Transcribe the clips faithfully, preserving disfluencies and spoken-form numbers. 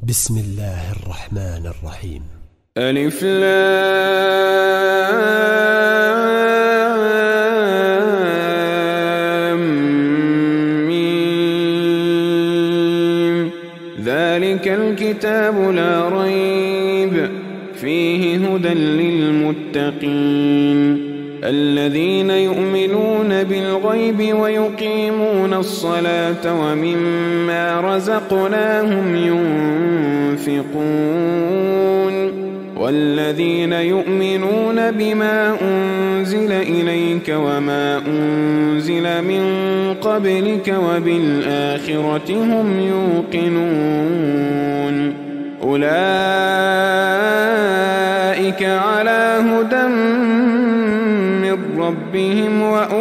بسم الله الرحمن الرحيم. ألف لام ميم. ذلك الكتاب لا ريب فيه هدى للمتقين الذين يؤمنون بالغيب ويقيمون الصلاة ومما رزقناهم ينفقون والذين يؤمنون بما أنزل إليك وما أنزل من قبلك وبالآخرة هم يوقنون أولئك على هدى من ربهم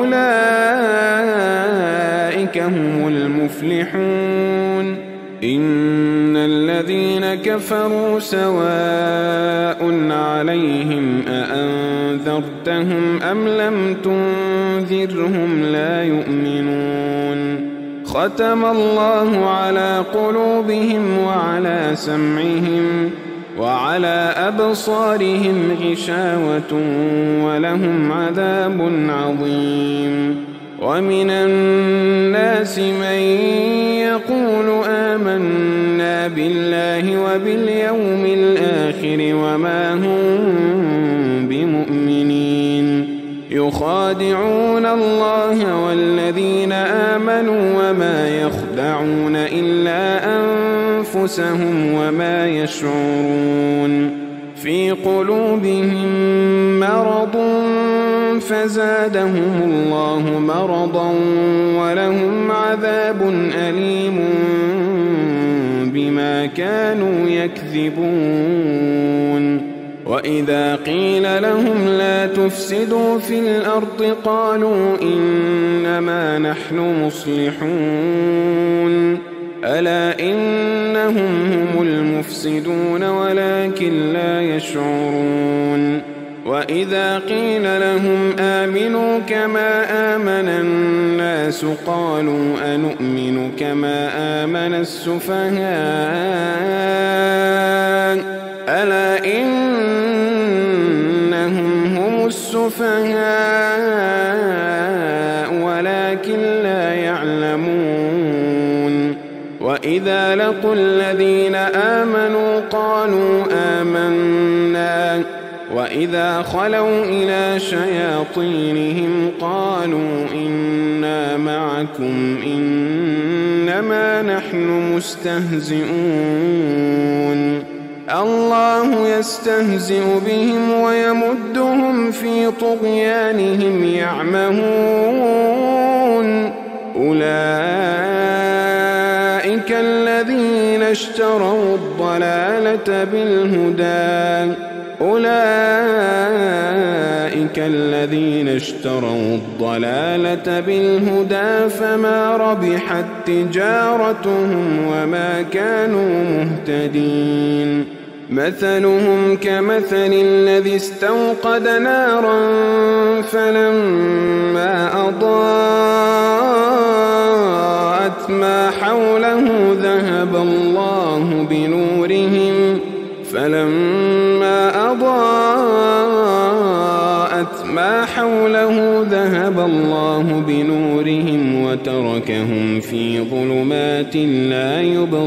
وأولئك هم المفلحون. إن الذين كفروا سواء عليهم أأنذرتهم أم لم تنذرهم لا يؤمنون. ختم الله على قلوبهم وعلى سمعهم وعلى أبصارهم غشاوة ولهم عذاب عظيم. ومن الناس من يقول آمنا بالله وباليوم الآخر وما هم بمؤمنين يخادعون الله والذين آمنوا وما يخدعون إلا أنفسهم وما يشعرون. في قلوبهم مرض فزادهم الله مرضا ولهم عذاب أليم بما كانوا يكذبون. وإذا قيل لهم لا تفسدوا في الأرض قالوا إنما نحن مصلحون ألا إنهم هم المفسدون ولكن لا يشعرون. وإذا قيل لهم آمنوا كما آمن الناس قالوا أنؤمن كما آمن السفهاء ألا إنهم هم السفهاء ولكن لا يعلمون. وإذا لقوا الذين آمنوا قالوا آمنا وإذا خلوا إلى شياطينهم قالوا إنا معكم إنما نحن مستهزئون. الله يستهزئ بهم ويمدهم في طغيانهم يعمهون. أولئك الذين اشتروا الضلالة بالهدى أولئك الذين اشتروا الضلالة بالهدى فما ربحت تجارتهم وما كانوا مهتدين. مثلهم كمثل الذي استوقد نارا فلما أضاءت ما حوله ذهب الله بنورهم فلما أضاءت ما حوله ذهب الله بنورهم وتركهم في ظلمات لا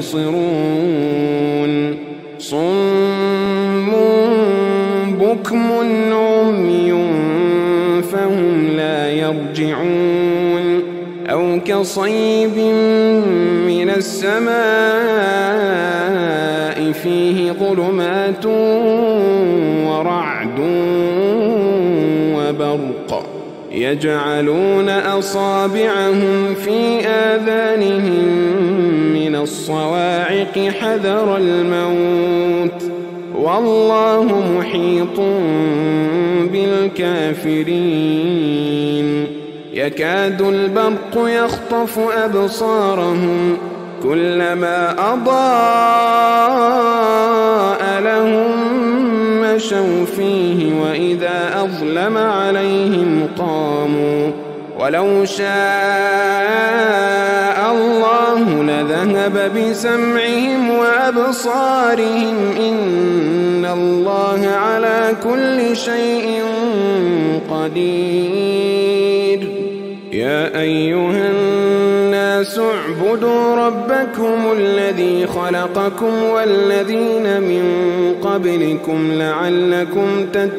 يبصرون. صم بكم عمي فهم لا يرجعون. أو كصيب من السماء فيه ظلمات ورعد وبرق يجعلون أصابعهم في آذانهم من الصواعق حذر الموت والله محيط بالكافرين. يكاد البرق يخطف أبصارهم كلما أضاء لهم مشوا فيه وإذا أظلم عليهم قاموا ولو شاء الله ولذهب بسمعهم وأبصارهم إن الله على كل شيء قدير. يا أيها الناس اعبدوا ربكم الذي خلقكم والذين من قبلكم لعلكم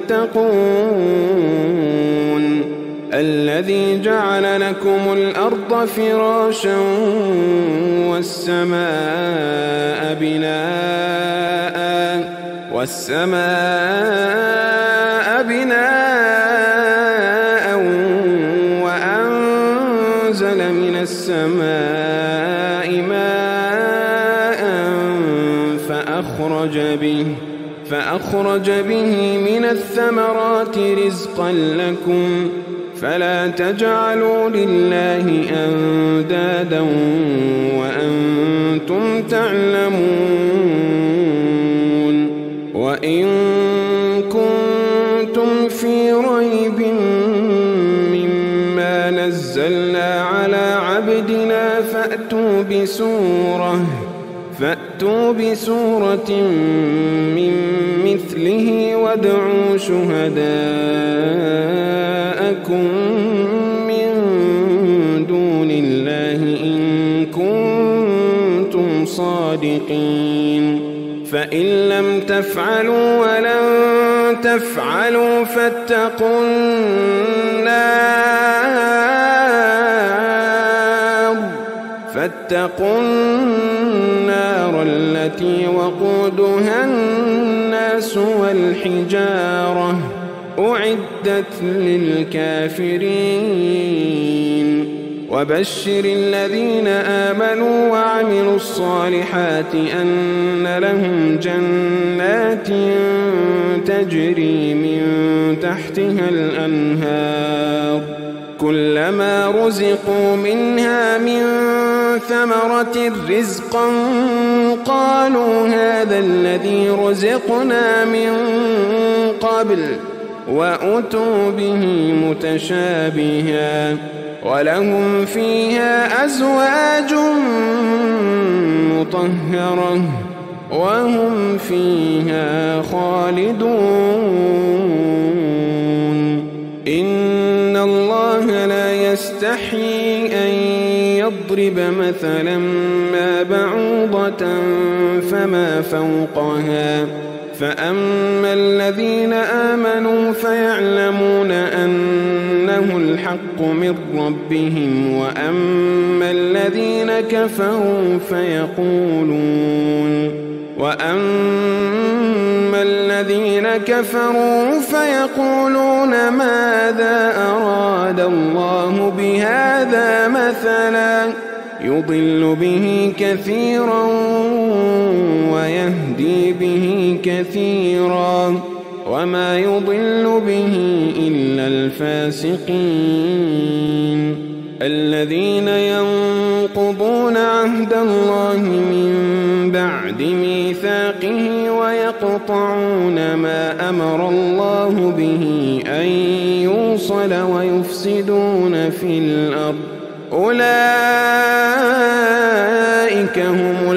تتقون الذي جعل لكم الأرض فراشا والسماء بناء والسماء بناء وأنزل من السماء ماء فأخرج به فأخرج به من الثمرات رزقا لكم فلا تجعلوا لله أندادا وأنتم تعلمون. وإن كنتم في ريب مما نزلنا على عبدنا فأتوا بسورة فأتوا بسورة من مثله وادعوا شهداءكم من دون الله إن كنتم صادقين. فإن لم تفعلوا ولن تفعلوا فاتقوا النار فاتقوا النار التي وقودها الناس والحجارة أعدت للكافرين. وبشر الذين آمنوا وعملوا الصالحات أن لهم جنات تجري من تحتها الأنهار كلما رزقوا منها من ثمرة رزقا قالوا هذا الذي رزقنا من قبل وأتوا به متشابها ولهم فيها أزواج مطهرة وهم فيها خالدون. إن الله لا يستحيي أن يضرب مثلا ما بعوضة فما فوقها فأما الذين آمنوا فيعلمون أنه الحق من ربهم وأما الذين كفروا فيقولون وأما الذين كفروا فيقولون ماذا أراد الله بهذا مثلا يضل به كثيرا ويهدي به كثيرا وما يضل به إلا الفاسقين الذين ينقضون عهد الله من بعد ميثاقه ويقطعون ما أمر الله به أن يوصل ويفسدون في الأرض أولئك هم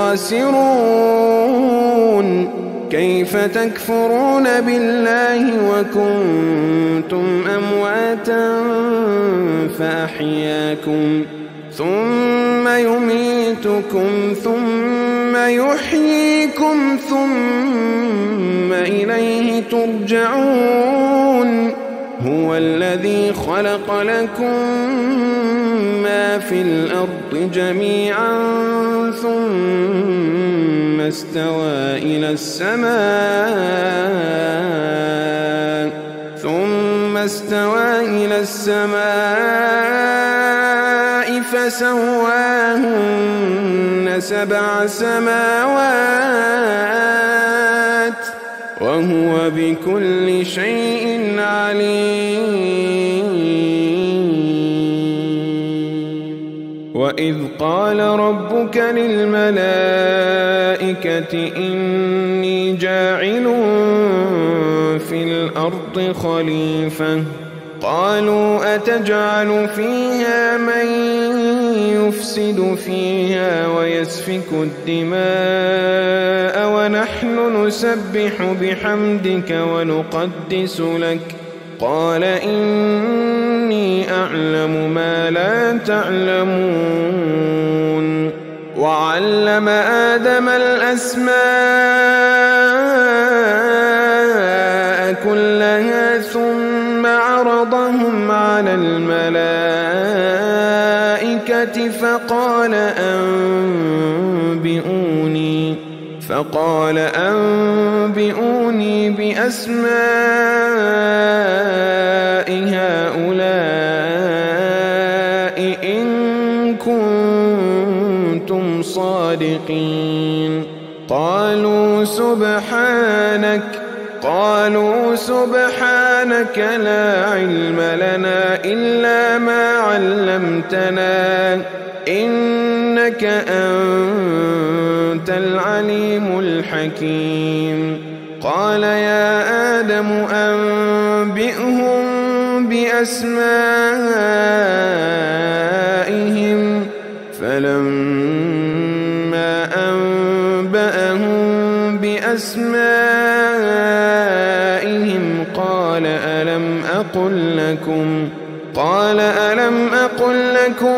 الخاسرون. كيف تكفرون بالله وكنتم أمواتا فأحياكم ثم يميتكم ثم يحييكم ثم إليه ترجعون. هو الذي خلق لكم ما في الأرض جميعا ثم استوى إلى السماء ثم استوى إلى السماء فسواهن سبع سماوات وهو بكل شيء عليم. وإذ قال ربك للملائكة إني جاعل في الأرض خليفة قالوا أتجعل فيها من يفسد فيها ويسفك الدماء ونحن نسبح بحمدك ونقدس لك قال إني أعلم ما لا تعلمون وعلم آدم الأسماء كلها ثم عرضهم على الملائكة فقال أنبئوني فقال أنبئوني بأسماء هؤلاء إن كنتم صادقين قالوا سبحانك قالوا سبحانك لا علم لنا إلا ما علمتنا إنك أنت العليم الحكيم قال يا آدم أنبئهم بأسمائهم فلما أنبأهم بأسمائهم قال ألم أقل لكم قال ألم أقل لكم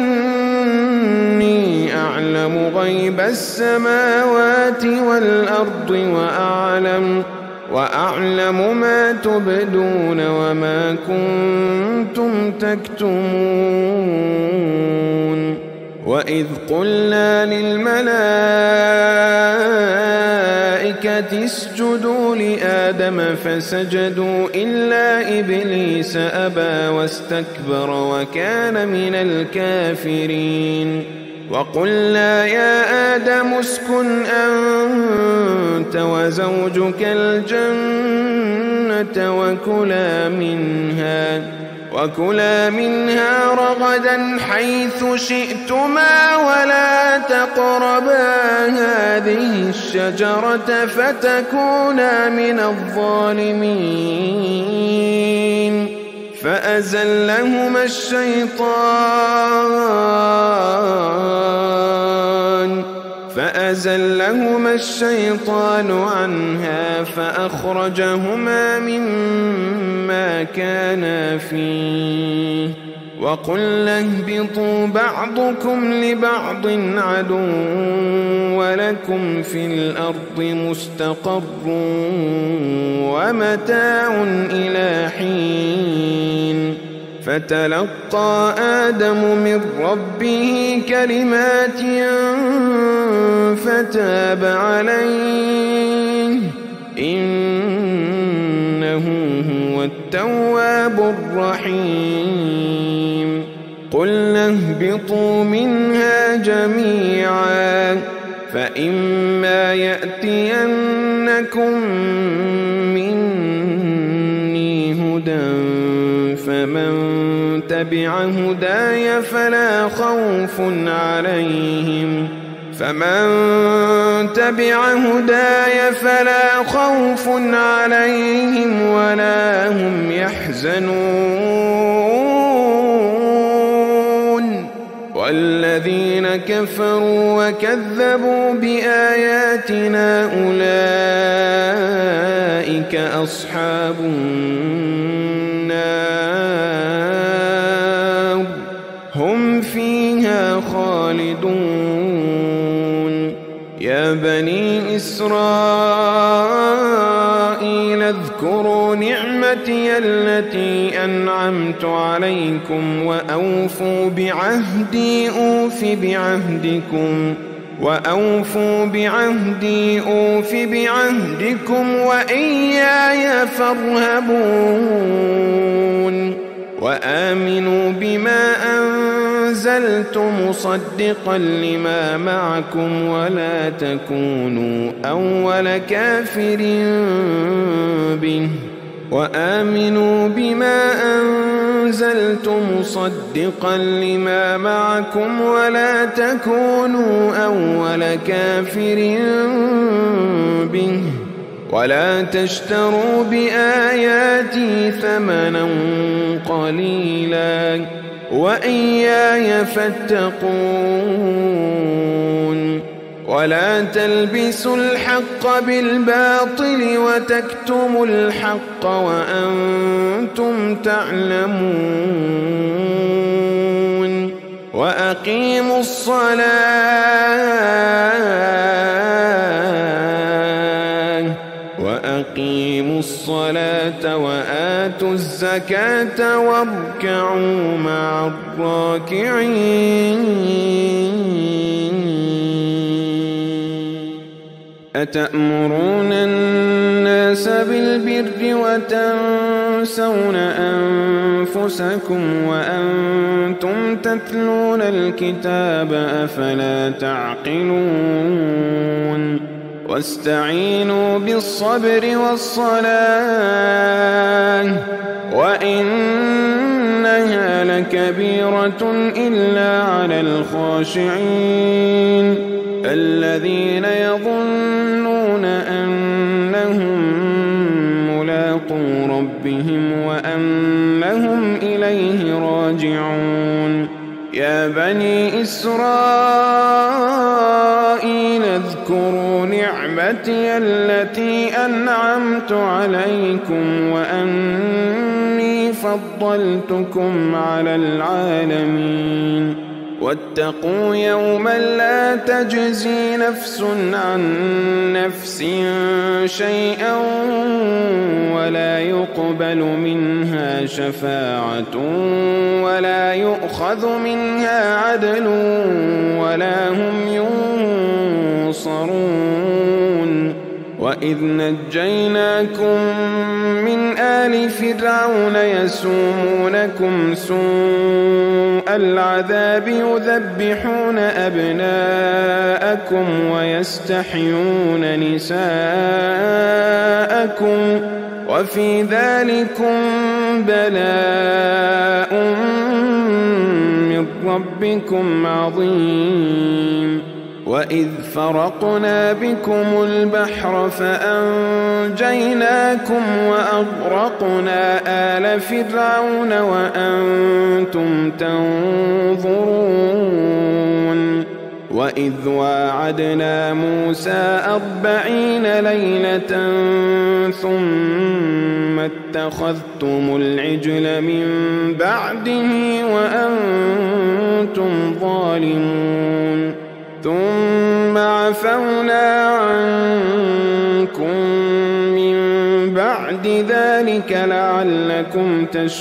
إني أعلم غيب السماوات والأرض وأعلم وأعلم ما تبدون وما كنتم تكتمون وإذ قلنا للملائكة اسجدوا لآدم فسجدوا إلا إبليس أبى واستكبر وكان من الكافرين وقلنا يا آدم اسكن أنت وزوجك الجنة وكلا منها وكلا منها رغدا حيث شئتما ولا تقربا هذه الشجرة فتكونا من الظالمين فأزلهما الشيطان فأزلهما الشيطان عنها فأخرجهما مما كانا فيه وقلنا اهبطوا بعضكم لبعض عدو ولكم في الأرض مستقر ومتاع إلى حين فتلقى آدم من ربه كلمات فتاب عليه إنه هو التواب الرحيم قلنا اهبطوا منها جميعا فإما يأتينكم مني هدى فمن تبع هداي فلا خوف عليهم فمن تبع هداي فلا خوف عليهم ولا هم يحزنون والذين كفروا وكذبوا بآياتنا أولئك أصحاب النار هم فيها خالدون يا بني إسرائيل اذكروا نعمتي التي أنعمت عليكم وأوفوا بعهدي أوف بعهدكم وأوفوا بعهدي أوف بعهدكم وإياي فارهبون وآمنوا بما أنزلت مصدقا لما معكم ولا تكونوا أول كافر به وآمنوا بما أنزلت مصدقا لما معكم ولا تكونوا أول كافر به ولا تشتروا بآياتي ثمنا قليلا وإياي فاتقون ولا تلبسوا الحق بالباطل وتكتموا الحق وأنتم تعلمون وأقيموا الصلاة وأقيموا الصلاة وآتوا الزكاة واركعوا مع الراكعين أتأمرون الناس بالبر وتنسون أنفسكم وأنتم تتلون الكتاب أفلا تعقلون واستعينوا بالصبر والصلاة وإنها لكبيرة إلا على الخاشعين الذين يظنون أنهم ملاقو ربهم وأنهم إليه راجعون يا بني إسرائيل اذكروا نعمتي التي أنعمت عليكم وأني فضلتكم على العالمين واتقوا يوما لا تجزي نفس عن نفس شيئا ولا يقبل منها شفاعة ولا يؤخذ منها عدل ولا هم ينصرون وإذ نجيناكم من آل فرعون يسومونكم سوء العذاب يذبحون أبناءكم ويستحيون نساءكم وفي ذلكم بلاء من ربكم عظيم وإذ فرقنا بكم البحر فأنجيناكم وأغرقنا آل فرعون وأنتم تنظرون وإذ واعدنا موسى أربعين ليلة ثم اتخذتم العجل من بعده وأنتم ظالمون ثم عفونا عنكم من بعد ذلك لعلكم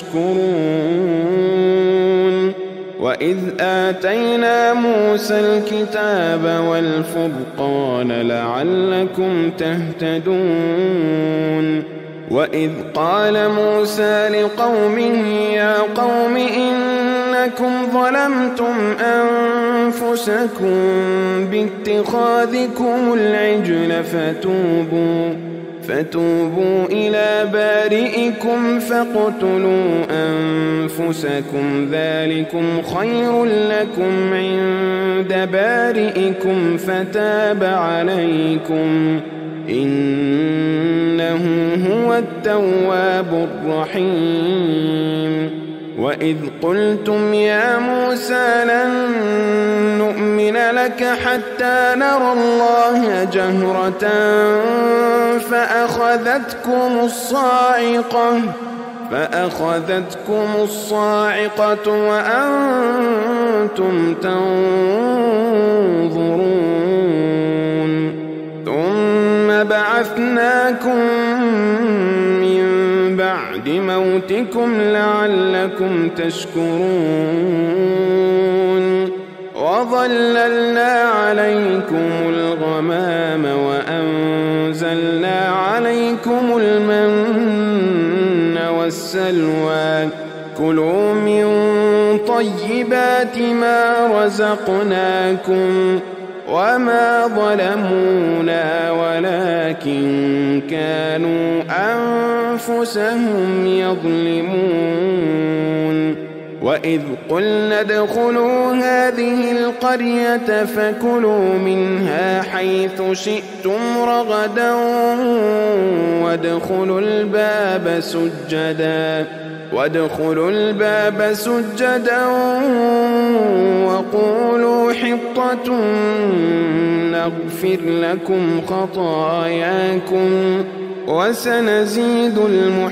تشكرون وإذ آتينا موسى الكتاب والفرقان لعلكم تهتدون وإذ قال موسى لقومه يا قوم إنكم ظلمتم أنفسكم باتخاذكم العجل فتوبوا فتوبوا إلى بارئكم فاقتلوا أنفسكم ذلكم خير لكم عند بارئكم فتاب عليكم إنه هو التواب الرحيم وإذ قلتم يا موسى لن نؤمن لك حتى نرى الله جهرة فأخذتكم الصاعقة فأخذتكم الصاعقة وأنتم تنظرون ثم بعثناكم من بعد موتكم لعلكم تشكرون وظللنا عليكم الغمام وأنزلنا عليكم المن والسلوى كلوا من طيبات ما رزقناكم وما ظلمونا ولكن كانوا أنفسهم يظلمون وإذ قلنا ادخلوا هذه القرية فكلوا منها حيث شئتم رغدا وادخلوا الباب سجدا وادخلوا الباب سجدا وقولوا حطة نغفر لكم خطاياكم وسنزيد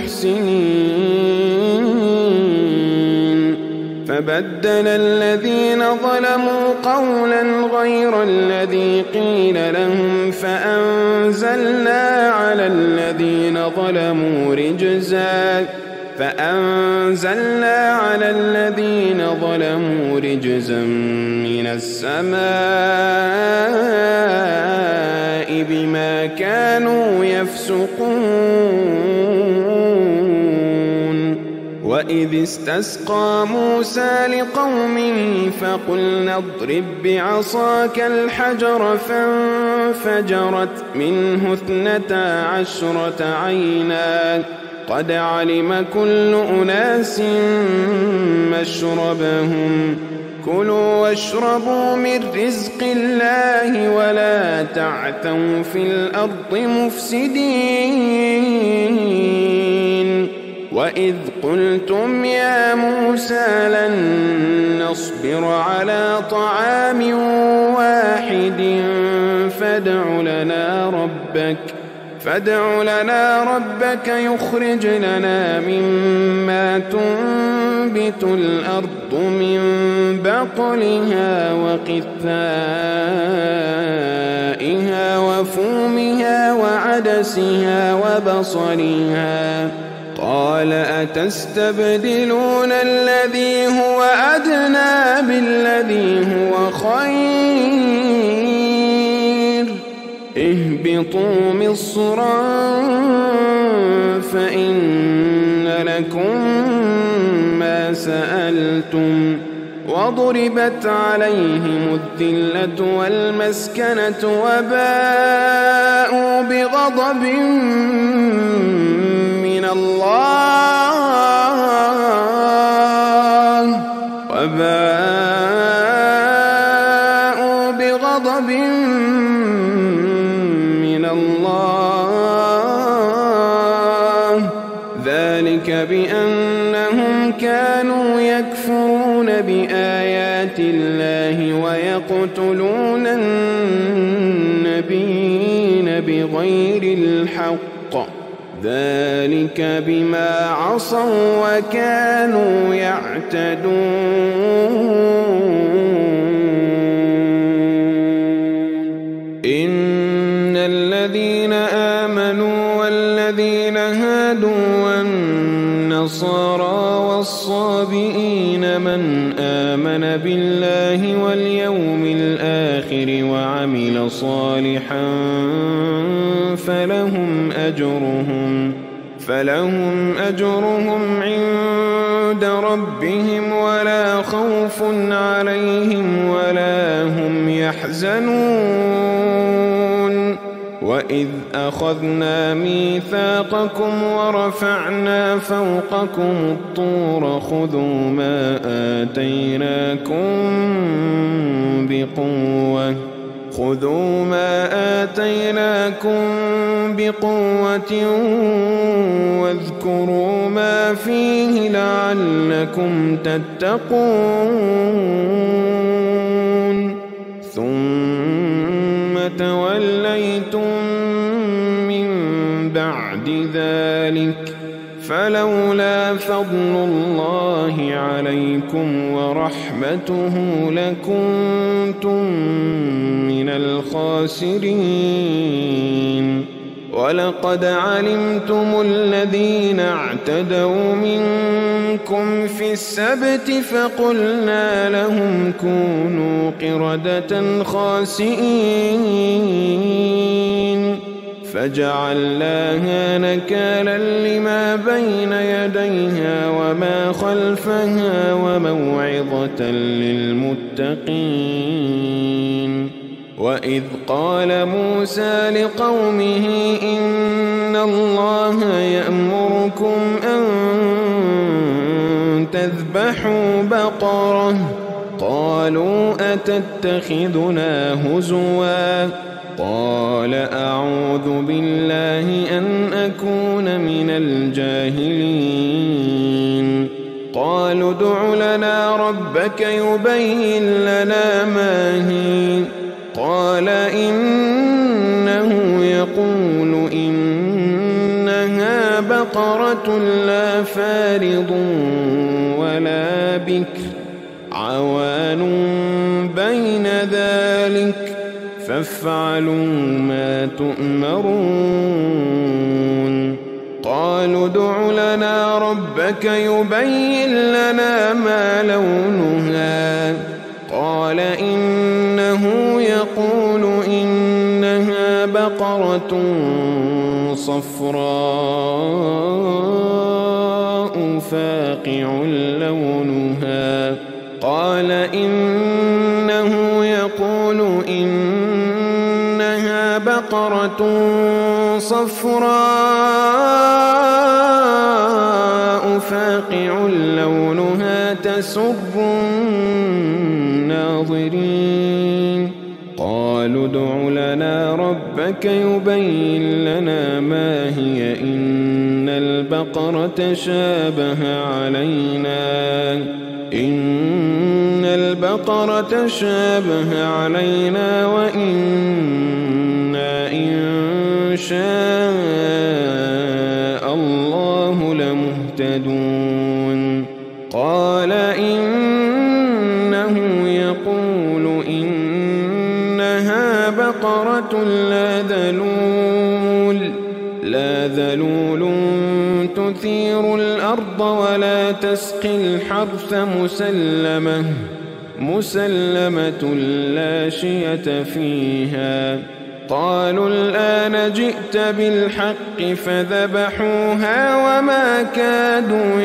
المحسنين. فبدل الذين ظلموا قولا غير الذي قيل لهم فأنزلنا على الذين ظلموا رجزا فأنزلنا على الذين ظلموا رجزا من السماء بما كانوا يفسقون. وإذ استسقى موسى لقومه فقلنا اضرب بعصاك الحجر فانفجرت منه اثنتا عشرة عينا قد علم كل أناس مشربهم كلوا واشربوا من رزق الله ولا تعثوا في الأرض مفسدين. وإذ قلتم يا موسى لن نصبر على طعام واحد فادع لنا ربك فادع لنا ربك يخرج لنا مما تنبت الأرض من بقلها وقثائها وفومها وعدسها وبصلها قال أتستبدلون الذي هو أدنى بالذي هو خير اهبطوا مصرا فإن لكم ما سألتم وضربت عليهم الذلة والمسكنة وباءوا بغضب من الله وباءوا بغضب من الله ذلك بأنهم كانوا يكفرون بآيات الله ويقتلون النبيين بغير الحق ذلك بما عصوا وكانوا يعتدون. إن الذين آمنوا والذين هادوا والنصارى والصابئين من آمن بالله واليوم الآخر وعمل صالحا فلهم أجرهم فلهم أجرهم عند ربهم ولا خوف عليهم ولا هم يحزنون. وإذ أخذنا ميثاقكم ورفعنا فوقكم الطور خذوا ما آتيناكم بقوة خذوا ما آتيناكم بقوة واذكروا ما فيه لعلكم تتقون. ثم توليتم من بعد ذلك فلولا فضل الله عليكم ورحمته لكنتم من الخاسرين. ولقد علمتم الذين اعتدوا منكم في السبت فقلنا لهم كونوا قردة خاسئين فجعلناها نكالا لما بين يديها وما خلفها وموعظة للمتقين. وإذ قال موسى لقومه إن الله يأمركم أن تذبحوا بقرة قالوا أتتخذنا هزوا قال أعوذ بالله أن أكون من الجاهلين. قالوا ادع لنا ربك يبين لنا ما هي قال إنه يقول إنها بقرة لا فارض ولا بكر عوان بين ذلك فافعلوا ما تؤمرون قالوا ادع لنا ربك يبين لنا ما لونها قال إنه يقول إنها بقرة صفراء فاقع لونها قال إنه يقول إنها بقرة صفراء فاقع لونها تسر الناظرين قالوا ادع لنا ربك يبين لنا ما هي إن البقرة شابه علينا إن البقرة شابه علينا وإنا إن شاء الله لمهتدون قال إنه يقول إنها بقرة لا ذلول لا ذلول تثير الأرض ولا تسقي الحرث مسلمة مسلمة لا شية فيها قالوا الآن جئت بالحق فذبحوها وما كادوا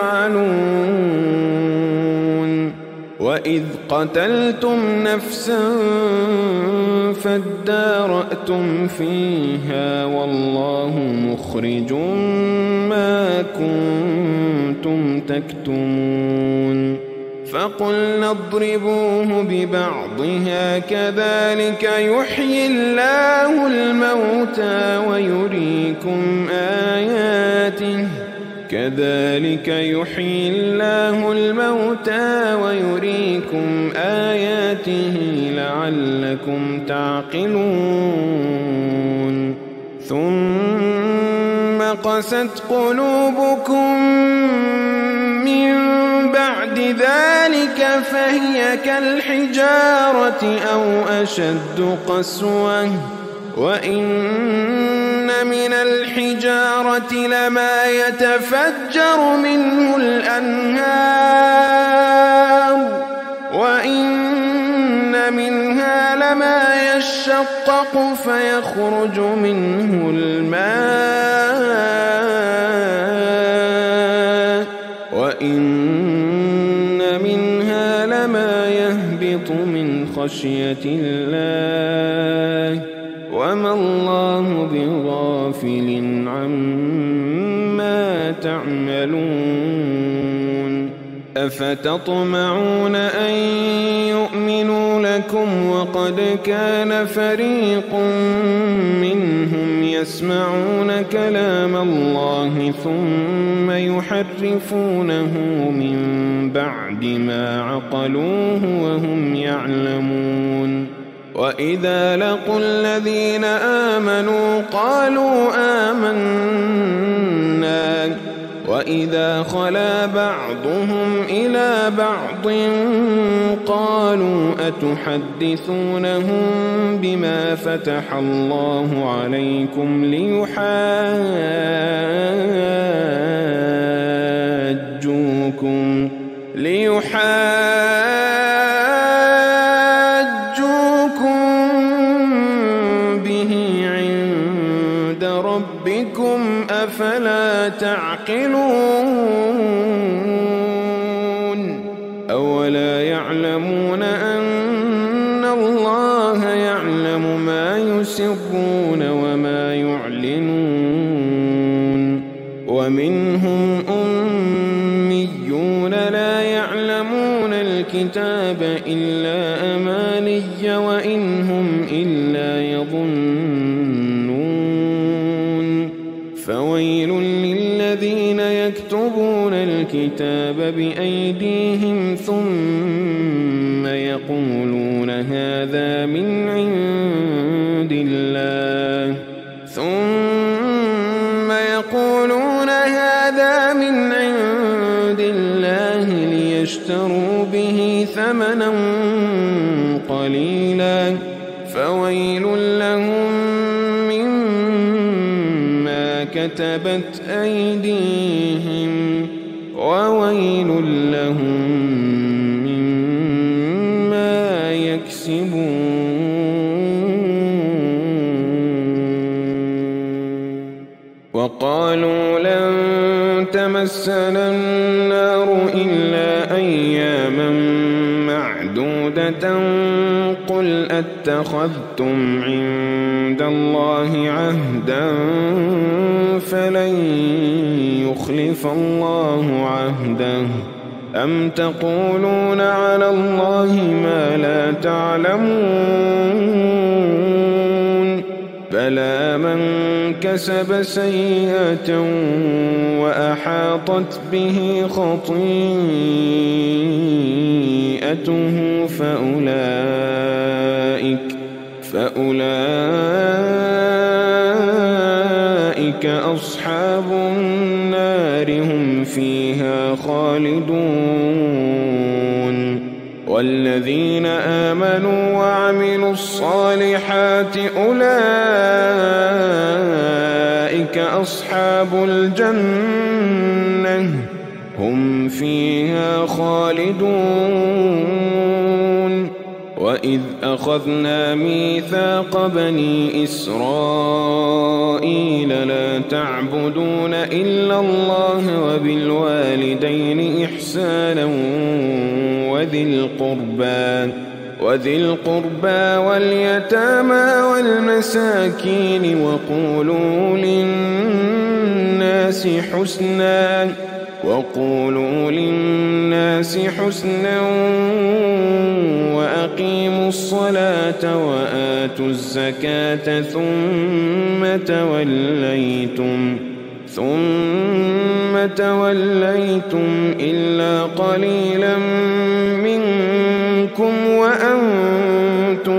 يفعلون وإذ قتلتم نفسا فادارأتم فيها والله مخرج ما كنتم تكتمون فقلنا اضربوه ببعضها كذلك يحيي الله الموتى ويريكم آياته كذلك يحيي الله الموتى ويريكم آياته لعلكم تعقلون ثم قست قلوبكم من بعد ذلك فهي كالحجارة أو أشد قسوة وإن من الحجارة لما يتفجر منه الأنهار وإن منها لما يشقق فيخرج منه الماء وإن منها لما يهبط من خشية الله وما الله بغافل عما تعملون أفتطمعون أن يؤمنوا لكم وقد كان فريق منهم يسمعون كلام الله ثم يحرفونه من بعد ما عقلوه وهم يعلمون وإذا لقوا الذين آمنوا قالوا آمنا وإذا خلا بعضهم إلى بعض قالوا أتحدثونهم بما فتح الله عليكم ليحاجوكم ليحاجوكم به عند ربكم أفلا تعقلون أولا يعلمون أن الله يعلم ما يسرون وما يعلنون ومنهم أميون لا يعلمون الكتاب إلا أماني وإن هم إلا يظنون فويل للذين يكتبون الكتاب بأيديهم ثم يقولون هذا من عند الله ثم يقولون هذا من عند الله ليشتروا به ثمنا قليلا فويل لهم مما كتبت أيديهم وويل لهم مما يكسبون. وقالوا لن تمسنا النار إلا أياما معدودة قل أتخذتم عند الله عهدا فلن يخلف الله عهده أم تقولون على الله ما لا تعلمون بلى من كسب سيئة وأحاطت به خطيئته فأولئك فأولئك أصحاب النار هم فيها خالدون. والذين آمنوا وعملوا الصالحات أولئك أصحاب الجنة هم فيها خالدون. وإذ أخذنا ميثاق بني إسرائيل لا تعبدون إلا الله وبالوالدين إحسانا وذي القربى وذي القربى واليتامى والمساكين وقولوا للناس حسنا وقولوا للناس حسنا وأقيموا الصلاة وآتوا الزكاة ثم توليتم ثم توليتم إلا قليلا منكم وأنتم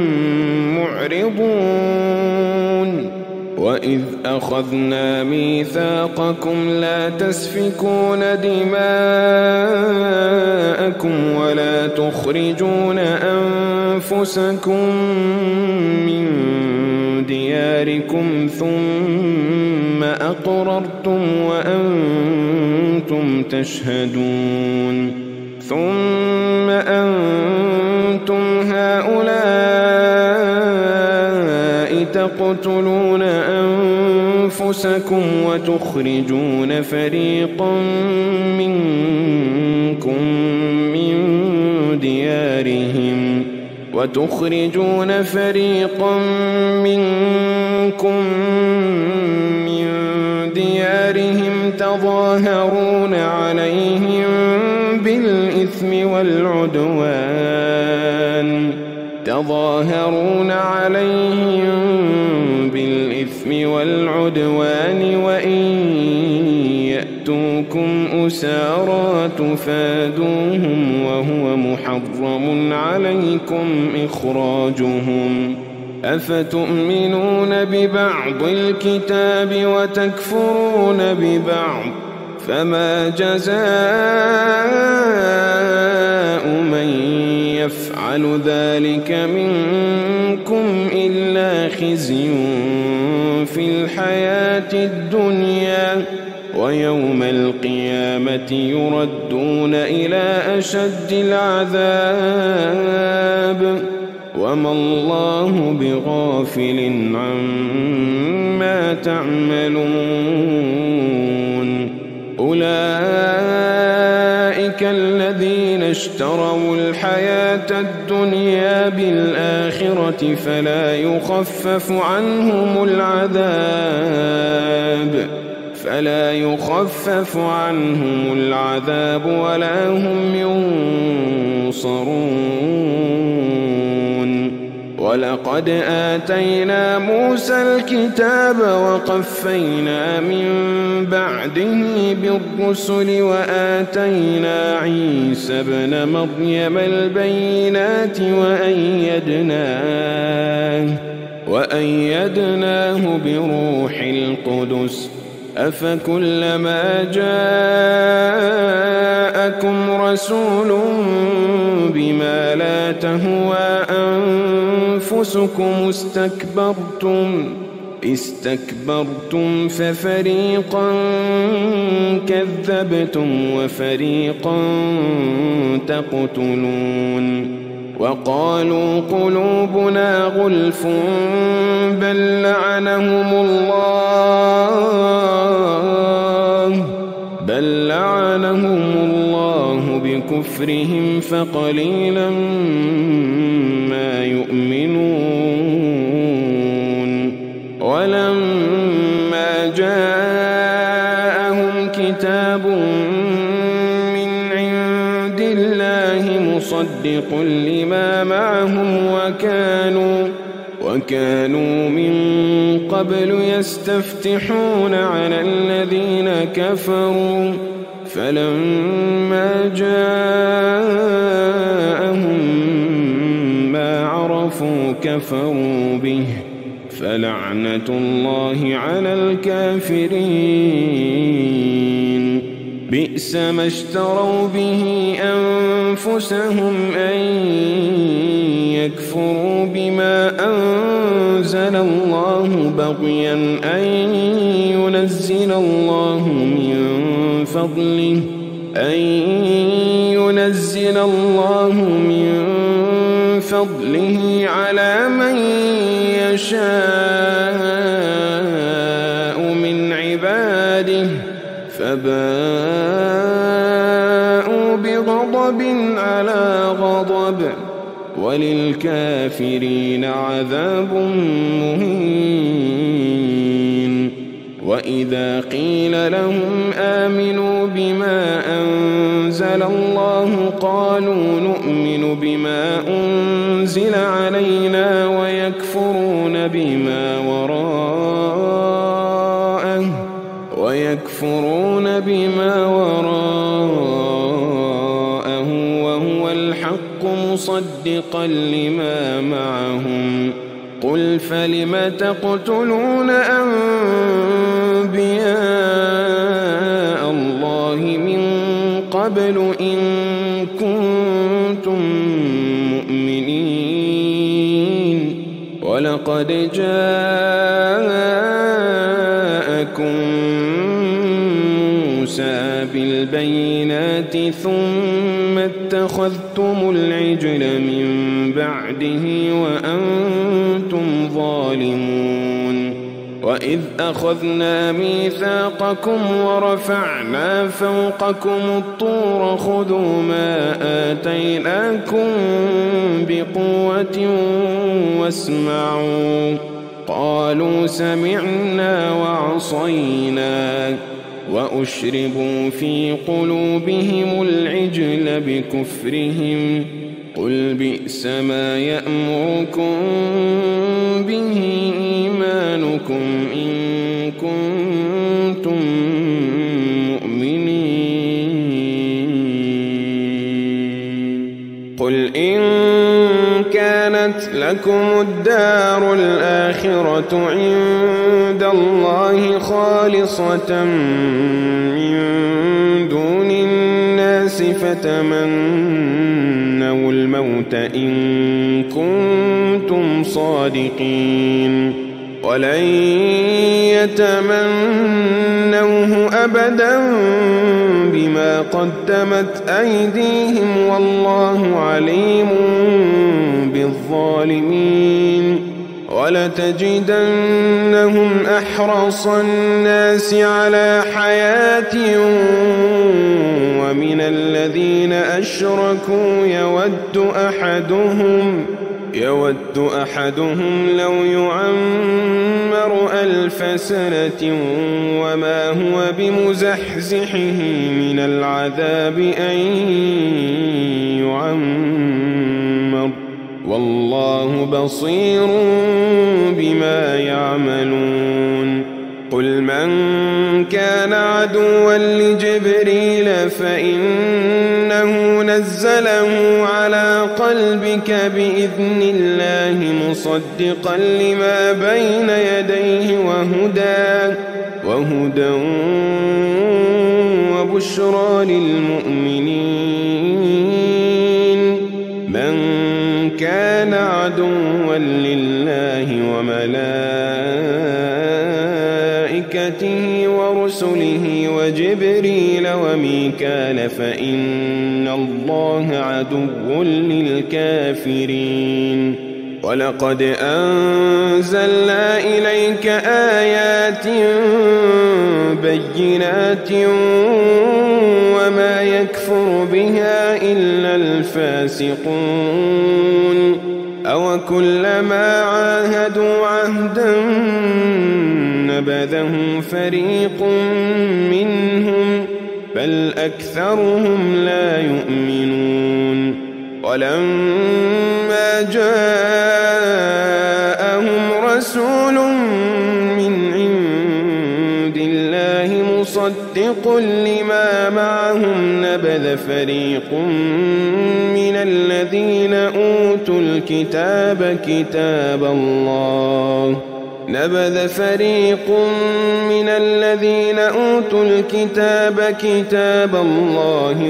معرضون. وإذ أخذنا ميثاقكم لا تسفكون دماءكم ولا تخرجون أنفسكم من دياركم ثم أقررتم وأنتم تشهدون ثم أنتم هؤلاء تقتلون أنفسكم وتخرجون فريقا منكم من ديارهم وتخرجون فريقا منكم من ديارهم تظاهرون عليهم بالإثم والعدوان تظاهرون عليهم بالإثم والعدوان وإن يأتوكم أسارى تفادوهم وهو محرم عليكم إخراجهم أفتؤمنون ببعض الكتاب وتكفرون ببعض فما جزاء من يفعل ذلك منكم إلا خزي في الحياة الدنيا ويوم القيامة يردون إلى أشد العذاب وما الله بغافل عما تعملون. أولئك الذين اشتروا الحياة الدنيا بالآخرة فلا يخفف عنهم العذاب فلا يخفف عنهم العذاب ولا هم ينصرون ولقد آتينا موسى الكتاب وقفينا من بعده بالرسل وآتينا عيسى ابن مريم البينات وأيدناه, وأيدناه بروح القدس أفكلما جاءكم رسول بما لا تهوى أنفسكم استكبرتم استكبرتم ففريقا كذبتم وفريقا تقتلون. وقالوا قلوبنا غلف بل لعنهم الله بل لعنهم الله بكفرهم فقليلا ما يؤمنون. ولما جاءهم كتاب من عند الله مصدق لما معهم وكانوا وكانوا من قبل يستفتحون على الذين كفروا فلما جاءهم ما عرفوا كفروا به فلعنة الله على الكافرين. بئس ما اشتروا به أنفسهم أن يكفروا بما أنزل الله بغيا أن ينزل الله من فضله أن ينزل الله من فضله على من يشاء من عباده فباءوا بغضب على غضب وللكافرين عذاب مهين. وإذا قيل لهم آمنوا بما أنزل الله قالوا نؤمن بما أنزل علينا ويكفرون بما وراءه ويكفرون بما وراءه وهو الحق مصدقا لما معهم. قل فلم تقتلون أنبياء الله من قبل إن كنتم مؤمنين. ولقد جاءكم موسى بالبينات ثم اتخذتم العجل من بعده وأنتم ظالمون. وإذ أخذنا ميثاقكم ورفعنا فوقكم الطور خذوا ما آتيناكم بقوة واسمعوا قالوا سمعنا وعصينا وأشربوا في قلوبهم العجل بكفرهم. قل بئس ما يأمركم به إيمانكم إن كنتم مؤمنين. قل إن كانت لكم الدار الآخرة عند الله خالصة من دون الناس فتمنوا الموت إن كنتم صادقين ولن يتمنوه أبدا بما قدمت أيديهم والله عليم بالظالمين. ولتجدنهم أحرص الناس على حياة ومن الذين أشركوا يود أحدهم يود أحدهم لو يعمر ألف سنة وما هو بمزحزحه من العذاب أن يعمر والله بصير بما يعملون قل من كان عدوا لجبريل فإنه نزله على قلبك بإذن الله مصدقا لما بين يديه وهدى وهدى وبشرى للمؤمنين من كان عدوا لله وملائكته ورسله وجبريل وميكال فإن الله عدو للكافرين ولقد أنزلنا إليك آيات بينات وما يكفر بها إلا الفاسقون أو كلما عاهدوا عهدا نبذه فريق منهم بل أكثرهم لا يؤمنون ولما جاءهم رسول من عند الله مصدق لما معهم نبذ فريق من الذين أوتوا الكتاب كتاب الله نبذ فريق من الذين أوتوا الكتاب كتاب الله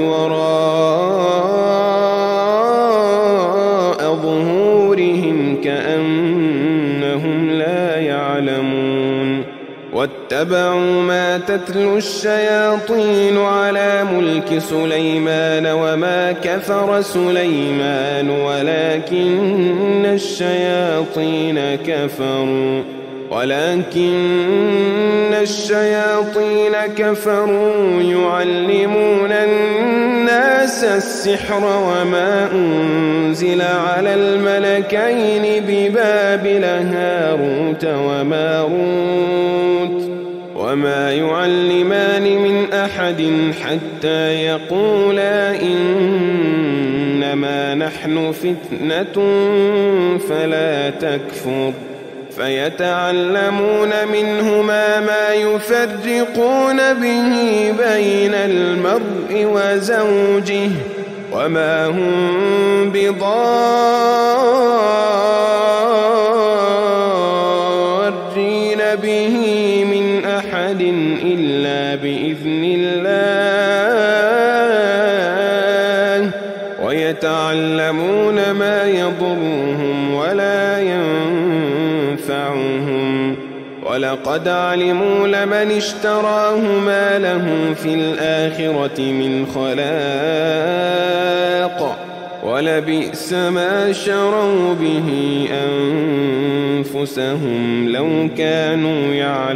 وراء ظهورهم كأنهم لا يعلمون واتبعوا ما تتلو الشياطين على ملك سليمان وما كفر سليمان ولكن الشياطين كفروا ولكن الشياطين كفروا يعلمون الناس السحر وما أنزل على الملكين ببابل هاروت وماروت وما يعلمان من أحد حتى يقولا إنما نحن فتنة فلا تكفر فيتعلمون منهما ما يفرقون به بين المرء وزوجه وما هم بضارين به من أحد إلا بإذن الله ويتعلمون ما يضرهم ولا ينفعهم ولقد علموا لمن اشتراه ما له في الآخرة من خلاق ولبئس ما شروا به أنفسهم لو كانوا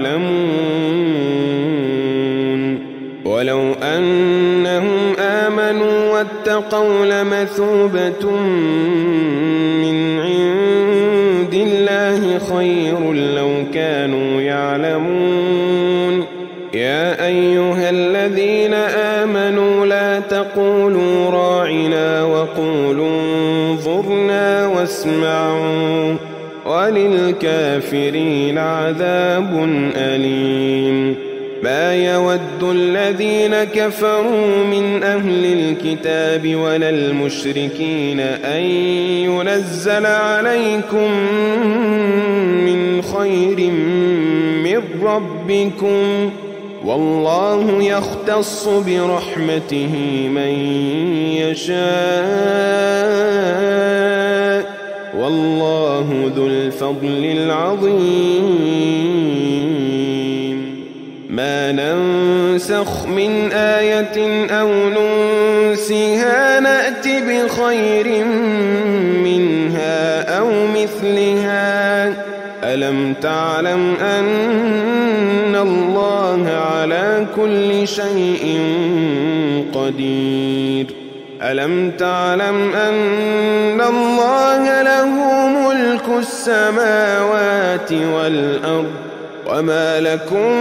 يعلمون ولو أنهم آمنوا واتقوا لمثوبة من عند الله خير لو كانوا يعلمون يا أيها الذين آمنوا لا تقولوا راعنا وقولوا انظرنا واسمعوا وللكافرين عذاب أليم ما يود الذين كفروا من أهل الكتاب ولا المشركين أن ينزل عليكم من خير من ربكم والله يختص برحمته من يشاء والله ذو الفضل العظيم ما ننسخ من آية أو ننسها نأت بخير منها أو مثلها ألم تعلم أن الله على كل شيء قدير ألم تعلم أن الله له ملك السماوات والأرض وما لكم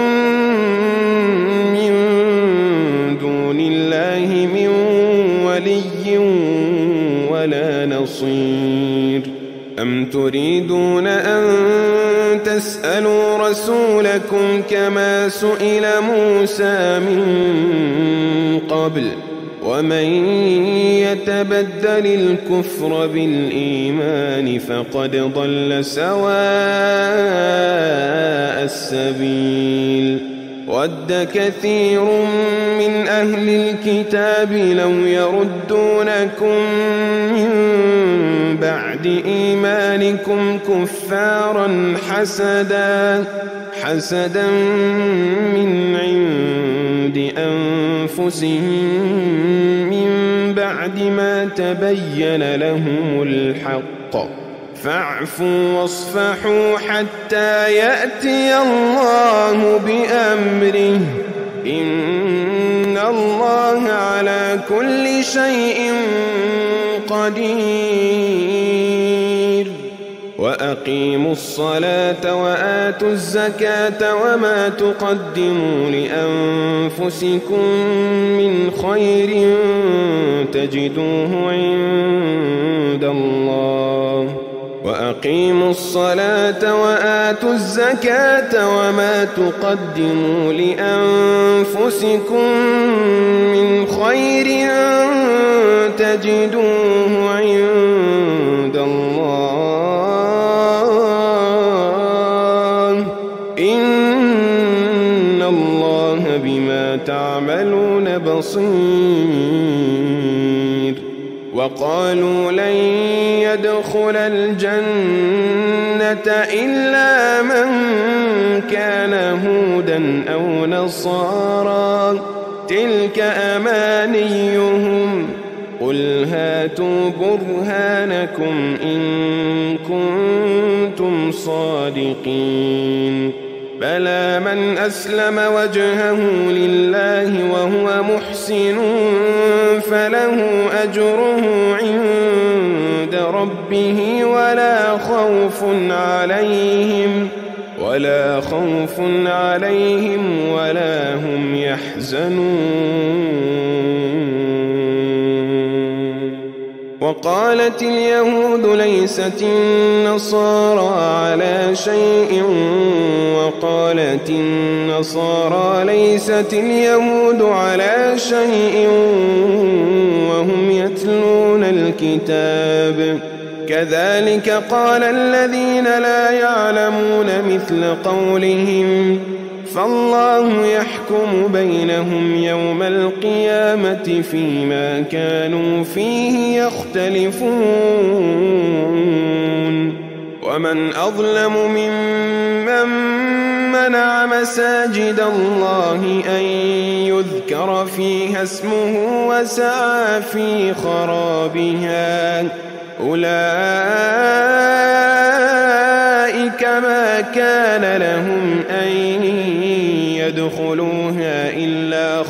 من دون الله من ولي ولا نصير أم تريدون أن تسألوا رسولكم كما سئل موسى من قبل ومن يتبدل الكفر بالإيمان فقد ضل سواء السبيل ود كثير من أهل الكتاب لو يردونكم من بعد إيمانكم كفارا حسدا حسدا من عند أنفسهم من بعد ما تبين لهم الحق فاعفوا واصفحوا حتى يأتي الله بأمره إن الله على كل شيء قدير وأقيموا الصلاة وآتوا الزكاة وما تقدموا لأنفسكم من خير تجدوه عند الله وأقيموا الصلاة وآتوا الزكاة وما تقدموا لأنفسكم من خير تجدوه عند الله إن الله بما تعملون بصير وقالوا لن يدخل الجنة إلا من كان هودا أو نصارى تلك أمانيهم قل هاتوا برهانكم إن كنتم صادقين بلى من أسلم وجهه لله وهو محسن فله أجره عند ربه ولا خوف عليهم ولا خوف عليهم ولا هم يحزنون وقالت اليهود ليست النصارى على شيء وقالت النصارى ليست اليهود على شيء وهم يتلون الكتاب كذلك قال الذين لا يعلمون مثل قولهم فالله يحكم بينهم يوم القيامة فيما كانوا فيه يختلفون ومن أظلم ممن منع مساجد الله أن يذكر فيها اسمه وسعى في خرابها أولئك ما كان لهم أن يدخلوها إلا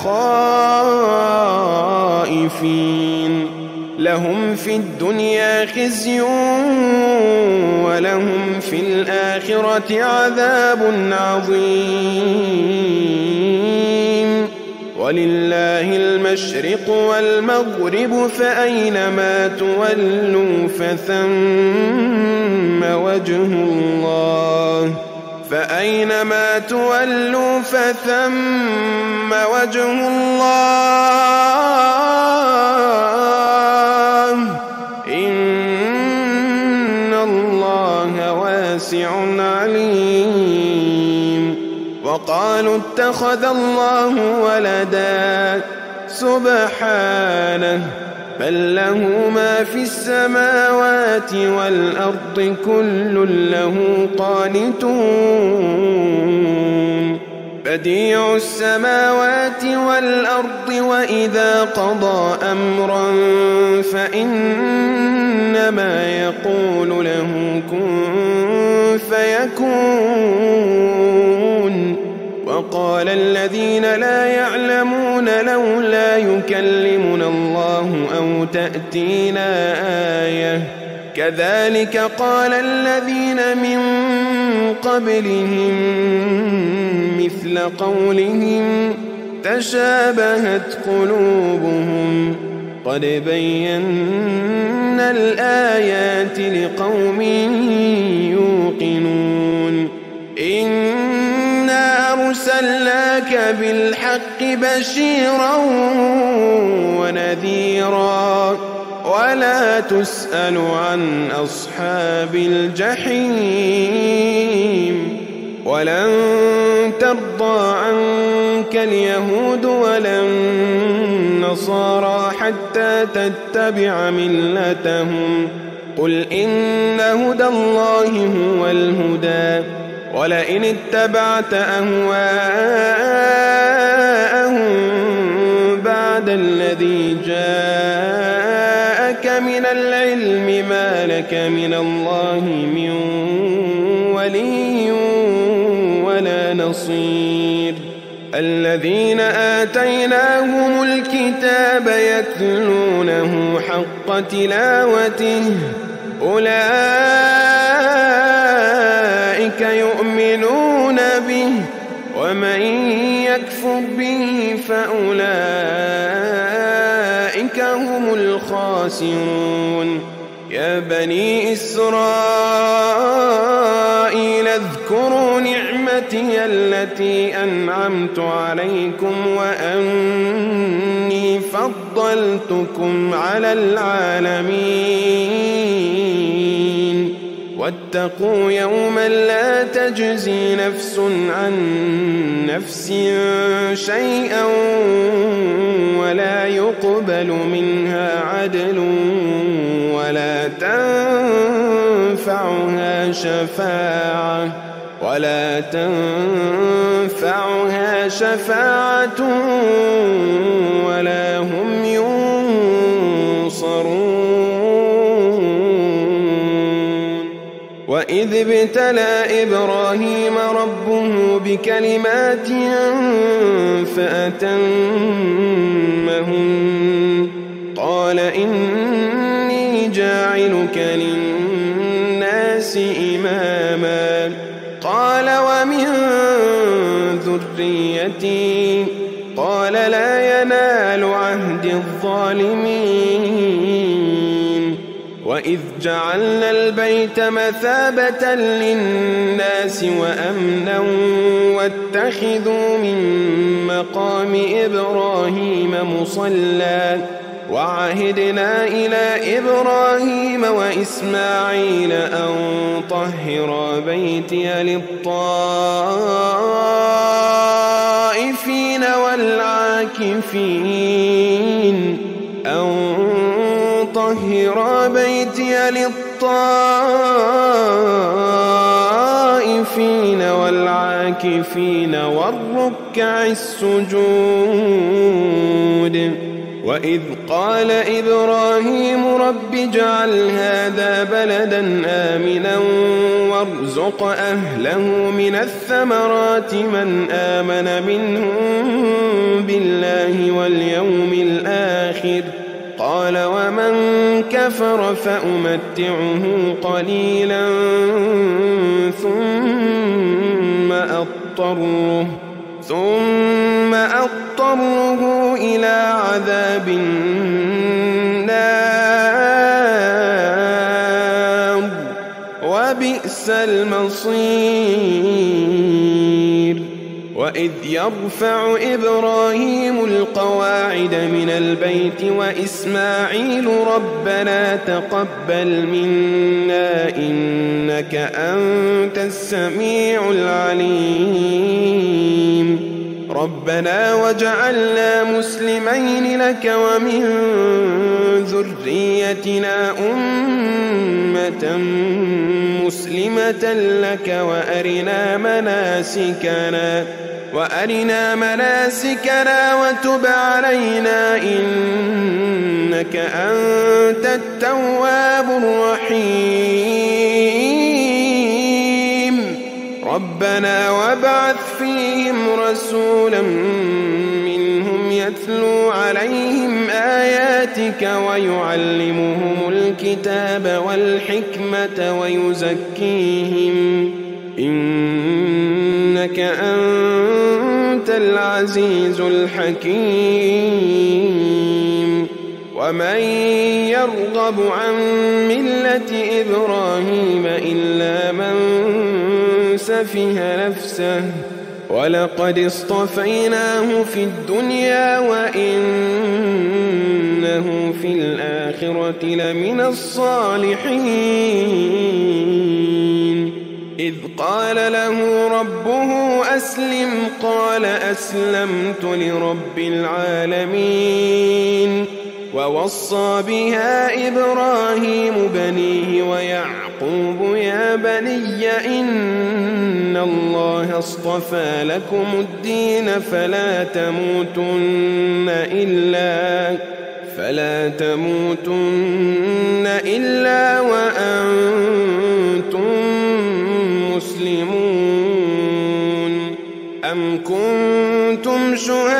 خائفين لهم في الدنيا خزي ولهم في الآخرة عذاب عظيم ولله المشرق والمغرب فأينما تولوا فثم وجه الله فأينما تولوا فثم وجه الله إن الله واسع عليم وقالوا اتخذ الله ولدا سبحانه بل له ما في السماوات والأرض كل له قانتون بديع السماوات والأرض وإذا قضى أمرا فإنما يقول له كن فيكون وقال الذين لا يعلمون لولا يكلمنا الله أو تأتينا آية كذلك قال الذين من قبلهم مثل قولهم تشابهت قلوبهم قد بينا الآيات لقوم يوقنون إنا أرسلناك بالحق بشيرا ونذيرا ولا تسأل عن أصحاب الجحيم ولن ترضى عنك اليهود ولا النصارى حتى تتبع ملتهم قل إن هدى الله هو الهدى ولئن اتبعت أهواءهم بعد الذي جاءك من العلم ما لك من الله من ولي ولا نصير الذين آتيناهم الكتاب يتلونه حق تلاوته أولئك يؤمنون به ومن يكفر به فأولئك هم الخاسرون يا بني إسرائيل اذكروا نعمتي التي أنعمت عليكم وأني فضلتكم على العالمين واتقوا يوما لا تجزي نفس عن نفس شيئا ولا يقبل منها عدل ولا تنفعها شفاعة ولا تنفعها شفاعة ولا هم ينصرون وإذ ابتلى إبراهيم ربه بكلمات فأتمهن قال إني جاعلك للناس إماما قال ومن ذريتي قال لا ينال عهد الظالمين وإذ جعلنا البيت مثابة للناس وأمنا واتخذوا من مقام إبراهيم مصلى وعهدنا إلى إبراهيم وإسماعيل أن طهرا بيتي للطائفين والعاكفين أن طهرا بيتي للطائفين والعاكفين والركع السجود وإذ قال إبراهيم رب اجعل هذا بلدا آمنا وارزق أهله من الثمرات من آمن منهم بالله واليوم الآخر قال ومن كفر فأمتعه قليلا ثم أضطره ثم أضطره إلى عذاب النار وبئس المصير وإذ يرفع إبراهيم القواعد من البيت وإسماعيل ربنا تقبل منا إنك أنت السميع العليم ربنا وجعلنا مسلمين لك ومن ذريتنا أمة مسلمة لك وأرنا مناسكنا وأرنا مناسكنا وتب علينا إنك أنت التواب الرحيم ربنا وابعث فيهم رسولا منهم يتلو عليهم آياتك ويعلمهم الكتاب والحكمة ويزكيهم إنك أنت العزيز الحكيم ومن يرغب عن ملة إبراهيم إلا من سفه نفسه ولقد اصطفيناه في الدنيا وإنه في الآخرة لمن الصالحين إذ قال له ربه أسلم قال أسلمت لرب العالمين ووصى بها إبراهيم بنيه ويعقوب يا بني إن الله اصطفى لكم الدين فلا تموتن إلا فلا تموتن إلا وأنتم مسلمون أم كنتم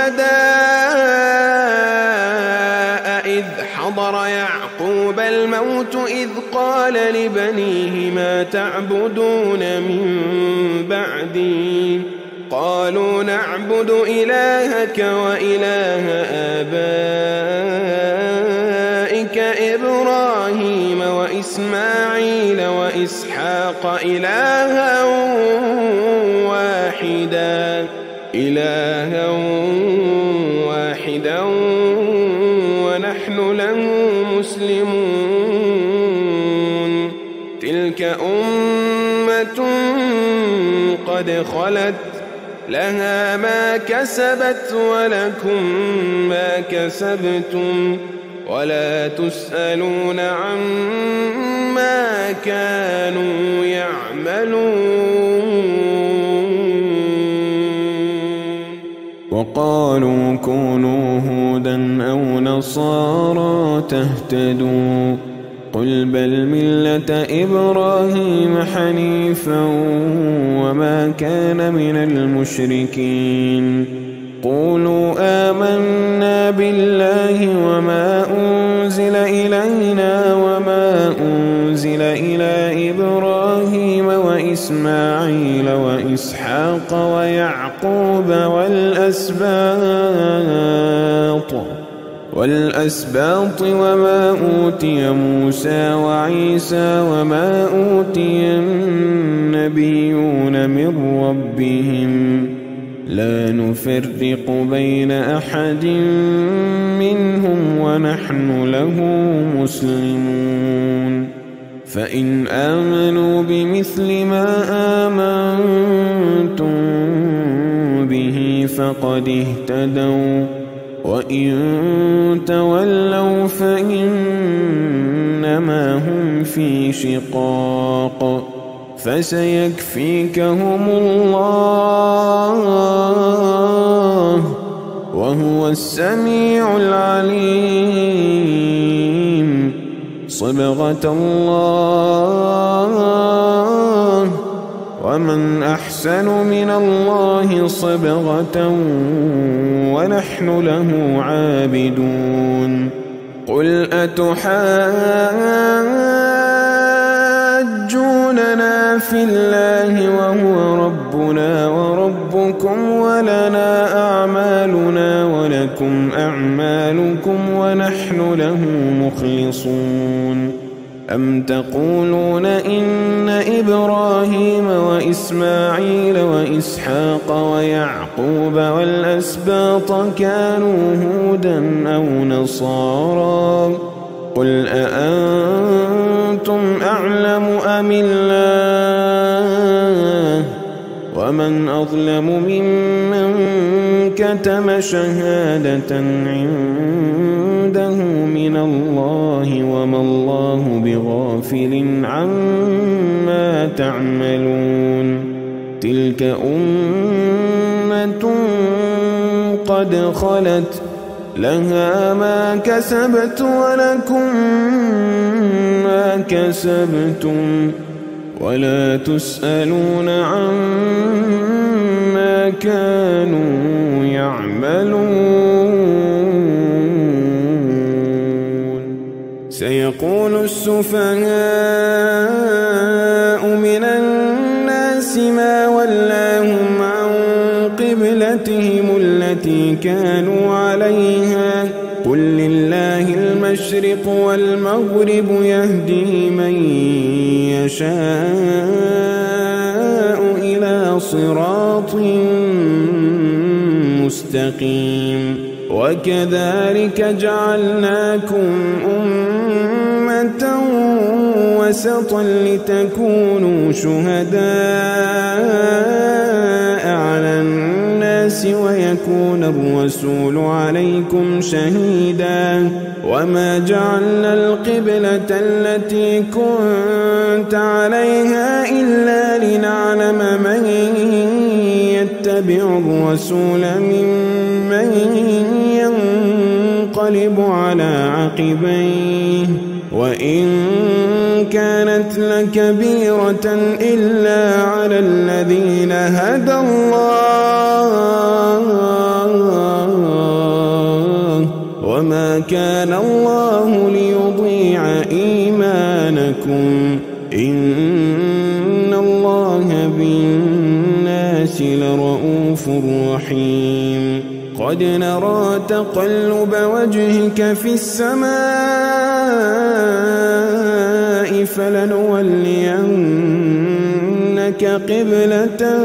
شهداء إذ حضر يعقوب الموت إذ قال لبنيه ما تعبدون من بعدي قالوا نعبد إلهك وإله آبائك إبراهيم وإسماعيل وإسحاق إلها واحدا إلها واحدا ونحن له مسلمون تلك أمة قد خلت لها ما كسبت ولكم ما كسبتم ولا تسألون عما كانوا يعملون وقالوا كونوا هودا أو نصارى تهتدوا قل بل ملة إبراهيم حنيفا وما كان من المشركين قولوا آمنا بالله وما أنزل إلينا وما أنزل إلى إبراهيم وإسماعيل وإسحاق ويعقوب والأسباط والأسباط وما أوتي موسى وعيسى وما أوتي النبيون من ربهم لا نفرق بين أحد منهم ونحن له مسلمون فإن آمنوا بمثل ما آمنتم به فقد اهتدوا وإن تولوا فإنما هم في شقاق فسيكفيكهم الله وهو السميع العليم صبغة الله ومن أحسن من الله صبغة ونحن له عابدون قل أتحاجوننا في الله وهو ربنا وربكم ولنا أعمالنا ولكم أعمالكم ونحن له مخلصون أم تقولون إن إبراهيم وإسماعيل وإسحاق ويعقوب والأسباط كانوا هودا أو نصارى قل أأنتم أعلم أم الله ومن أظلم ممن كتم شهادة عنده من الله وما الله بغافل عما تعملون تلك أمة قد خلت لها ما كسبت ولكم ما كسبتم ولا تسألون عما كانوا يعملون سيقول السفهاء من الناس ما ولاهم عن قبلتهم التي كانوا عليها قل لله المشرق والمغرب يهدي من يشاء إلى صراط مستقيم وكذلك جعلناكم أمة وسطا لتكونوا شهداء على الناس ويكون الرسول عليكم شهيدا وما جعلنا القبلة التي كنت عليها إلا لنعلم من يتبع الرسول ممن ينقلب على عقبيه وإن كانت لكبيرة إلا على الذين هدى الله وما كان الله ليضيع إيمانكم إن الله بالناس لرؤوف رحيم قد نرى تقلب وجهك في السماء فلنولينك قبلة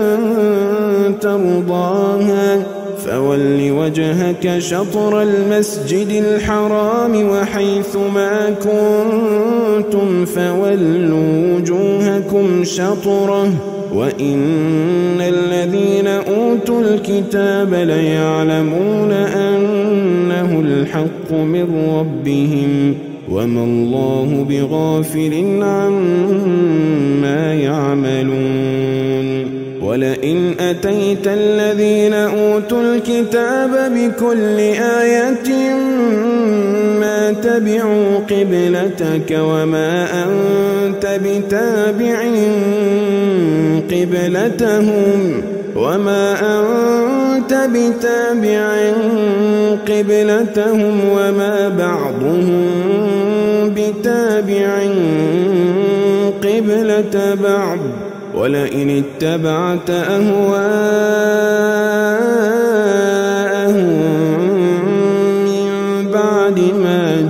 ترضاها فول وجهك شطر المسجد الحرام وحيث ما كنتم فولوا وجوهكم شطره وإن الذين أوتوا الكتاب ليعلمون أنه الحق من ربهم وما الله بغافل عما يعملون ولئن أتيت الذين أوتوا الكتاب بكل آية ما تبعوا قبلتك وما أنت بتابع قبلتهم وما أنت بتابع قبلتهم وما بعضهم بتابع قبلة بعض ولئن اتبعت أهواءهم من بعد ما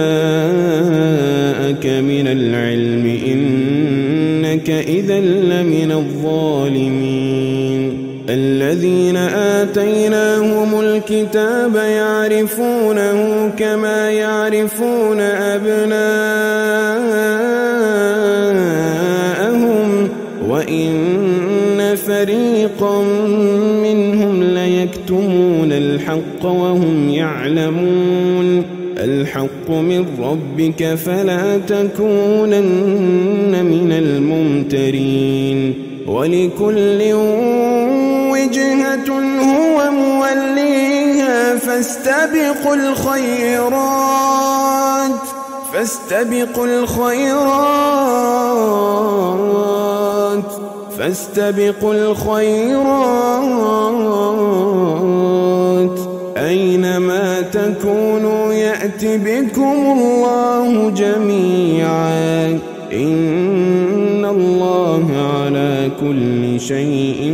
جاءك من العلم إنك إذا لمن الظالمين الذين آتيناهم الكتاب يعرفونه كما يعرفون أبناءهم وإن فريقا منهم ليكتمون الحق وهم يعلمون الحق من ربك فلا تكونن من الممترين ولكل وجهة هو موليها فاستبقوا الخيرات فاستبقوا الخيرات فاستبقوا الخيرات أينما تكونوا يأت بكم الله جميعا إن الله على كل شيء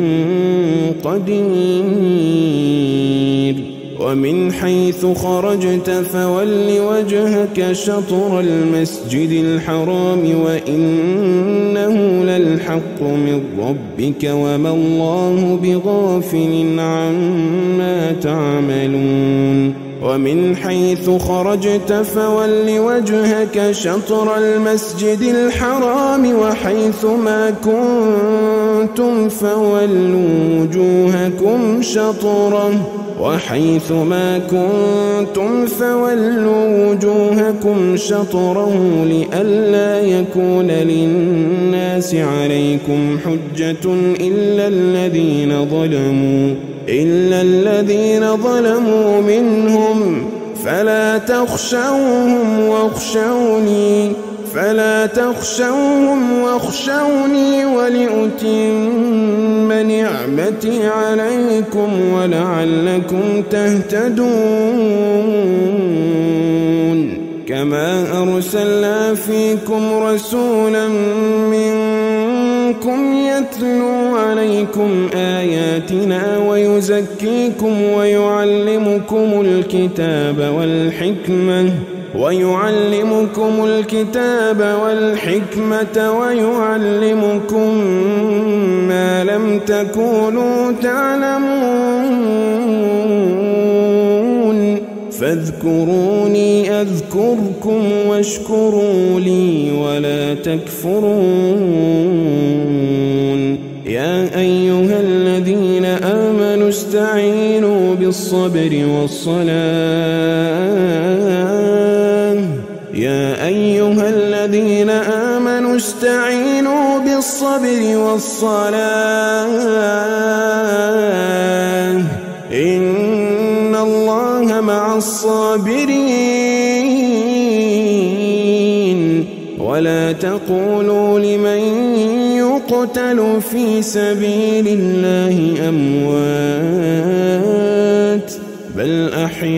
قدير ومن حيث خرجت فول وجهك شطر المسجد الحرام وإنه للحق من ربك وما الله بغافل عما تعملون ومن حيث خرجت فول وجهك شطر المسجد الحرام وحيث ما كنتم فولوا وجوهكم شطره وحيث ما كنتم فولوا وجوهكم شطره لئلا يكون للناس عليكم حجة إلا الذين ظلموا إلا الذين ظلموا منهم فلا تخشوهم واخشوني فلا تخشوهم واخشوني ولأتم نعمتي عليكم ولعلكم تهتدون كما أرسلنا فيكم رسولا منكم منكم يتلو عليكم آياتنا ويزكيكم ويعلمكم الكتاب والحكمة ويعلمكم الكتاب والحكمة ويعلمكم ما لم تكونوا تعلمون فاذكروني أذكركم واشكروا لي ولا تكفرون يا أيها الذين آمنوا استعينوا بالصبر والصلاة يا أيها الذين آمنوا استعينوا بالصبر والصلاة إن الله مع الصابرين ولا تقولوا لمن يقتل في سبيل الله أموات بل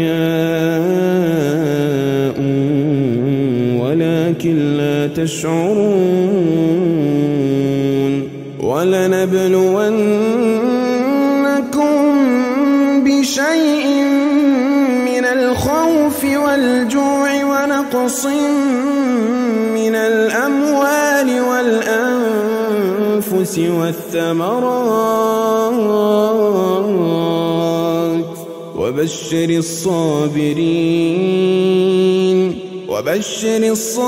أحياء ولكن لا تشعرون ولنبلونكم بشيء من الخوف والجوع ونقص من الأموال والأنفس والثمرات وبشر الصابرين وبشر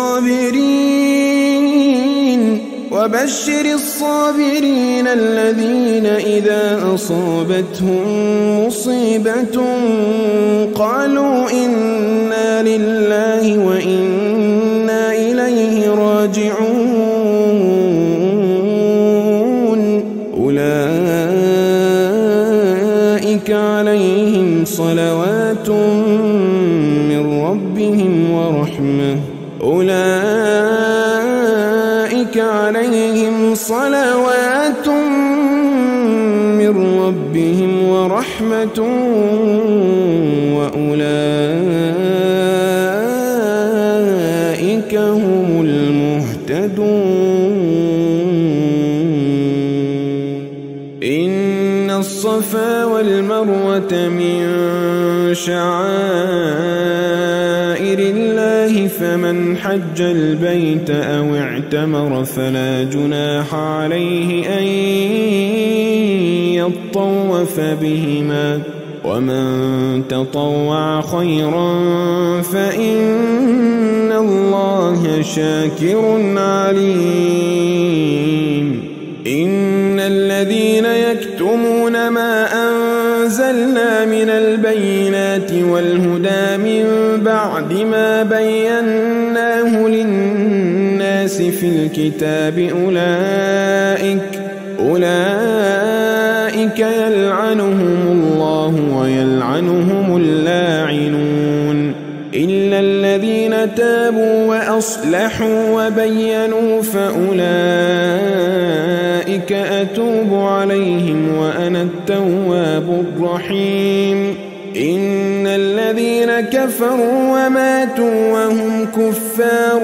الصابرين وبشر الصابرين الذين إذا أصابتهم مصيبة قالوا إنا لله وإنا إليه راجعون أولئك عليهم صلوات من ربهم ورحمة أولئك عليهم صلوات من ربهم ورحمة وأولئك هم المهتدون إن الصفا والمروة من شعائر الله فمن حج البيت أو اعتمر فلا جناح عليه أن يطوف بهما ومن تطوع خيرا فإن الله شاكر عليم إن الذين يكتمون ما أنزلنا من البينات والهدى من بعد ما بيناه للناس في الكتاب أولئك أولئك يلعنهم الله ويلعنهم اللاعنون إلا الذين تابوا وأصلحوا وبينوا فأولئك أتوب عليهم وأنا التواب الرحيم إن الذين كفروا وماتوا وهم كفار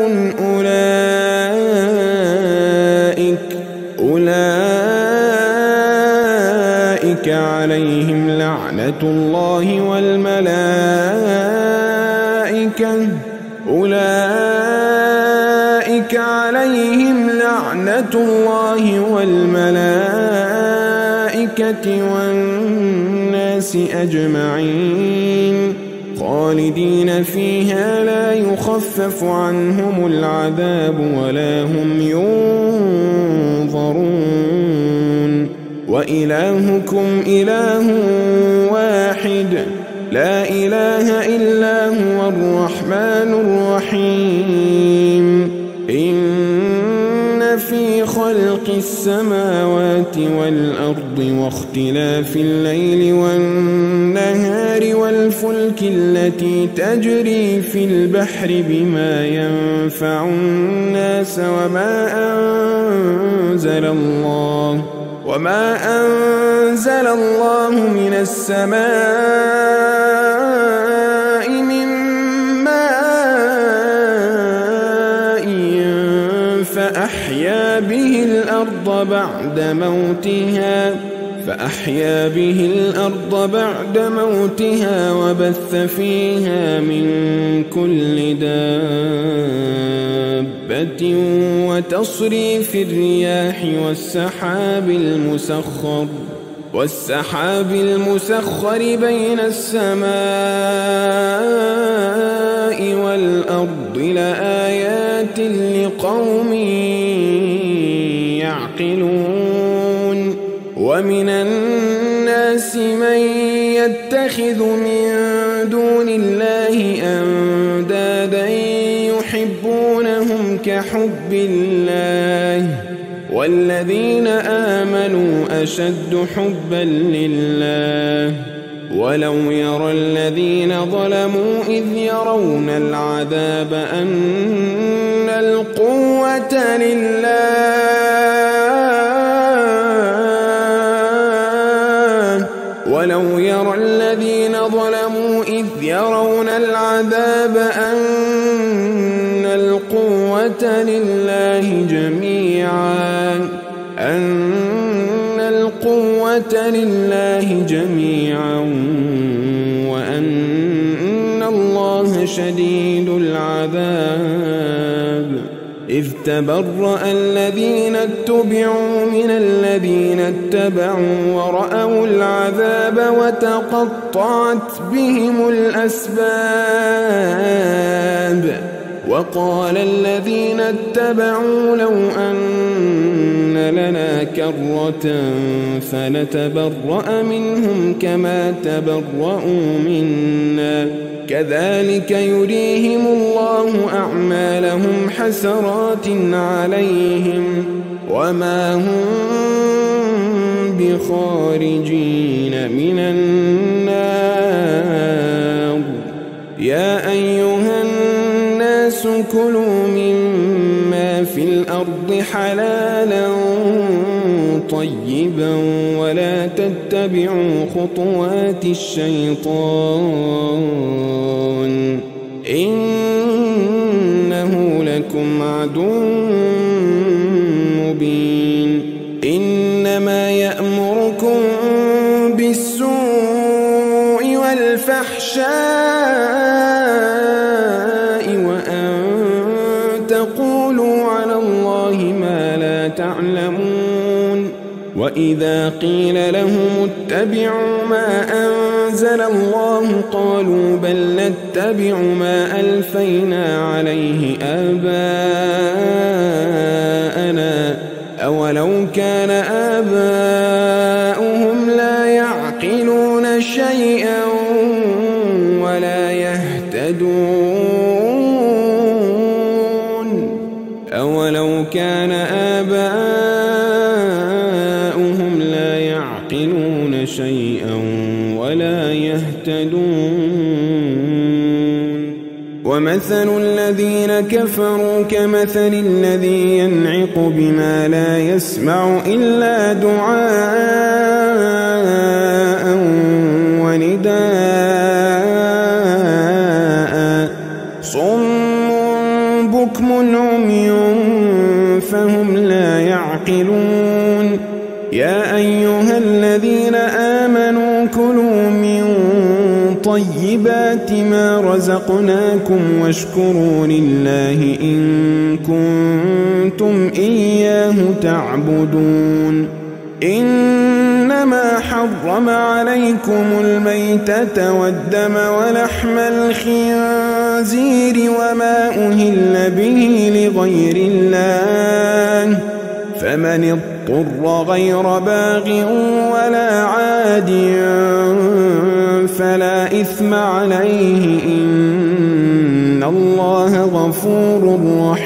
أولئك أولئك عليهم لعنة الله والملائكة أولئك عليهم لعنة الله والملائكة والناس أجمعين خالدين فيها لا يخفف عنهم العذاب ولا هم ينظرون وإلهكم إله واحد لا إله إلا هو الرحمن الرحيم إن في خلق السماوات والأرض واختلاف الليل والنهار والفلك التي تجري في البحر بما ينفع الناس وما أنزل الله وما أنزل الله من السماء من ماء فأحيا به الأرض الأرض بعد موتها فأحيا به الأرض بعد موتها وبث فيها من كل دابة وتصريف الرياح والسحاب المسخر والسحاب المسخر بين السماء والأرض لآيات لقوم يعقلون ومن الناس من يتخذ من دون الله أندادا يحبونهم كحب الله والذين آمنوا أشد حبا لله ولو يرى الذين ظلموا إذ يرون العذاب أن القوة لله ولو يرى الذين ظلموا إذ يرون العذاب أن القوة لله جميعا أن القوة لله جميعا وأن الله شديد العذاب إذ تبرأ الذين اتبعوا من الذين اتبعوا ورأوا العذاب وتقطعت بهم الأسباب وقال الذين اتبعوا لو أن لنا كرة فنتبرأ منهم كما تبرأوا منا كذلك يريهم الله أعمالهم حسرات عليهم وما هم بخارجين من النار يا أيها الناس كلوا مما في الأرض حلالا طيبا ولا تتبعوا خطوات الشيطان إنه لكم عدو مبين إنما يأمركم بالسوء والفحشاء وأن تقولوا على الله ما لا تعلمون وإذا قيل لهم اتبعوا ما أنزل الله قالوا بل نتبع ما ألفينا عليه آباءنا أولو كان آباؤهم لا يعقلون شيئا ولا يهتدون أولو كان آباؤهم لا يعقلون شيئا ولا يهتدون ومثل الذين كفروا كمثل الذي ينعق بما لا يسمع إلا دعاء ونداء صم بكم عمي فهم لا يعقلون يا أيها الذين آمنوا كلوا من طيبات ما رزقناكم واشكروا لله إن كنتم إياه تعبدون إنما حرم عليكم الميتة والدم ولحم الخنزير وما أهل به لغير الله فمن اضطر غير باغ ولا عاد فلا إثم عليه إن الله غفور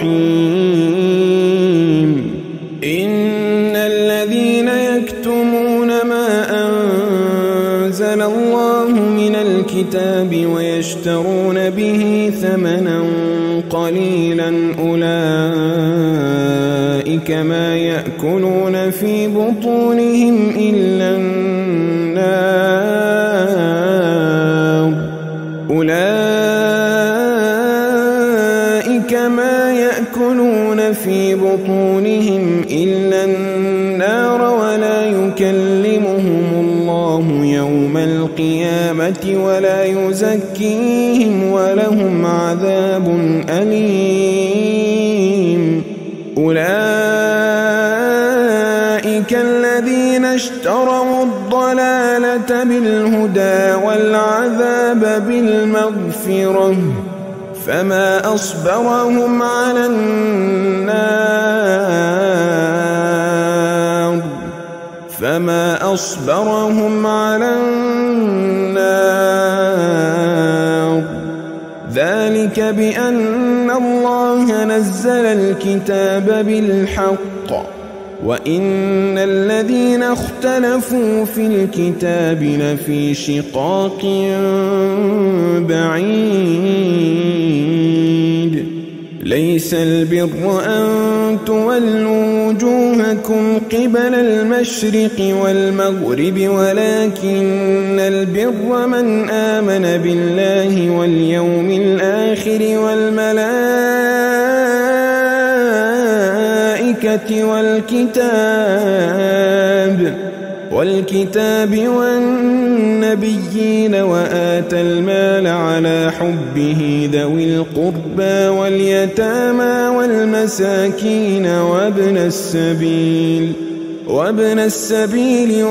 رحيم إن الذين يكتمون ما أنزل الله من الكتاب ويشترون به ثمنا قليلا أولئك ما يأكلون في بطونهم إلا النار أولئك ما يأكلون في بطونهم إلا النار القيامة ولا يزكيهم ولهم عذاب أليم. أولئك الذين اشتروا الضلالة بالهدى والعذاب بالمغفرة فما أصبرهم على النار فما أصبرهم على النار ذلك بأن الله نزل الكتاب بالحق وإن الذين اختلفوا في الكتاب لفي شقاق بعيد. ليس البر أن تولوا وجوهكم قبل المشرق والمغرب ولكن البر من آمن بالله واليوم الآخر والملائكة والكتاب والكتاب والنبيين وآتى المال على حبه ذوي القربى واليتامى والمساكين وابن السبيل وابن السبيل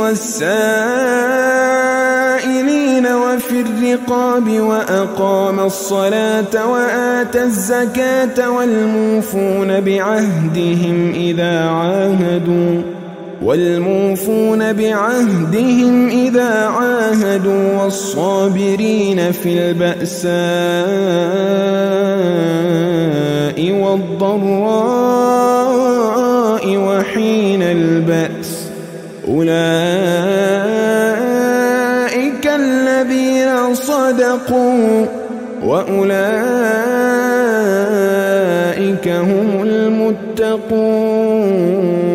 والسائلين وفي الرقاب وأقام الصلاة وآتى الزكاة والموفون بعهدهم إذا عاهدوا والموفون بعهدهم إذا عاهدوا والصابرين في البأساء والضراء وحين البأس أولئك الذين صدقوا وأولئك هم المتقون.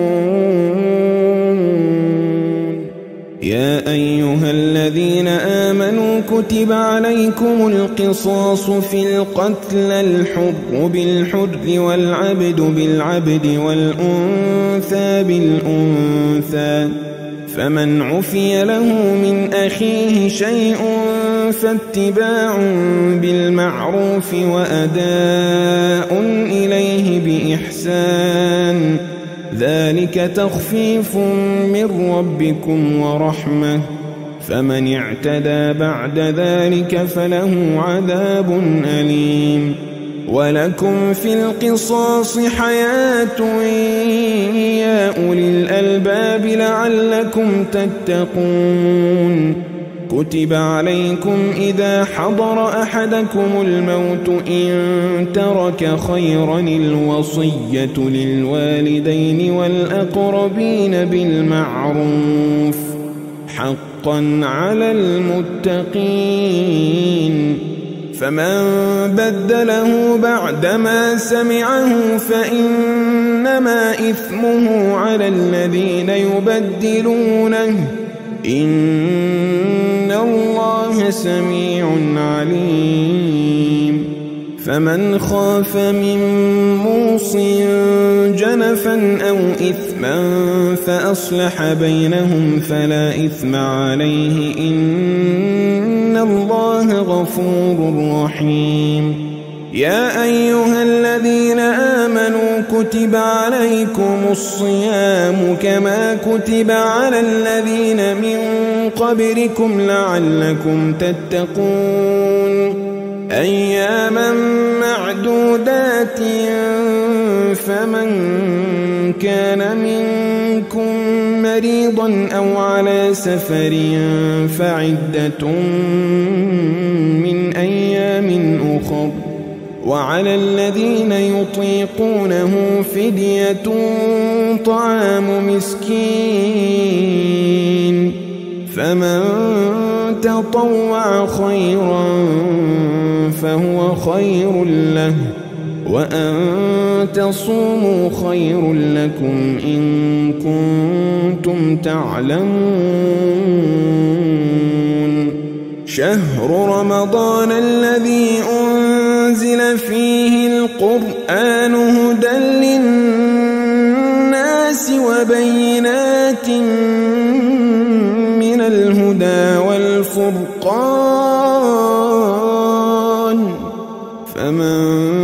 يا أيها الذين آمنوا كتب عليكم القصاص في القتل الحر بالحر والعبد بالعبد والأنثى بالأنثى فمن عفي له من أخيه شيء فاتباع بالمعروف وأداء إليه بإحسان ذلك تخفيف من ربكم ورحمة فمن اعتدى بعد ذلك فله عذاب أليم. ولكم في القصاص حياة يا أولي الألباب لعلكم تتقون. كتب عليكم إذا حضر أحدكم الموت إن ترك خيرا الوصية للوالدين والأقربين بالمعروف حقا على المتقين. فمن بدله بعدما سمعه فإنما إثمه على الذين يبدلونه إن الله سميع عليم. فمن خاف من موص جنفا أو إثما فأصلح بينهم فلا إثم عليه إن الله غفور رحيم. يا أيها الذين آمنوا كتب عليكم الصيام كما كتب على الذين من قبلكم لعلكم تتقون أياما معدودات فمن كان منكم مريضا أو على سفر فعدة من أيام أخر وعلى الذين يطيقونه فدية طعام مسكين فمن تطوع خيرا فهو خير له وأن تصوموا خير لكم إن كنتم تعلمون. شهر رمضان الذي أنزل فيه القرآن هدى للناس وبينات من الهدى والفرقان الفرقان فمن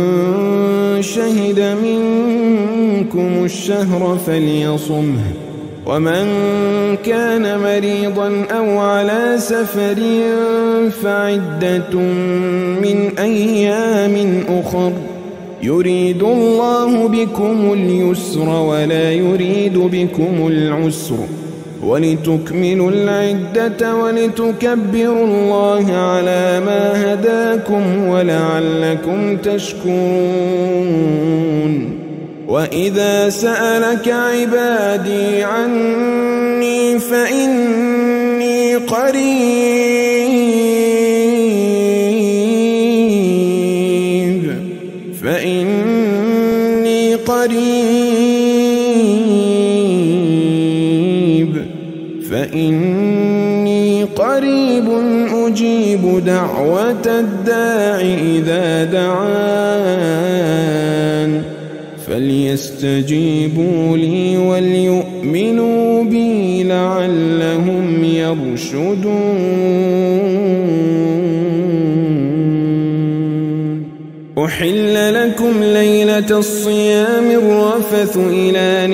شهد منكم الشهر فليصمه ومن كان مريضا أو على سفر فعدة من أيام أخر يريد الله بكم اليسر ولا يريد بكم العسر ولتكملوا العدة ولتكبروا الله على ما هداكم ولعلكم تشكرون وإذا سألك عبادي عني فإني قريب فإني قريب فإني قريب أجيب دعوة الداع إذا دعان فليستجيبوا لي وليؤمنوا بي لعلهم يرشدون. أحل لكم ليلة الصيام الرفث إلى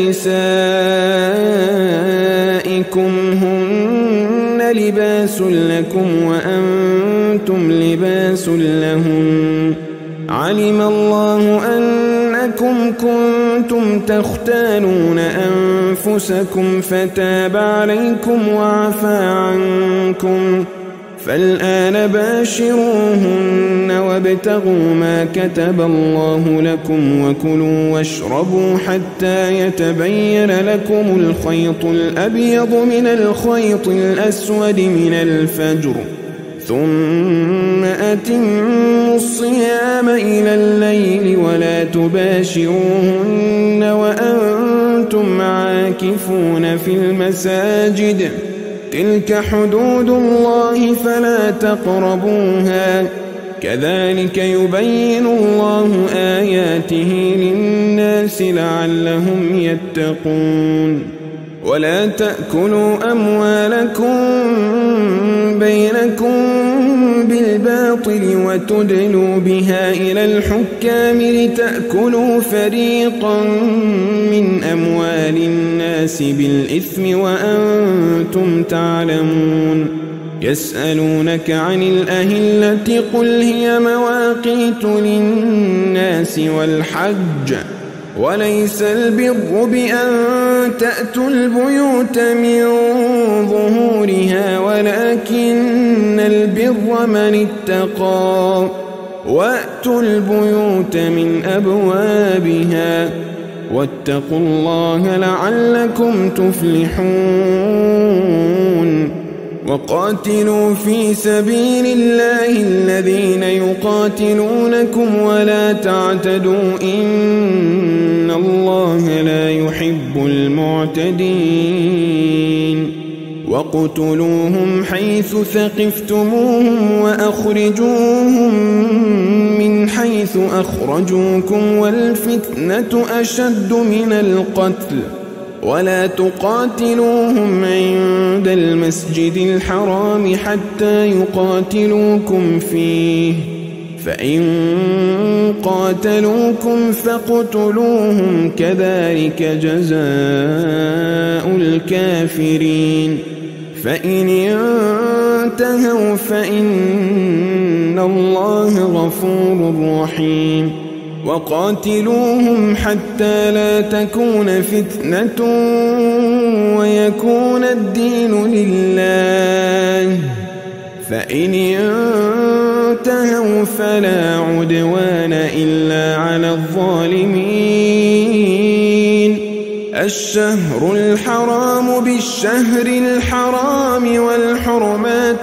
نسائكم هن لباس لكم وأنتم لباس لهم علم الله أنكم كنتم تختانون أنفسكم فتاب عليكم وعفى عنكم فالآن باشروهن وابتغوا ما كتب الله لكم وكلوا واشربوا حتى يتبين لكم الخيط الأبيض من الخيط الأسود من الفجر ثم أتموا الصيام إلى الليل ولا تباشروهن وأنتم عاكفون في المساجد تلك حدود الله فلا تقربوها كذلك يبين الله آياته للناس لعلهم يتقون. ولا تأكلوا أموالكم بينكم بالباطل وتدلوا بها إلى الحكام لتأكلوا فريقا من أموال الناس بالإثم وأنتم تعلمون. يسألونك عن الأهلة قل هي مواقيت للناس والحج وليس البر بأن تأتوا البيوت من ظهورها ولكن البر من اتقى وأتوا البيوت من أبوابها واتقوا الله لعلكم تفلحون. وقاتلوا في سبيل الله الذين يقاتلونكم ولا تعتدوا إن الله لا يحب المعتدين. وقتلوهم حيث ثقفتموهم وأخرجوهم من حيث أخرجوكم والفتنة أشد من القتل ولا تقاتلوهم عند المسجد الحرام حتى يقاتلوكم فيه فإن قاتلوكم فاقتلوهم كذلك جزاء الكافرين. فإن انتهوا فإن الله غفور رحيم. وقاتلوهم حتى لا تكون فتنة ويكون الدين لله فإن انتهوا فلا عدوان إلا على الظالمين. الشهر الحرام بالشهر الحرام والحرمات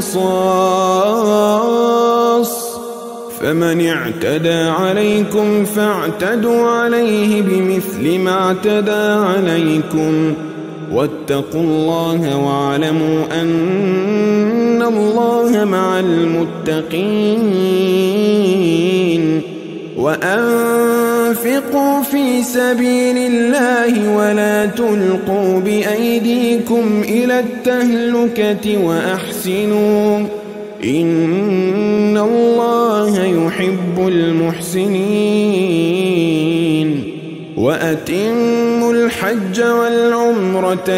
قصاص فمن اعتدى عليكم فاعتدوا عليه بمثل ما اعتدى عليكم واتقوا الله واعلموا أن الله مع المتقين. وأنفقوا في سبيل الله ولا تلقوا بأيديكم إلى التهلكة وأحسنوا إن الله يحب المحسنين وأتموا الحج والعمرة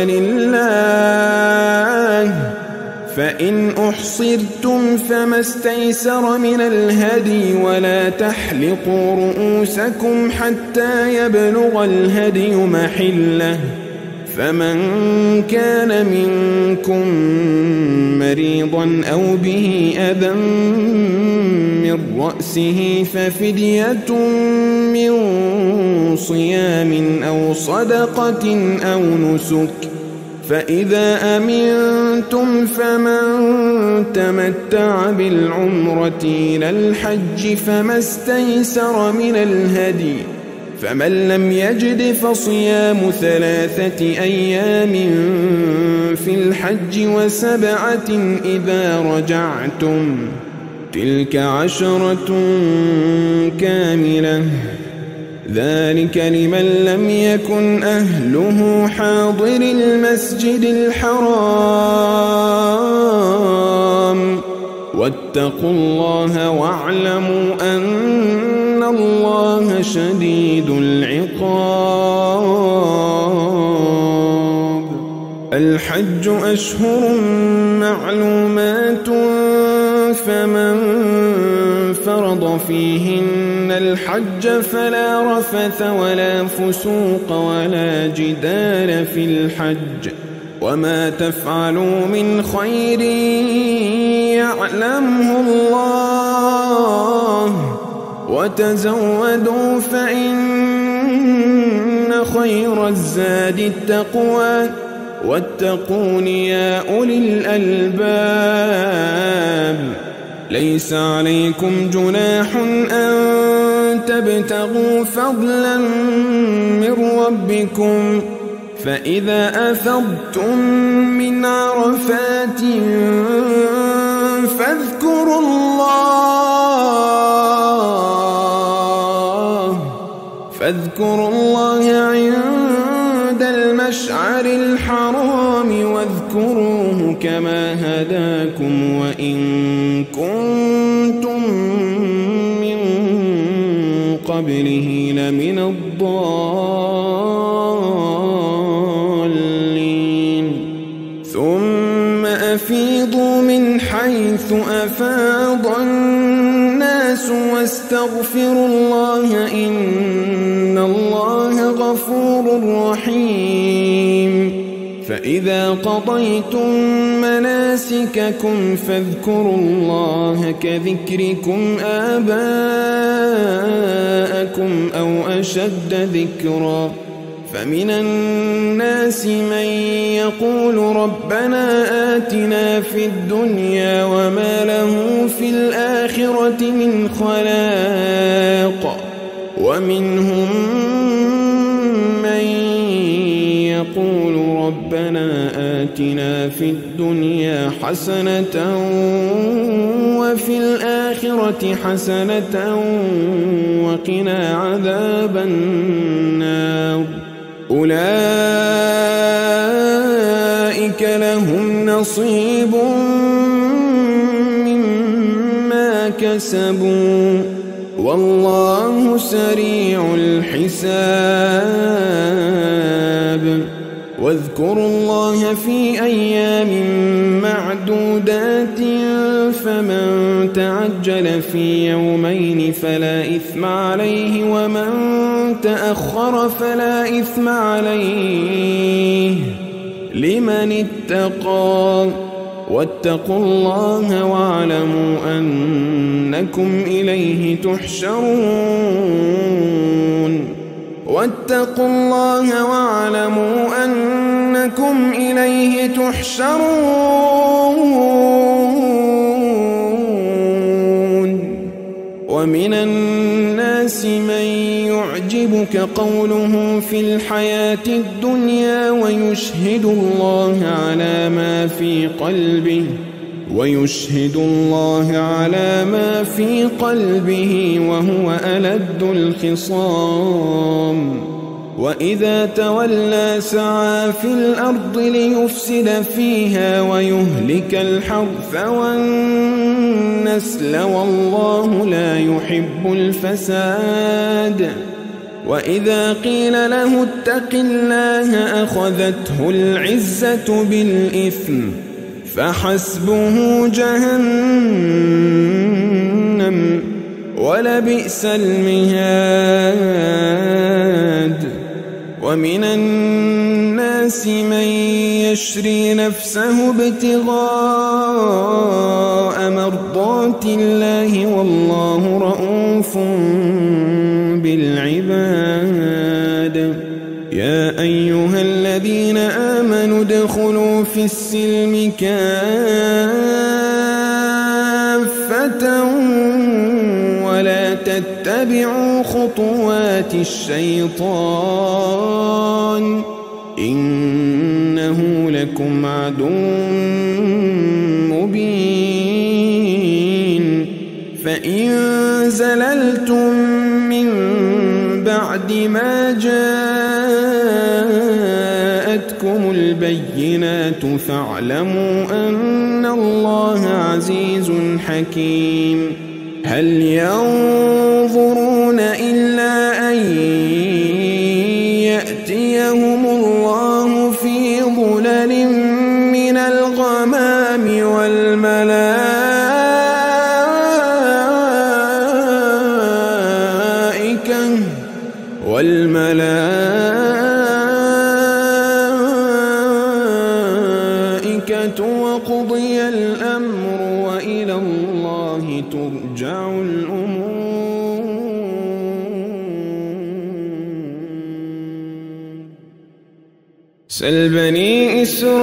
لله فإن أحصرتم فما استيسر من الهدي ولا تحلقوا رؤوسكم حتى يبلغ الهدي محله فمن كان منكم مريضا أو به أذى من رأسه ففدية من صيام أو صدقة أو نسك فإذا أمنتم فمن تمتع بالعمرة إلى الحج فما استيسر من الهدي فمن لم يجد فصيام ثلاثة أيام في الحج وسبعة إذا رجعتم تلك عشرة كاملة ذلك لمن لم يكن أهله حاضر المسجد الحرام واتقوا الله واعلموا أن الله شديد العقاب الحج أشهر معلومات فمن فرض فيهن الحج فلا رفث ولا فسوق ولا جدال في الحج وما تفعلوا من خير يعلمه الله وتزودوا فإن خير الزاد التقوى واتقون يا أولي الألباب ليس عليكم جناح أن تبتغوا فضلا من ربكم فإذا أفضتم من عرفات فاذكروا الله فاذكروا الله عند المشعر الحرام واذكروه كما هداكم وإن كنتم من قبله لمن الضالين ثم أفيضوا من حيث أفاض الناس واستغفروا الله إن الله غفور رحيم فإذا قضيتم مناسككم فاذكروا الله كذكركم آباءكم أو أشد ذكرا فمن الناس من يقول ربنا آتنا في الدنيا وما له في الآخرة من خلاق ومنهم من يقول ربنا آتنا في الدنيا حسنة وفي الآخرة حسنة وقنا عذاب النار أولئك لهم نصيب مما كسبوا والله سريع الحساب واذكروا الله في أيام معدودات فمن تعجل في يومين فلا إثم عليه ومن تأخر فلا إثم عليه لمن اتقى واتقوا الله واعلموا أنكم إليه تحشرون واتقوا الله واعلموا أنكم إليه تحشرون ومن الناس من يعجبك قوله في الحياة الدنيا ويشهد الله على ما في قلبه ويشهد الله على ما في قلبه وهو ألد الخصام وإذا تولى سعى في الأرض ليفسد فيها ويهلك الحرث والنسل والله لا يحب الفساد وإذا قيل له اتق الله أخذته العزة بالإثم فحسبه جهنم ولبئس المهاد ومن الناس من يشري نفسه ابتغاء مرضات الله والله رؤوف بالعباد يا أيها الذين آمنوا ادخلوا في السلم كافة ولا تتبعوا خطوات الشيطان إنه لكم عدو مبين فإن زللتم من بعد ما جاءتكم البينات فاعلموا أن الله عزيز حكيم هل ينظرون إلا أن يأتيهم الله في ظلل من الغمام والملائكة والملائكة وقضي الأمر وإلى الله ترجع الأمور سل بني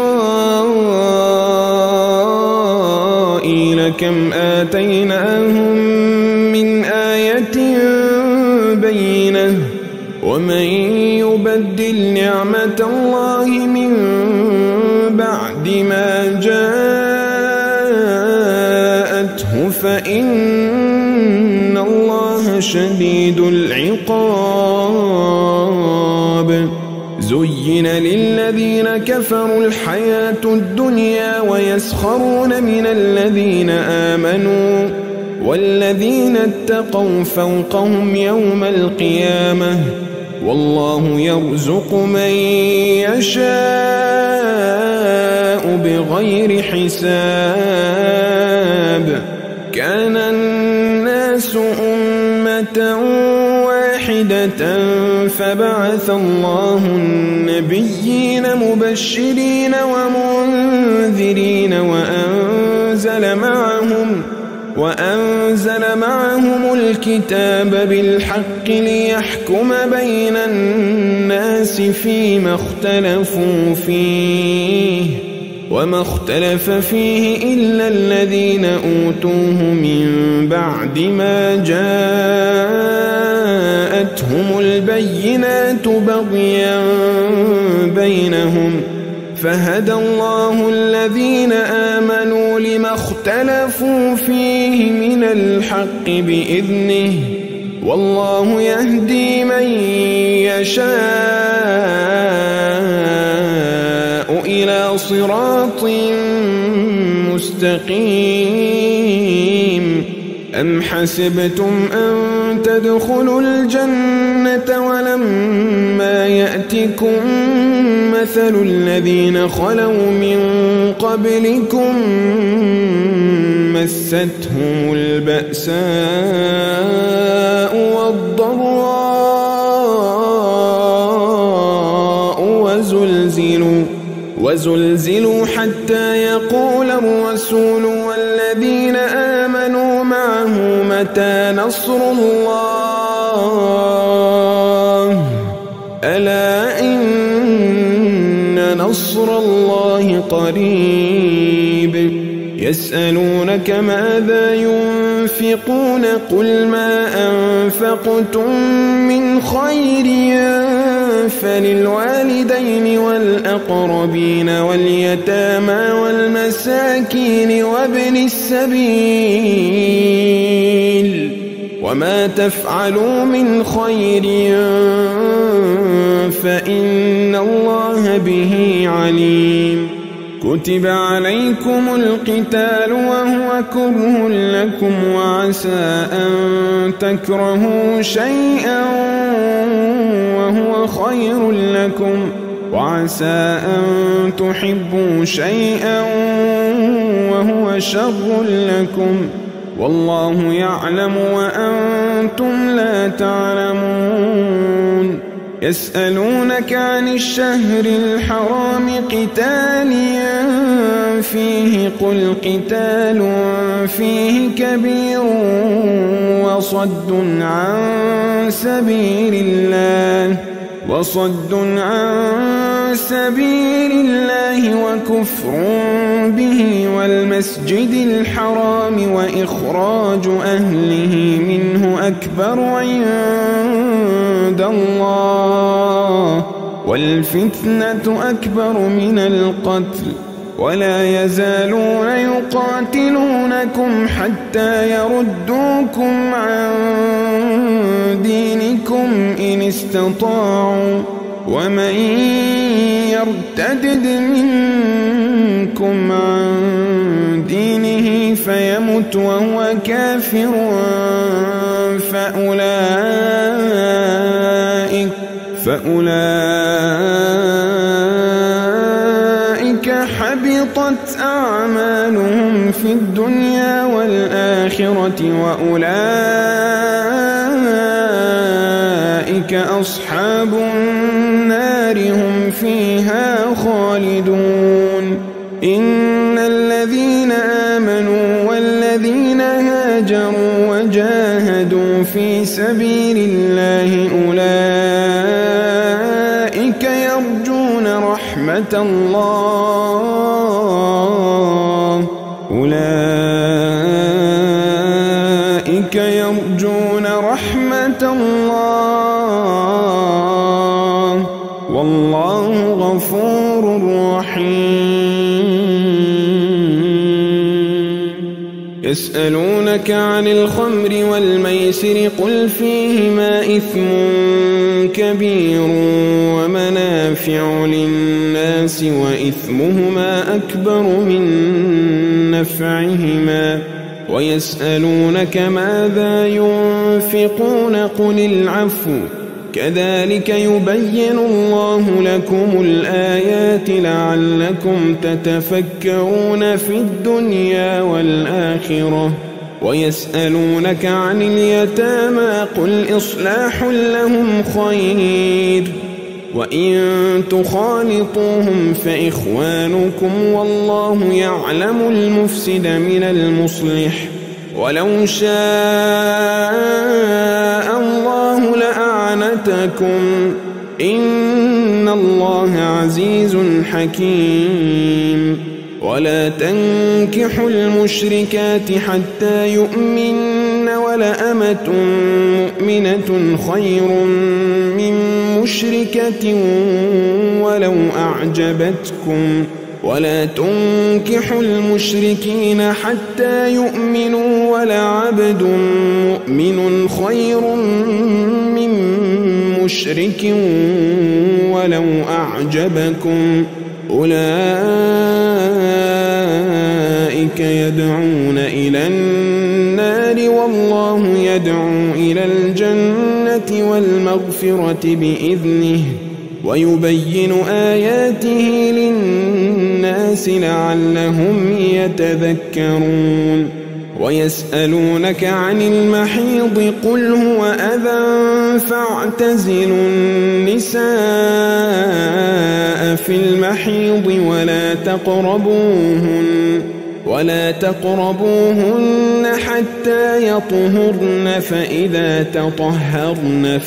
إسرائيل كم آتيناهم من آية بينة ومن يبدل نعمة الله من بعد ما جاءته فإن الله شديد العقاب زين للذين كفروا الحياة الدنيا ويسخرون من الذين آمنوا والذين اتقوا فوقهم يوم القيامة والله يرزق من يشاء بغير حساب كان الناس أمة واحدة فبعث الله النبيين مبشرين ومنذرين وأنزل معهم وأنزل معهم الكتاب بالحق ليحكم بين الناس فيما اختلفوا فيه وما اختلف فيه إلا الذين أوتوه من بعد ما جاءتهم البينات بغيا بينهم فهدى الله الذين آمنوا لما اختلفوا فيه من الحق بإذنه والله يهدي من يشاء إلى صراط مستقيم أم حسبتم أن تدخلوا الجنة ولما يأتكم مثل الذين خلوا من قبلكم مستهم البأساء والضراء وزلزلوا وزلزلوا حتى يقول الرسول والذين آمنوا معه متى نصر الله ألا إن نصر الله قريب يسألونك ماذا ينفقون قل ما أنفقتم من خير فللوالدين والأقربين واليتامى والمساكين وابن السبيل وما تفعلوا من خير فإن الله به عليم كتب عليكم القتال وهو كره لكم وعسى أن تكرهوا شيئا وهو خير لكم وعسى أن تحبوا شيئا وهو شر لكم والله يعلم وأنتم لا تعلمون يسألونك عن الشهر الحرام قتال فيه قل قتال فيه كبير وصد عن سبيل الله وصد عن سبيل الله وكفر به والمسجد الحرام وإخراج أهله منه أكبر عند الله والفتنة أكبر من القتل ولا يزالون يقاتلونكم حتى يردوكم عن دينكم إن استطاعوا ومن يرتد منكم عن دينه فيمت وهو كافر فأولئك فأولئك حبطت أعمالهم في الدنيا والآخرة وأولئك أصحاب النار هم فيها خالدون إن الذين آمنوا والذين هاجروا وجاهدوا في سبيل الله أولئك يرجون رحمة الله أولئك يرجون رحمة الله والله غفور رحيم يسألونك عن الخمر والميسر قل فيهما إثم كبير ومنافع للناس وإثمهما أكبر من نفعهما ويسألونك ماذا ينفقون قل العفو كذلك يبين الله لكم الآيات لعلكم تتفكرون في الدنيا والآخرة ويسألونك عن اليتامى قل إصلاح لهم خير وإن تخالطوهم فإخوانكم والله يعلم المفسد من المصلح ولو شاء الله لأعنتكم إن الله عزيز حكيم ولا تنكحوا المشركات حتى يؤمن ولأمة مؤمنة خير من مشركة ولو أعجبتكم ولا تنكحوا المشركين حتى يؤمنوا ولعبد مؤمن خير من مشرك ولو أعجبكم أولئك يدعون إلى النار والله يدعو إلى الجنة والمغفرة بإذنه ويبين آياته للناس لعلهم يتذكرون ويسألونك عن المحيض قل هو أذى فاعتزلوا النساء في المحيض ولا تقربوهن ولا تقربوهن حتى يطهرن فإذا تطهرن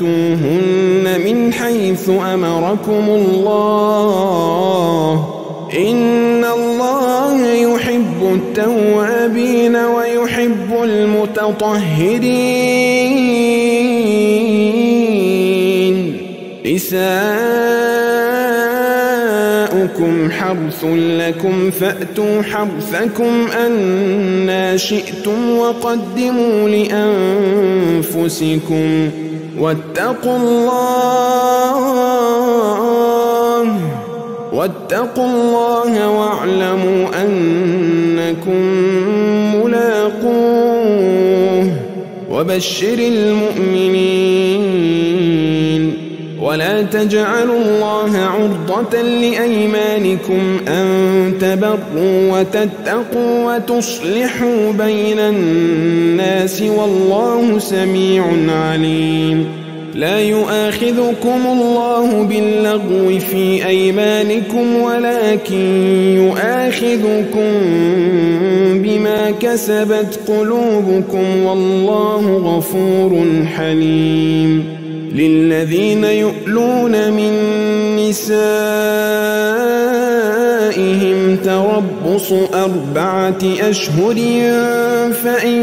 فأتوهن من حيث أمركم الله إن الله يحب التوابين ويحب المتطهرين نساؤكم حرث لكم فأتوا حرثكم أنى شئتم وقدموا لأنفسكم واتقوا الله واتقوا الله واعلموا أنكم ملاقوه وبشر المؤمنين ولا تجعلوا الله عرضة لأيمانكم أن تبروا وتتقوا وتصلحوا بين الناس والله سميع عليم لا يؤاخذكم الله باللغو في أيمانكم ولكن يؤاخذكم بما كسبت قلوبكم والله غفور حليم للذين يؤلون من نسائهم تربص أربعة أشهر فإن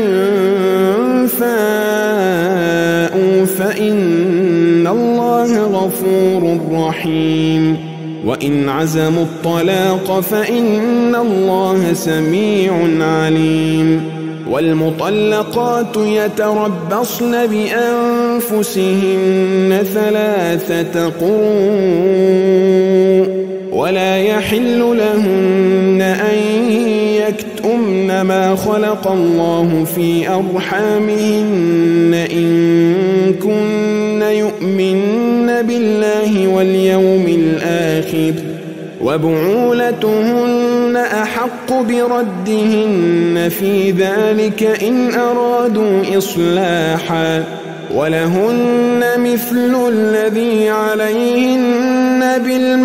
فاءوا فإن الله غفور رحيم وإن عزموا الطلاق فإن الله سميع عليم والمطلقات يتربصن بأنفسهن ثلاثة قروء ولا يحل لهن أن يكتمن ما خلق الله في أرحامهن إن كن يؤمن بالله واليوم الآخر وبعولتهن أحق بردهن في ذلك إن أرادوا إصلاحا ولهن مثل الذي عليهن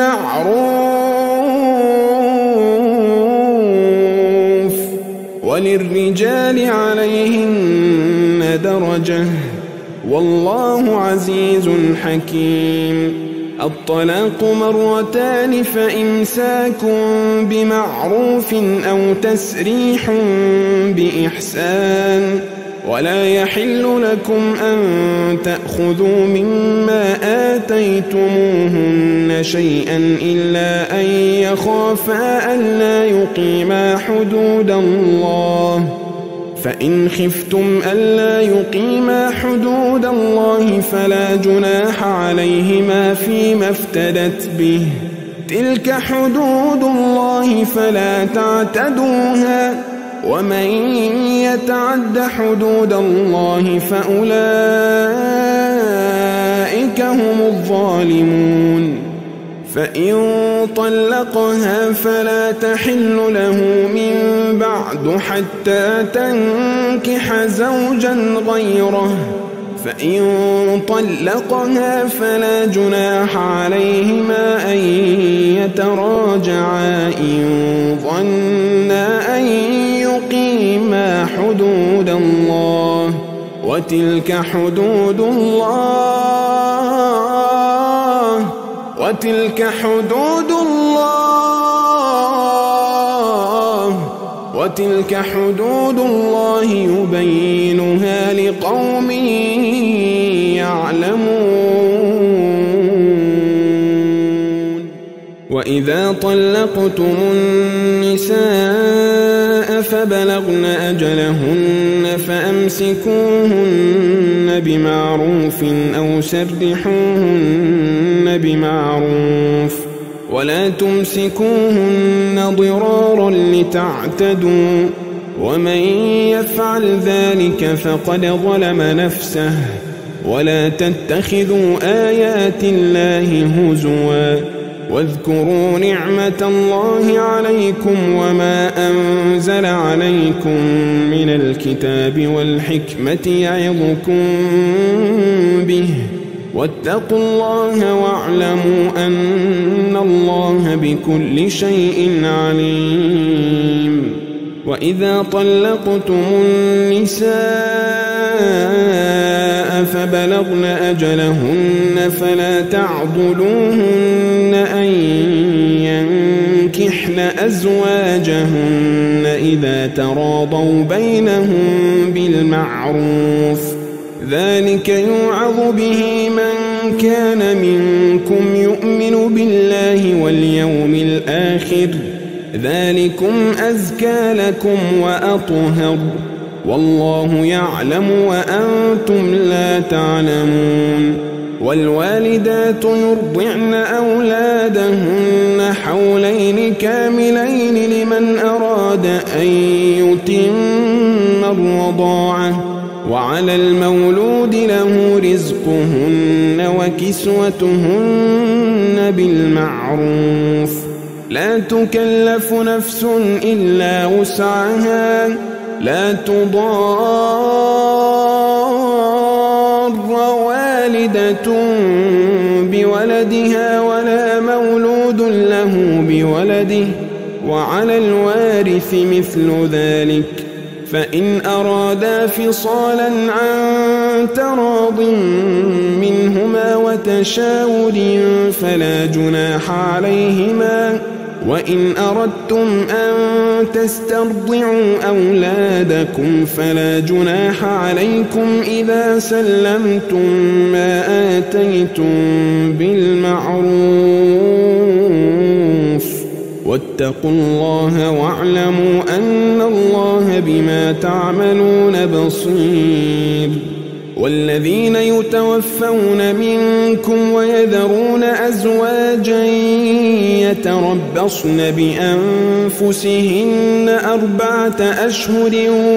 بالمعروف وللرجال عليهن درجة والله عزيز حكيم الطلاق مرتان فإمساك بمعروف أو تسريح بإحسان ولا يحل لكم أن تأخذوا مما آتيتموهن شيئا إلا أن يخافا ألا يقيما حدود الله فإن خفتم ألا يقيما حدود الله فلا جناح عليهما فيما افتدت به تلك حدود الله فلا تعتدوها ومن يتعد حدود الله فأولئك هم الظالمون فإن طلقها فلا تحل له من بعد حتى تنكح زوجا غيره فإن طلقها فلا جناح عليهما أن يتراجعا إن ظنا أن يقيما حدود الله وتلك حدود الله وتلك حدود الله وتلك حدود الله يبينها لقوم يعلمون وإذا طلقتم النساء فبلغن أجلهن فأمسكوهن بمعروف أو سرحوهن بمعروف ولا تمسكوهن ضرارا لتعتدوا ومن يفعل ذلك فقد ظلم نفسه ولا تتخذوا آيات الله هزوا واذكروا نعمة الله عليكم وما أنزل عليكم من الكتاب والحكمة يعظكم به واتقوا الله واعلموا أن الله بكل شيء عليم وإذا طلقتم النساء فبلغن أجلهن فلا تعضلوهن أن ينكحن أزواجهن إذا تراضوا بينهم بالمعروف ذلك يوعظ به من كان منكم يؤمن بالله واليوم الآخر ذلكم أزكى لكم وأطهر والله يعلم وأنتم لا تعلمون والوالدات يرضعن أولادهن حولين كاملين لمن أراد أن يتم الرضاعة وعلى المولود له رزقهن وكسوتهن بالمعروف لا تكلف نفس إلا وسعها لا تضار والدة بولدها ولا مولود له بولده وعلى الوارث مثل ذلك فإن أرادا فصالا عن تراض منهما وتشاور فلا جناح عليهما وإن أردتم أن تسترضعوا أولادكم فلا جناح عليكم إذا سلمتم ما آتيتم بالمعروف واتقوا الله واعلموا أن الله بما تعملون بصير والذين يتوفون منكم ويذرون أزواجا يتربصن بأنفسهن أربعة أشهر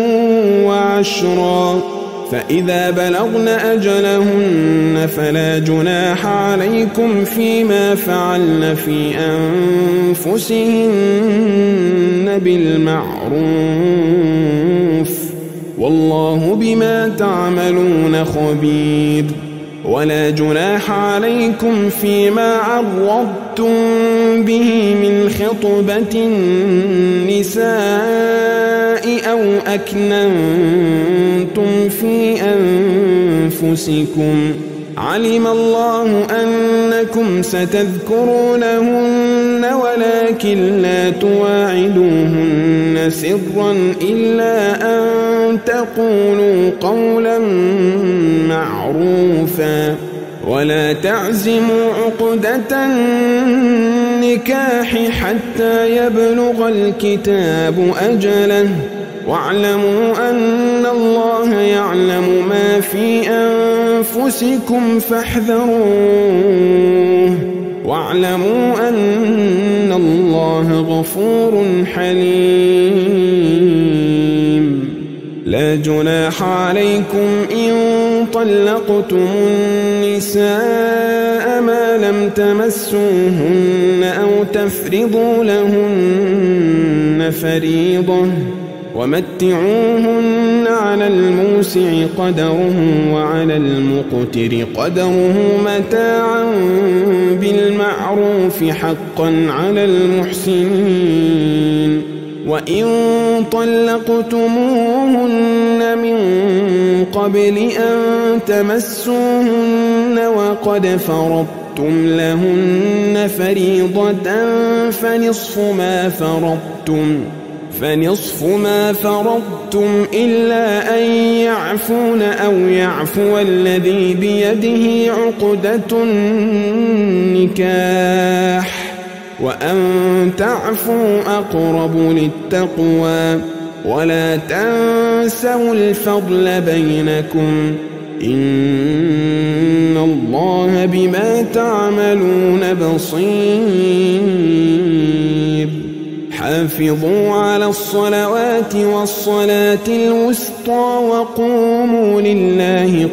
وعشرا فإذا بلغن أجلهن فلا جناح عليكم فيما فعلن في أنفسهن بالمعروف والله بما تعملون خبير ولا جناح عليكم فيما عرضتم به من خطبة النساء أو أكننتم في أنفسكم علم الله أنكم ستذكرونهن ولكن لا تواعدوهن سرا إلا أن تقولوا قولا معروفا ولا تعزموا عقدة النكاح حتى يبلغ الكتاب أجله واعلموا أن الله يعلم ما في أنفسكم فاحذروه واعلموا أن الله غفور حليم لا جناح عليكم إن طلقتم النساء ما لم تمسوهن أو تفرضوا لهن فريضة ومتعوهن على الموسع قدره وعلى المقتر قدره متاعا بالمعروف حقا على المحسنين وإن طلقتموهن من قبل أن تمسوهن وقد فرضتم لهن فريضة فنصف ما فرضتم فنصف ما فرضتم إلا أن يعفون أو يعفو الذي بيده عقدة النكاح وأن تعفوا أقرب للتقوى ولا تنسوا الفضل بينكم إن الله بما تعملون بصير حافظوا على الصلوات والصلاة الوسطى وقوموا لله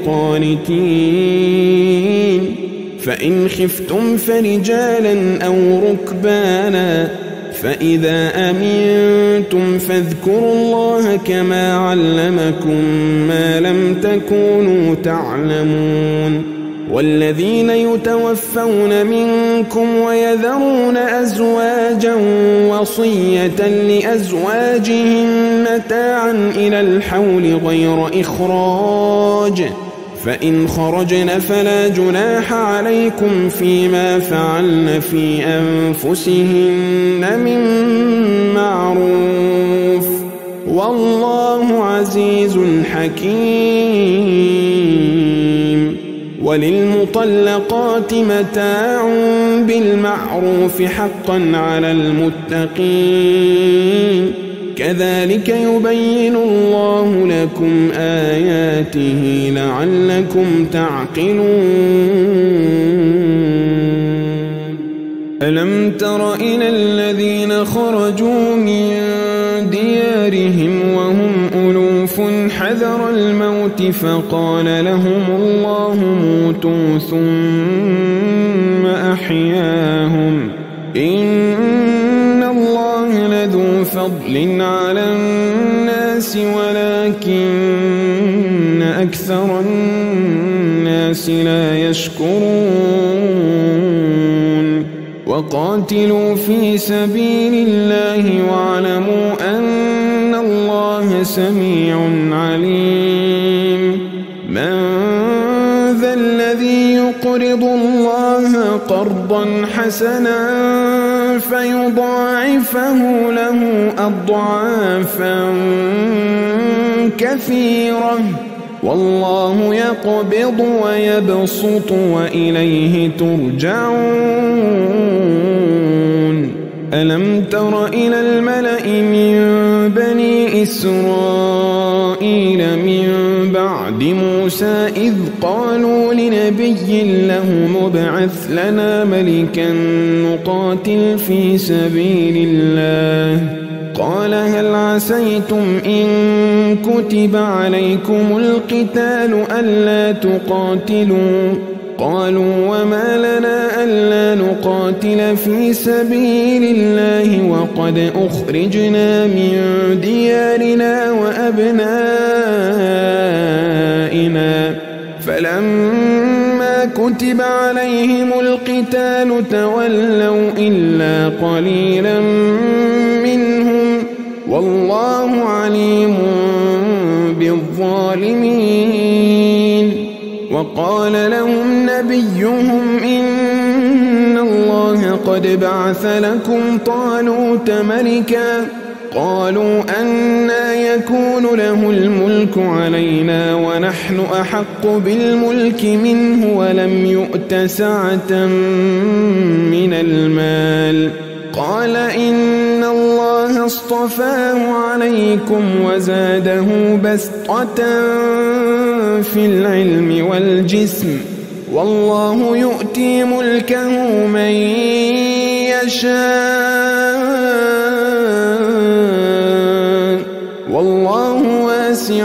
قانتين فإن خفتم فرجالا أو ركبانا فإذا أمنتم فاذكروا الله كما علمكم ما لم تكونوا تعلمون والذين يتوفون منكم ويذرون أزواجا وصية لأزواجهم متاعا إلى الحول غير إخراج، فإن خرجن فلا جناح عليكم فيما فعلن في أنفسهن من معروف، والله عزيز حكيم. وللمطلقات متاع بالمعروف حقا على المتقين، كذلك يبين الله لكم آياته لعلكم تعقلون. ألم تر إلى الذين خرجوا من ديارهم وهم ألوف حذر الموت فقال لهم الله موتوا ثم أحياهم، إن الله لذو فضل على الناس ولكن أكثر الناس لا يشكرون. وقاتلوا في سبيل الله واعلموا أن الله سميع عليم. من ذا الذي يقرض الله قرضا حسنا فيضاعفه له أضعافا كثيرة، والله يقبض ويبسط وإليه ترجعون. ألم تر إلى الملأ من بني إسرائيل من بعد موسى إذ قالوا لنبي له مبعث لنا ملكا نقاتل في سبيل الله، قال هل عسيتم إن كتب عليكم القتال ألا تقاتلوا؟ قالوا وما لنا ألا نقاتل في سبيل الله وقد أخرجنا من ديارنا وأبنائنا، فلما كتب عليهم القتال تولوا إلا قليلا منهم، والله عليم بالظالمين. وقال لهم نبيهم إن الله قد بعث لكم طالوت ملكا، قالوا أنى يكون له الملك علينا ونحن أحق بالملك منه ولم يؤت سعة من المال، قال إن الله اصطفاه عليكم وزاده بسطة في العلم والجسم، والله يؤتي ملكه من يشاء، والله واسع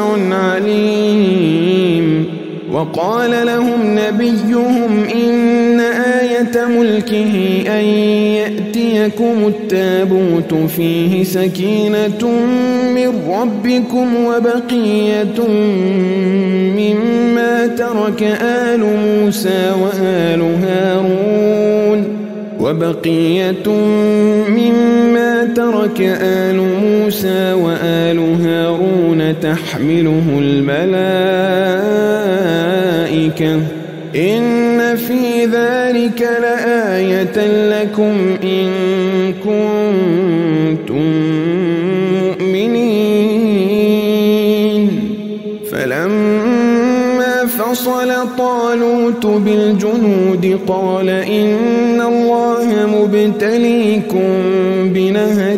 عليم. وقال لهم نبيهم إن آية ملكه أن يأتيكم التابوت فيه سكينة من ربكم وبقية مما ترك آل موسى وآل هارون وبقية مما ترك آل موسى وآل هارون تحمله الملائكة، إن في ذلك لآية لكم إن كنتم مؤمنين. فلما فصل طالوت بالجنود قال إن الله مبتليكم بنهر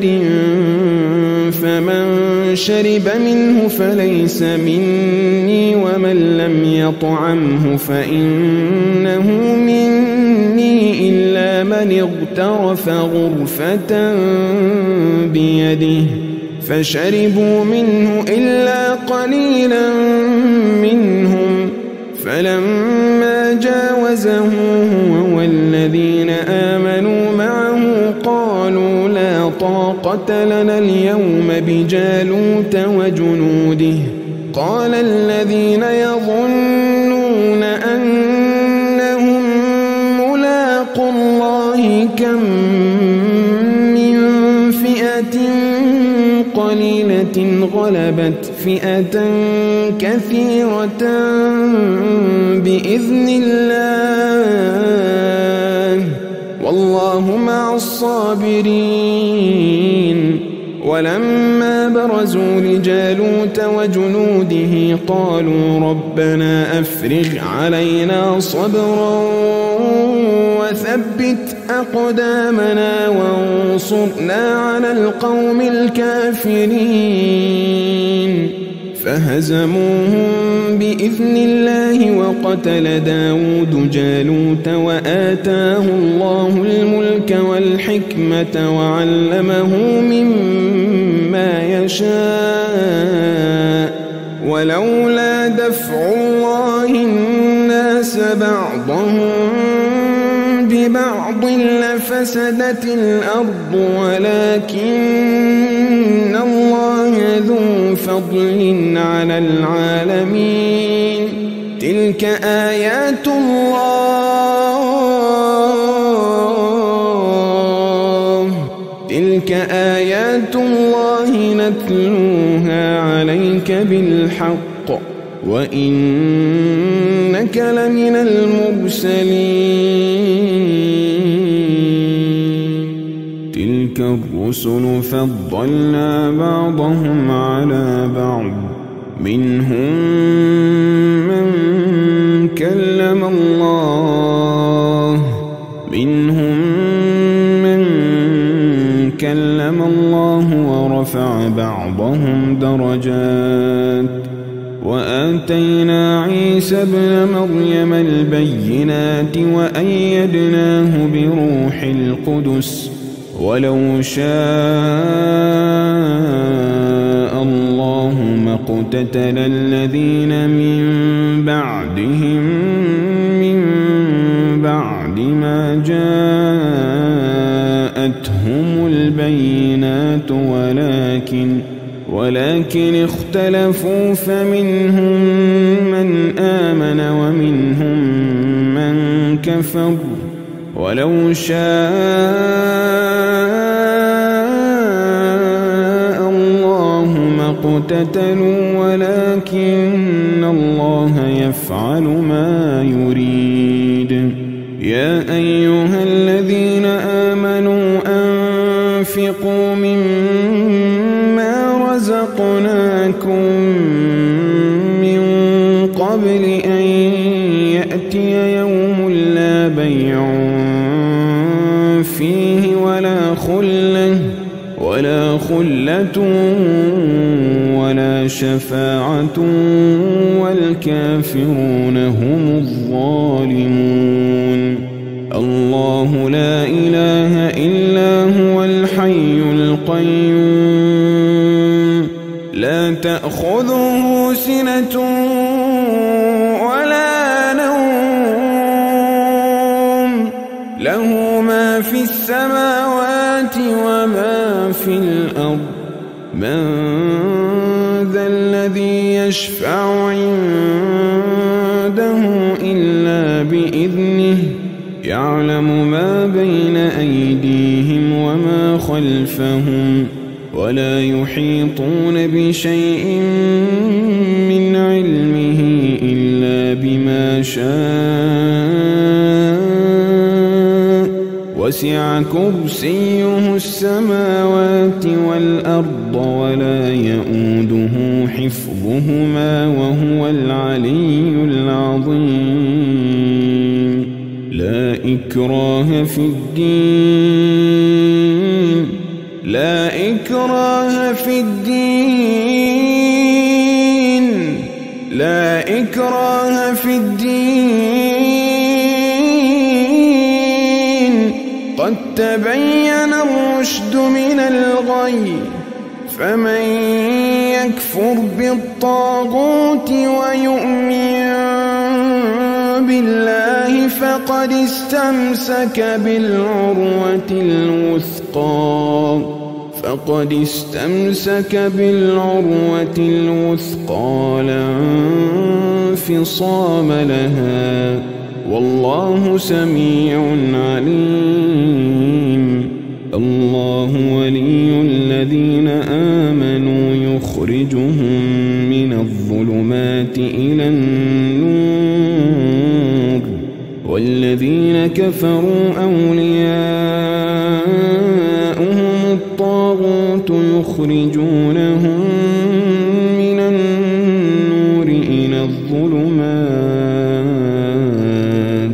فمن شرب منه فليس مني ومن لم يطعمه فإنه مني إلا من اغترف غرفة بيده، فشربوا منه إلا قليلا منهم، فلما جاوزه هو والذين آمنوا معه قالوا لا طاقة لنا اليوم بجالوت وجنوده، قال الذين يظنون أن فئة غلبت فئة كثيرة بإذن الله والله مع الصابرين. ولما برزوا لجالوت وجنوده قالوا ربنا أفرغ علينا صبرا وثبت أقدامنا وانصرنا على القوم الكافرين. فهزموهم بإذن الله وقتل داود جالوت وآتاه الله الملك والحكمة وعلمه مما يشاء ولولا دفع الله الناس بعضهم ببعض لفسدت الأرض ولكن الله ذو فضل على العالمين. تلك آيات الله تلك آيات الله نتلوها عليك بالحق وإنك لمن المرسلين. تلك الرسل فضلنا بعضهم على بعض منهم من كلم الله منهم من كلم الله ورفع بعضهم درجات وآتينا عيسى ابن مريم البينات وأيدناه بروح القدس ولو شاء الله ما اقتتل الذين من بعدهم من بعد ما جاءتهم البينات ولكن ولكن اختلفوا فمنهم من آمن ومنهم من كفر ولو شاء الله ما اقتتلوا ولكن الله يفعل ما يريد. يا أيها الذين آمنوا أنفقوا مما رزقناكم من قبل أن يأتي يوم لا بيع فيه ولا خلة ولا خلة ولا شفاعة والكافرون هم الظالمون. الله لا إله إلا هو الحي القيوم لا تأخذه سنة ولا نوم له ما في السماوات وما في الأرض من ذا الذي يشفع عنده إلا بإذنه يعلم ما بين أيديهم وما خلفهم ولا يحيطون بشيء من علمه إلا بما شاء وسع كرسيه السماوات والأرض ولا يؤوده حفظهما وهو العلي العظيم. لا إكراه في الدين لا إكراه في الدين لا إكراه في الدين قد تبين الرشد من الغي فمن يكفر بالطاغوت ويؤمن بالله فقد استمسك بالعروة الوثقى فقد استمسك بالعروة الوثقى لا انفصام لها والله سميع عليم. الله ولي الذين آمنوا يخرجهم من الظلمات إلى النور والذين كفروا أولياؤهم الطاغوت يخرجونهم من النور إلى الظلمات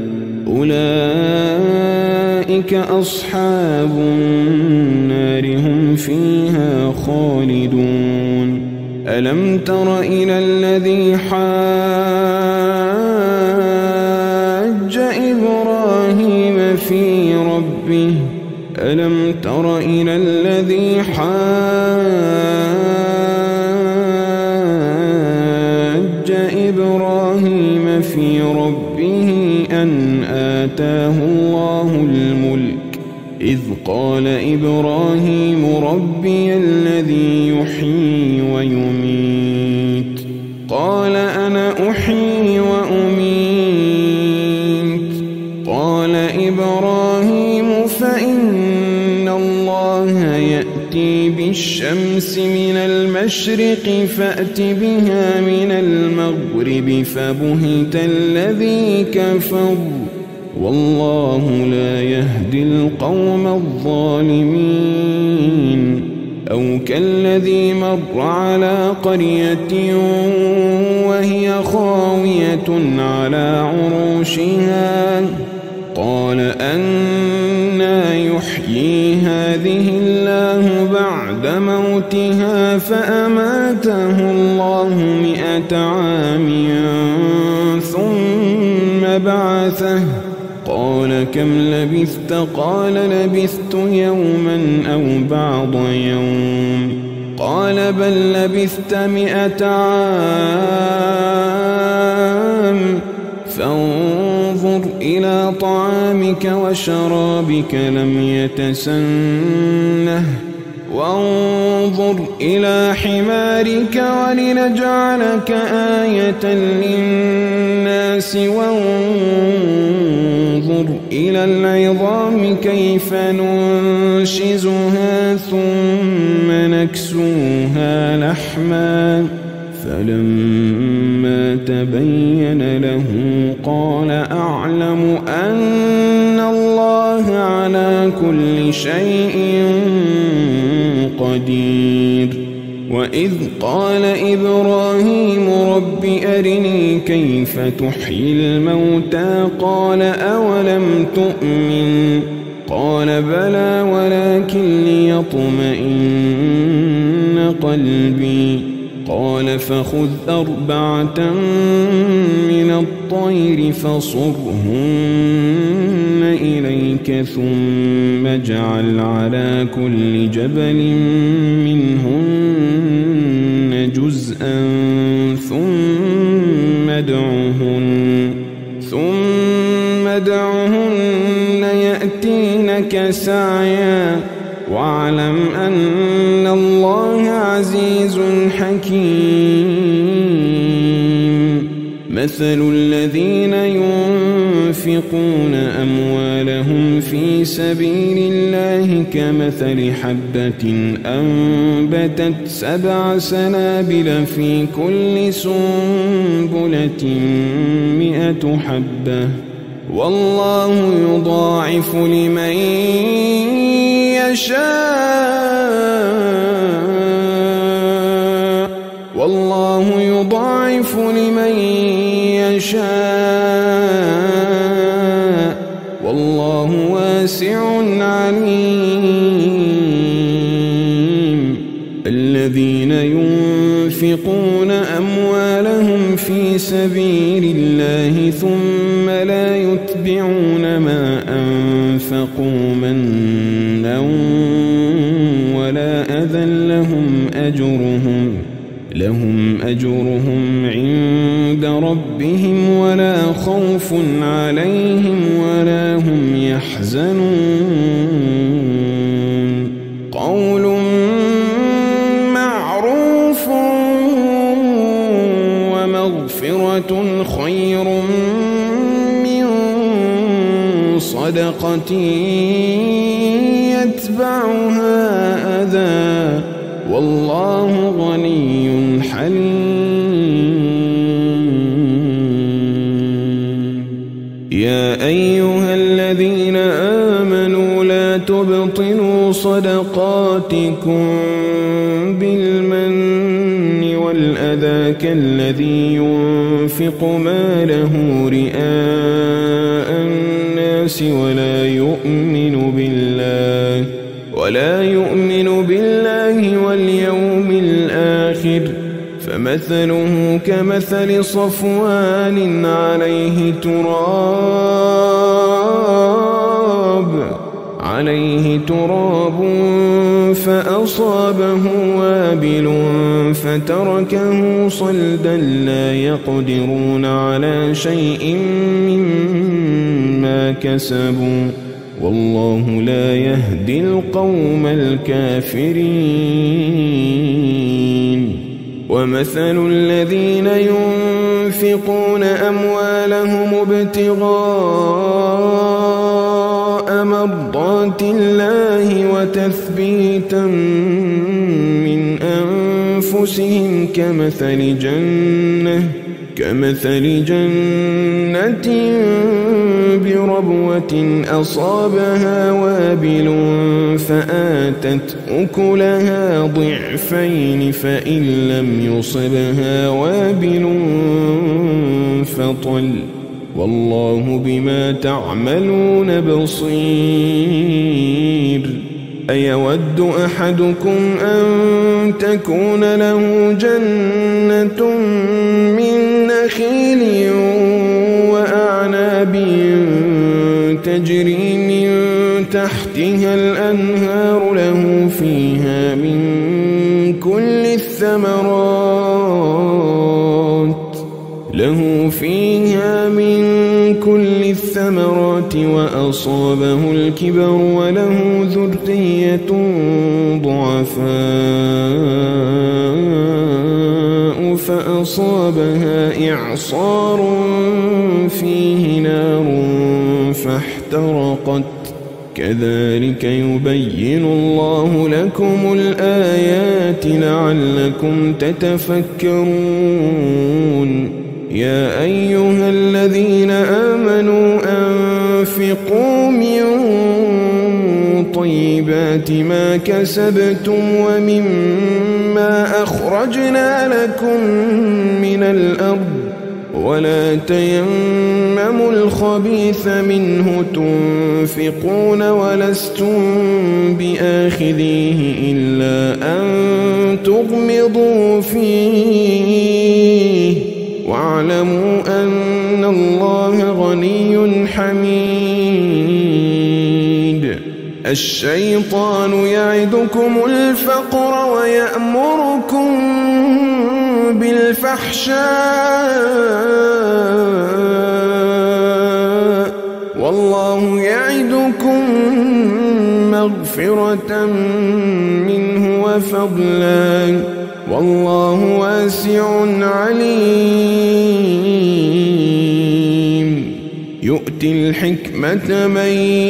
أولئك أصحاب النار هم فيها خالدون ألم تر إلى الذي حاج إبراهيم في ربه ألم تر إلى الذي حاج إبراهيم في ربه أن آتاه الله الملك إذ قال إبراهيم ربي الذي يحيي ويميت قال أنا أحيي وأميت قال إبراهيم فإن الله يأتي بالشمس من المشرق فأت بها من المغرب فبهت الذي كفر والله لا يهدي القوم الظالمين أو كالذي مر على قرية وهي خاوية على عروشها قال أنى يحيي هذه الله بعد موتها فأماته الله مئة عام ثم بعثه قال كم لبثت قال لبثت يوما أو بعض يوم قال بل لبثت مئة عام فانظر إلى طعامك وشرابك لم يتسنه وانظر إلى حمارك ولنجعلك آية للناس وانظر إلى العظام كيف ننشزها ثم نكسوها لحما فلما تبين له قال أعلم أن الله على كل شيء قدير وإذ قال إبراهيم رب أرني كيف تحيي الموتى قال أولم تؤمن قال بلى ولكن ليطمئن قلبي قال فخذ أربعة من الطير فصرهن إليك ثم اجعل على كل جبل منهن جزءا ثم ادعهن ثم ادعهن يأتينك سعيا واعلم أن الله عزيز حكيم مثل الذين ينفقون أموالهم في سبيل الله كمثل حبة أنبتت سبع سنابل في كل سنبلة مئة حبة والله يضاعف لمن يشاء والله يضاعف لمن يشاء والله واسع عليم الذين ينفقون أموالهم في سبيل الله ثم لا يتبعون ما أنفقوا منا ولا أذى لهم أجرهم لهم أجرهم عند ربهم ولا خوف عليهم ولا هم يحزنون قول معروف ومغفرة خير من صدقة يتبعها أذى والله غني حليم. يا أيها الذين آمنوا لا تبطلوا صدقاتكم بالمن والأذى كالذي ينفق ماله رئاء الناس ولا يؤمن بالله ولا يؤمن بالله واليوم الآخر فمثله كمثل صفوان عليه تراب عليه تراب فأصابه وابل فتركه صلدا لا يقدرون على شيء مما كسبوا والله لا يهدي القوم الكافرين. ومثل الذين ينفقون أموالهم ابتغاء مرضات الله وتثبيتا من أنفسهم كمثل جنة كمثل جنة بربوة أصابها وابل فآتت أكلها ضعفين فإن لم يصبها وابل فطل والله بما تعملون بصير. أيود أحدكم أن تكون له جنة من نخيل وأعناب تجري من تحتها الأنهار له فيها من كل الثمرات له فيها من كل الثمرات وأصابه الكبر وله ذرية ضعفاء فأصابها إعصار فيه نار فاحترقت كذلك يبين الله لكم الآيات لعلكم تتفكرون. يا أيها الذين آمنوا أنفقوا من طيبات ما كسبتم ومما أخرجنا لكم من الأرض ولا تيمموا الخبيث منه تنفقون ولستم بآخذيه إلا أن تغمضوا فيه واعلموا أن الله غني حميد. الشيطان يعدكم الفقر ويأمركم بالفحشاء والله يعدكم مغفرة منه وفضلا والله واسع عليم. يؤتي الحكمة من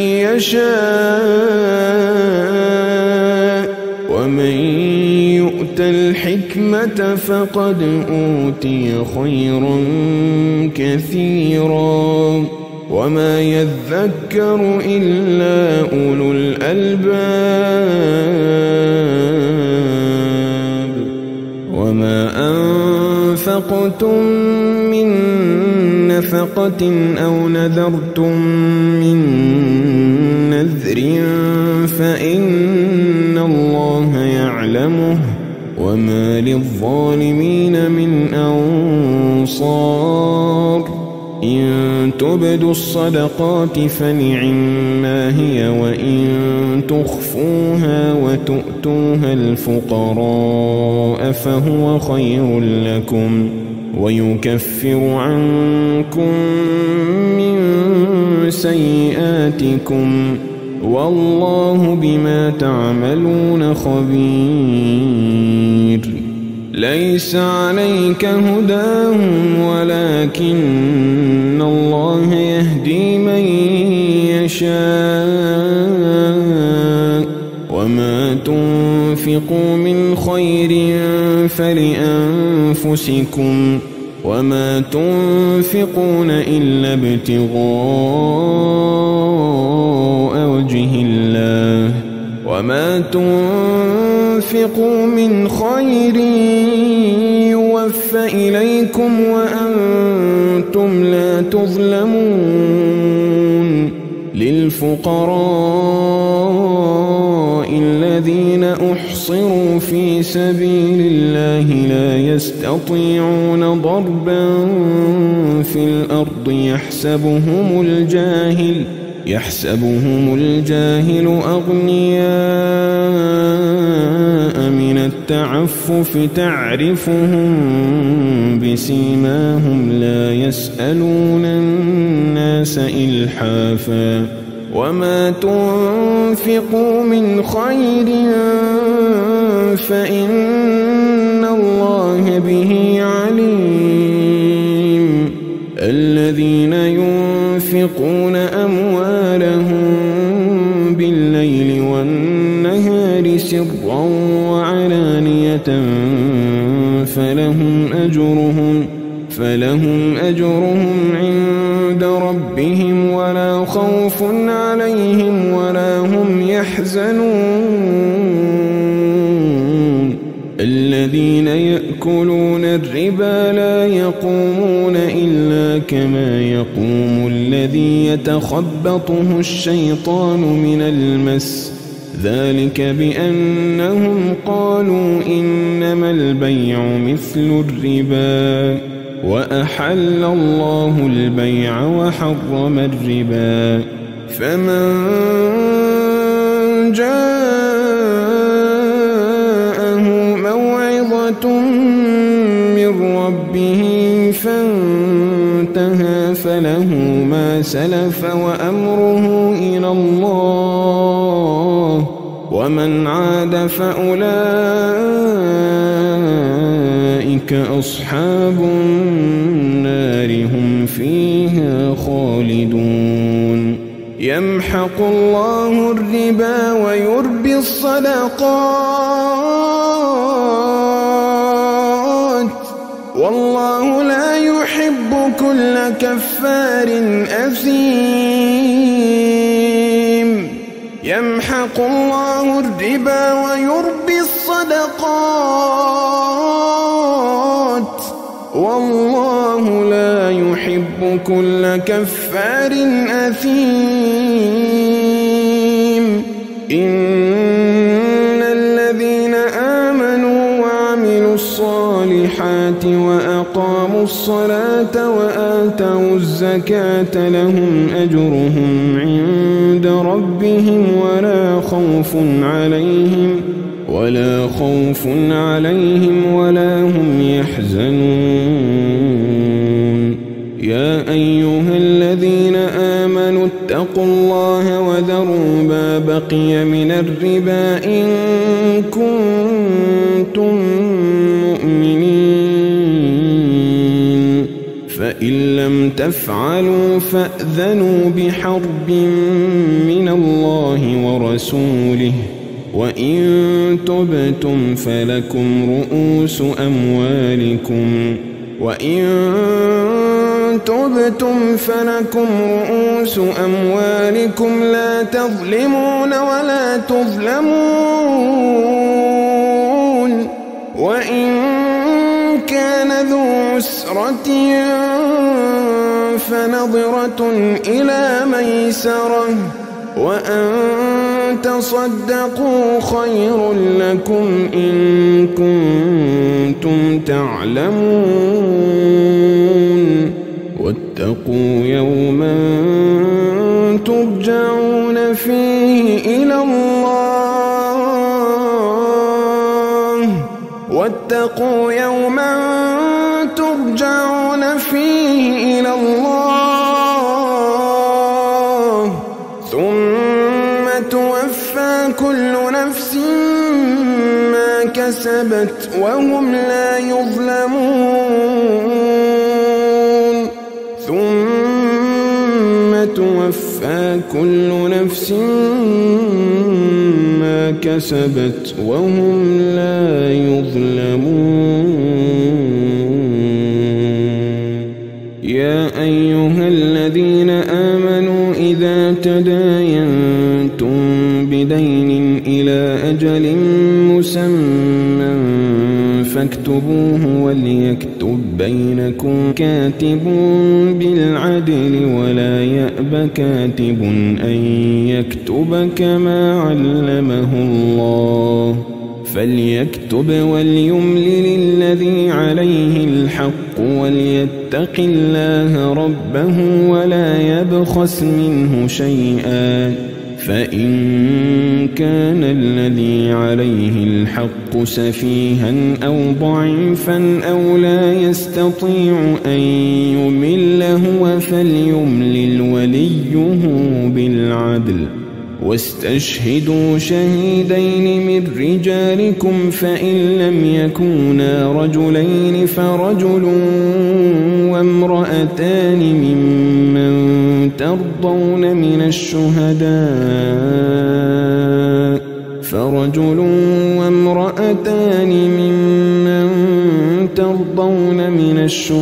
يشاء ومن يؤت الحكمة فقد أوتي خيرا كثيرا وما يذكر إلا أولو الألباب. وما أنفقتم من نفقة أو نذرتم من نذر فإن الله يعلمه وما للظالمين من أنصار. إن تبدوا الصدقات فنعما هي وإن تخفوها وتؤتوها الفقراء فهو خير لكم ويكفر عنكم من سيئاتكم والله بما تعملون خبير. ليس عليك هداهم ولكن الله يهدي من يشاء تنفقوا من خير فلأنفسكم وما تنفقون إلا ابتغاء وجه الله وما تنفقوا من خير يوفى إليكم وأنتم لا تظلمون للفقراء الذين أحصروا في سبيل الله لا يستطيعون ضربا في الأرض يحسبهم الجاهل يحسبهم الجاهل أغنياء من التعفف تعرفهم بسيماهم لا يسألون الناس إلحافا وما تنفقوا من خير فإن الله به عليم الذين ينفقون أموالهم بالليل والنهار سرا وعلانية فلهم أجرهم فلهم أجرهم عند ربهم ولا خوف عليهم ولا هم يحزنون الذين يأكلون الربا لا يقومون إلا كما يقوم الذي يتخبطه الشيطان من المس ذلك بأنهم قالوا إنما البيع مثل الربا وأحل الله البيع وحرم الربا فمن جاءه موعظة من ربه فانتهى فله ما سلف وأمره إلى الله ومن عاد فأولئك أصحاب النار هم فيها خالدون يمحق الله الربا ويربي الصدقات والله لا يحب كل كفار أثيم يمحق الله الربا ويربي الصدقات والله لا يحب كل كفار أثيم إن الذين آمنوا وعملوا الصالحات وأقاموا الصلاة وآتوا الزكاة لهم أجرهم عند ربهم ولا خوف عليهم ولا خوف عليهم ولا هم يحزنون يا أيها الذين آمنوا اتقوا الله وذروا ما بقي من الربا إن كنتم مؤمنين فإن لم تفعلوا فأذنوا بحرب من الله ورسوله وإن تبتم فلكم رؤوس أموالكم وإن تبتم فلكم رؤوس أموالكم لا تظلمون ولا تظلمون وإن كان ذو عسرة فنظرة إلى ميسرة وأن تصدقوا خير لكم إن كنتم تعلمون واتقوا يوما ترجعون فيه إلى الله واتقوا يوما ترجعون فيه إلى الله ثم توفى كل نفس ما كسبت وهم لا يظلمون ثم توفى كل نفس ما كسبت وهم لا يظلمون. يا أيها الذين آمنوا إذا تداينتم بدين إلى أجل مسمى فاكتبوه وليكتب بينكم كاتب بالعدل ولا يأب كاتب أن يكتب كما علمه الله فليكتب وليملل الذي عليه الحق وليتق الله ربه ولا يبخس منه شيئا فإن كان الذي عليه الحق سفيها أو ضعيفا أو لا يستطيع أن يمل هو فليملل وليه بالعدل واستشهدوا شهيدين من رجالكم فإن لم يكونا رجلين فرجل وامرأتان ممن ترضون من الشهداء فرجل وامرأتان ممن ترضون من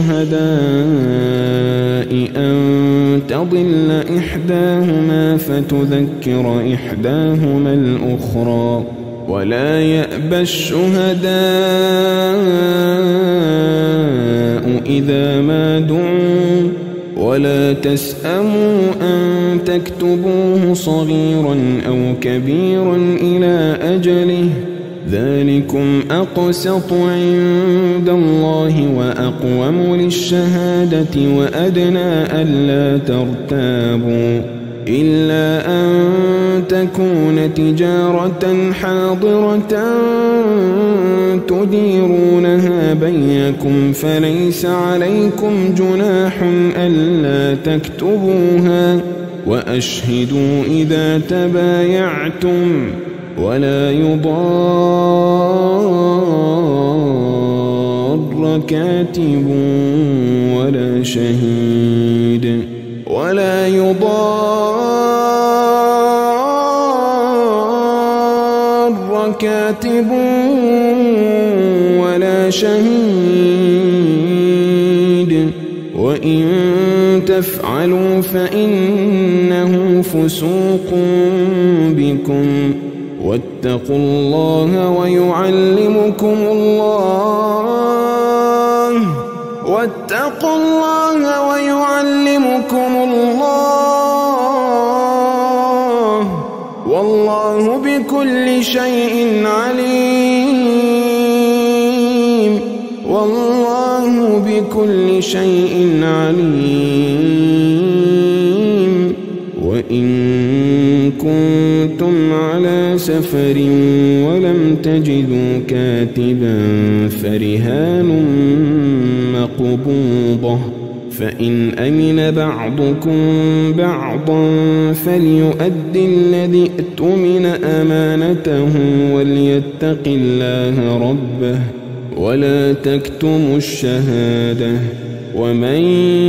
الشهداء أن تضل إحداهما فتذكر إحداهما الأخرى ولا يأبى الشهداء إذا ما دعوا ولا تسأموا أن تكتبوه صغيرا أو كبيرا إلى أجله ذلكم أقسط عند الله وأقوم للشهادة وأدنى ألا ترتابوا إلا أن تكون تجارة حاضرة تديرونها بينكم فليس عليكم جناح ألا تكتبوها وأشهدوا إذا تبايعتم ولا يضار كاتب ولا شهيد ولا يضار كاتب ولا شهيد وإن تفعلوا فإنه فسوق بكم واتقوا الله ويعلمكم الله واتقوا الله ويعلمكم الله والله بكل شيء عليم والله بكل شيء عليم. وإن كنتم على سفر ولم تجدوا كاتبا فرهان مقبوضة فإن أمن بعضكم بعضا فليؤد الذي اؤتمن أمانته وليتق الله ربه ولا تكتموا الشهادة ومن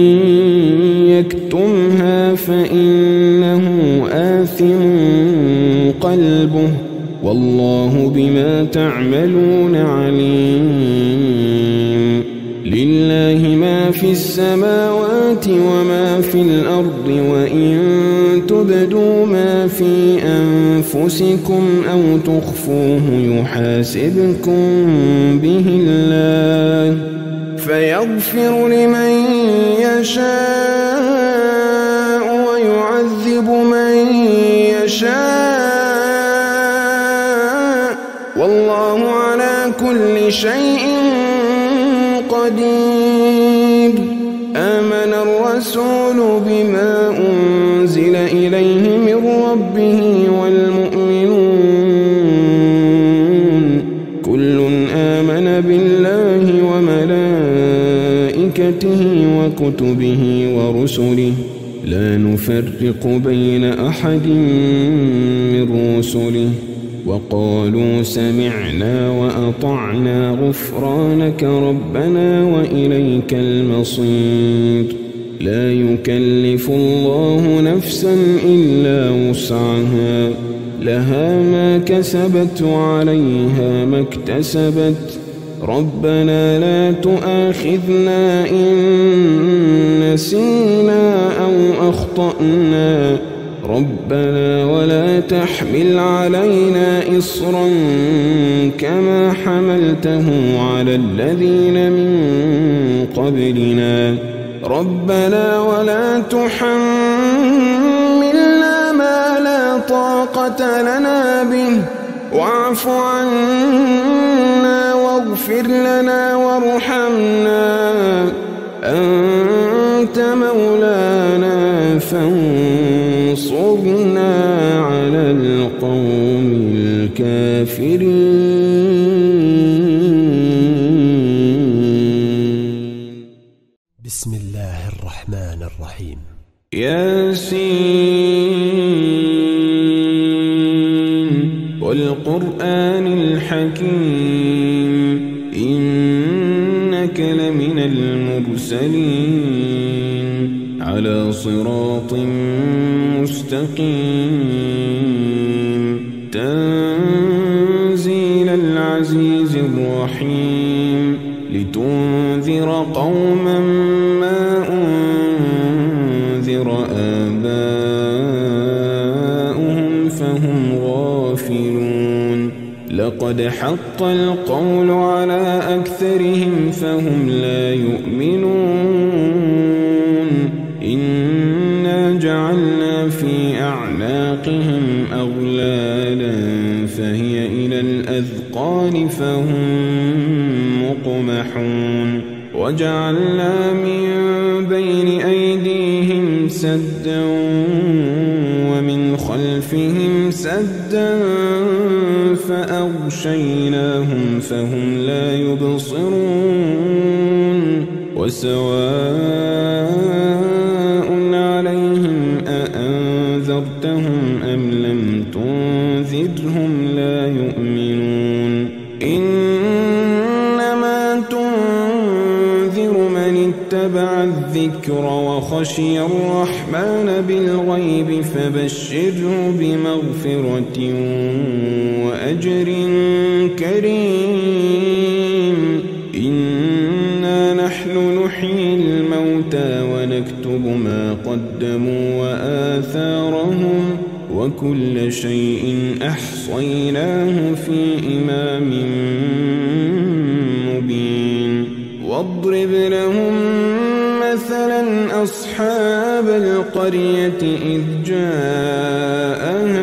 يكتمها فإنه آثم قلبه والله بما تعملون عليم. لله ما في السماوات وما في الأرض وإن تبدوا ما في أنفسكم أو تخفوه يحاسبكم به الله فيغفر لمن يشاء ويعذب من يشاء والله على كل شيء قدير. آمن الرسول بما أنزل إليه من ربه والمؤمنون كل آمن بالله وملائكته وكتبه ورسله لا نفرق بين أحد من رسله وقالوا سمعنا وأطعنا غفرانك ربنا وإليك المصير. لا يكلف الله نفسا إلا وسعها لها ما كسبت وعليها ما اكتسبت ربنا لا تؤاخذنا إن نسينا أو أخطأنا ربنا ولا تحمل علينا إصرا كما حملته على الذين من قبلنا ربنا ولا تحملنا ما لا طاقة لنا به واعف عنا واغفر لنا وارحمنا أنت مولانا فانصرنا على القوم الكافرين. بسم الله الرحمن الرحيم. ياسين والقرآن الحكيم إنك لمن المرسلين على صراط مستقيم تنزيل العزيز الرحيم لتنذر قوما ما أنذر آباؤهم فهم غافلون لقد حق القول على أكثرهم فهم لا يؤمنون إنا جعلنا في أعناقهم أغلالا فهي إلى الأذقان فهم مقمحون وجعلنا من بين أيديهم سدا ومن خلفهم سدا فأغشيناهم فهم لا يبصرون وسواء عليهم أأنذرتهم أم لم تنذرهم لا يؤمنون إنما تنذر من اتبع الذكر وخشي الرحمن بالغيب فبشره بمغفرة وأجر كريم إنا نحن نحيي الموتى ونكتب ما قدموا وآثارهم وكل شيء أحصيناه في إمام مبين واضرب لهم مثلا أصحاب القرية إذ جاءها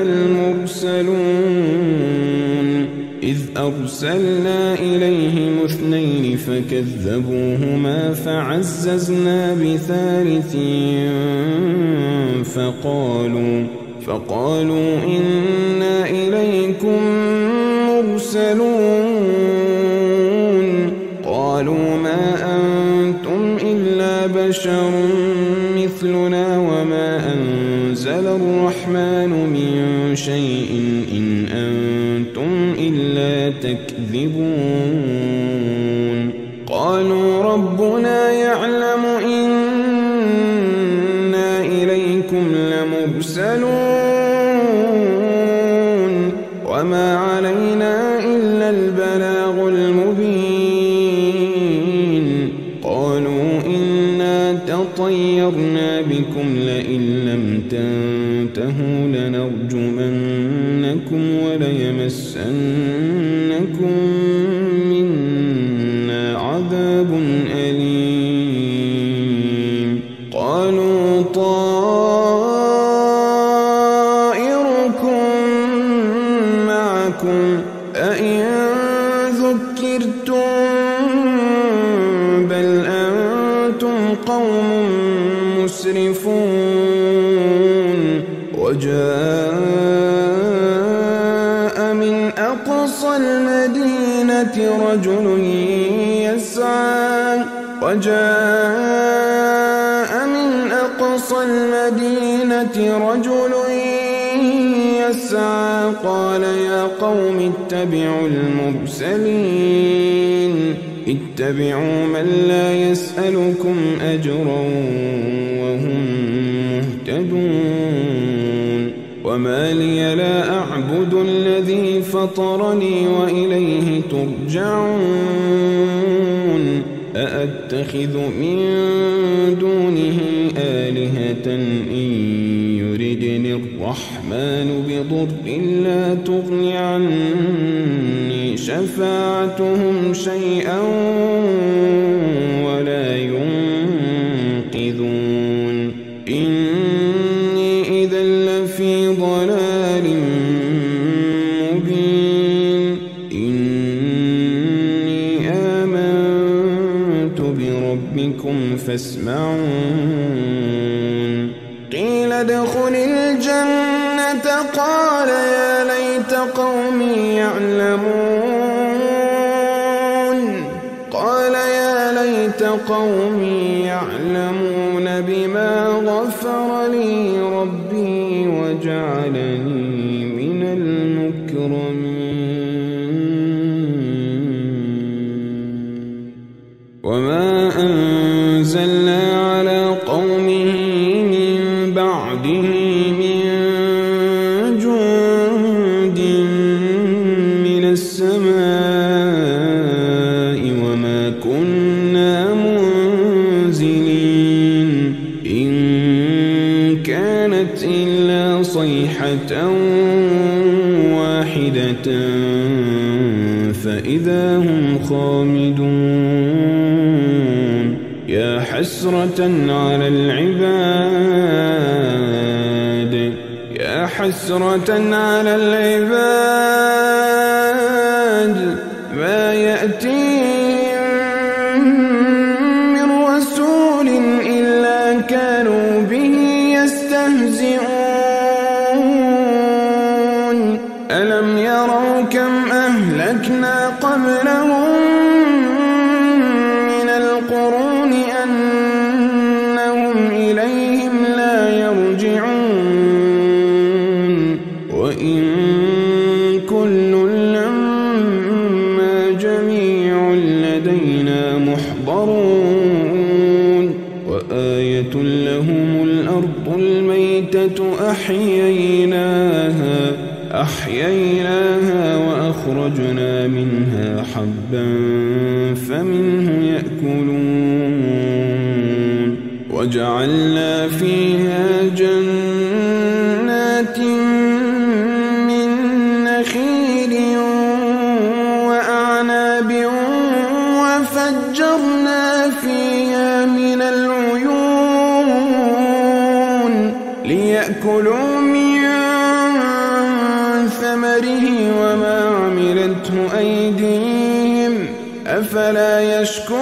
المرسلون إذ أرسلنا إليهم اثنين فكذبوهما فعززنا بثالث فقالوا فقالوا إنا إليكم مرسلون قالوا ما أنتم إلا بشر مثلنا وما أنزل الرحمن من شيء إن أنتم إلا تكذبون قالوا ربنا يعلم إنا إليكم لمرسلون وما علينا إلا البلاغ المبين قالوا إنا تطيرنا بكم لئن لم تنتهوا لنرجمنكم وليمسنكم منا عذاب أليم قالوا طائركم معكم أئن ذكرتم بل أنتم قوم مسرفون وجاء من أقصى المدينة رجل يسعى وجاء من أقصى المدينة رجل يسعى قال يا قوم اتبعوا المرسلين اتبعوا من لا يسألكم أجرا وهم مهتدون وما لي لا أعبد الذي فطرني وإليه ترجعون أأتخذ من دونه آلهة إن يردني الرحمن بضر لا تغن عني شفاعتهم شيئا ولا ينقذون إني إذا لفي ضلال مبين إني آمنت بربكم فاسمعون قيل ادخل الجنة قال يا ليت قومي يعلمون قال يا ليت قومي يعلمون بما غفر لي ربي وجعلني من المكرمين وما أنزلنا على قومه من بعده من جند من السماء وما كنا منزلين إن كانت إلا صيحة واحدة فإذا هم خامدون يا حسرة على العباد يا حسرة على العباد ما يأتيهم من رسول إلا كانوا به يستهزئون ألم يروا كم أهلكنا قبلهم من القرون أنهم إليهم لا يرجعون وإن كل لما جميع لدينا محضرون وآية لهم الأرض الميتة أحييناها أحييناها وأخرجنا منها حبا فمنه يأكلون وجعلنا فيها جنات من نخيل وأعناب وفجرنا فيها من العيون ليأكلوا من ثمره وما عملته أيديهم أفلا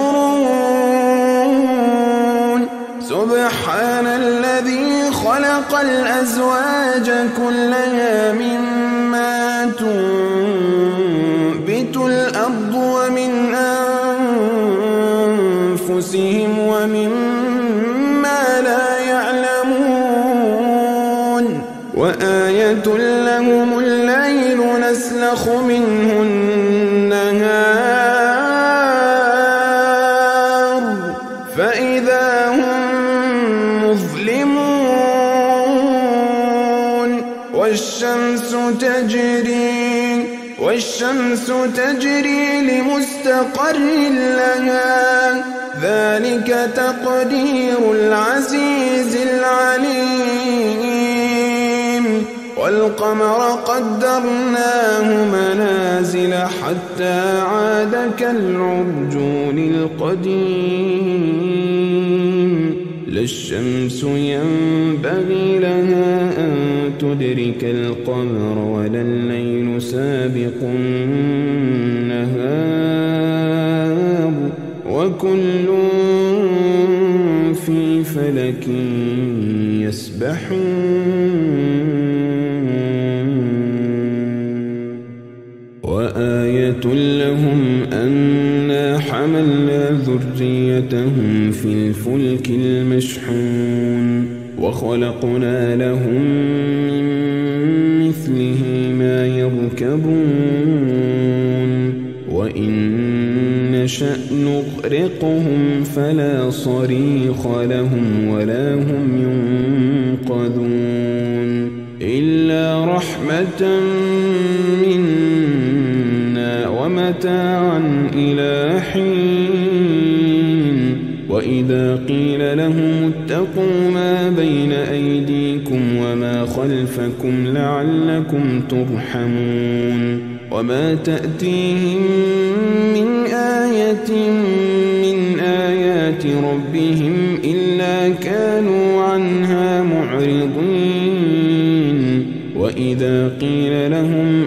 يشكرون سبحان الذي خلق الأزواج كلها مما تنبت الأرض ومن أنفسهم ومما لا يعلمون وآية لهم الليل نسلخ منه النهار فإذا هم مظلمون والشمس تجري والشمس تجري لمستقر لها ذلك تقدير العزيز العليم والقمر قدرناه منازل حتى عاد كالعرجون القديم لا الشمس ينبغي لها أن تدرك القمر ولا الليل سابق النهار وكل في فلك يسبحون وآية لهم أنا حملنا ذريتهم في الفلك المشحون وخلقنا لهم من مثله ما يركبون وإن نشأ نغرقهم فلا صريخ لهم ولا هم ينقذون إلا رحمة منا ومتاعا إلى حين وإذا قيل لهم اتقوا ما بين أيديكم وما خلفكم لعلكم ترحمون وما تأتيهم من آية من آيات ربهم إلا كانوا عنها معرضين وإذا قيل لهم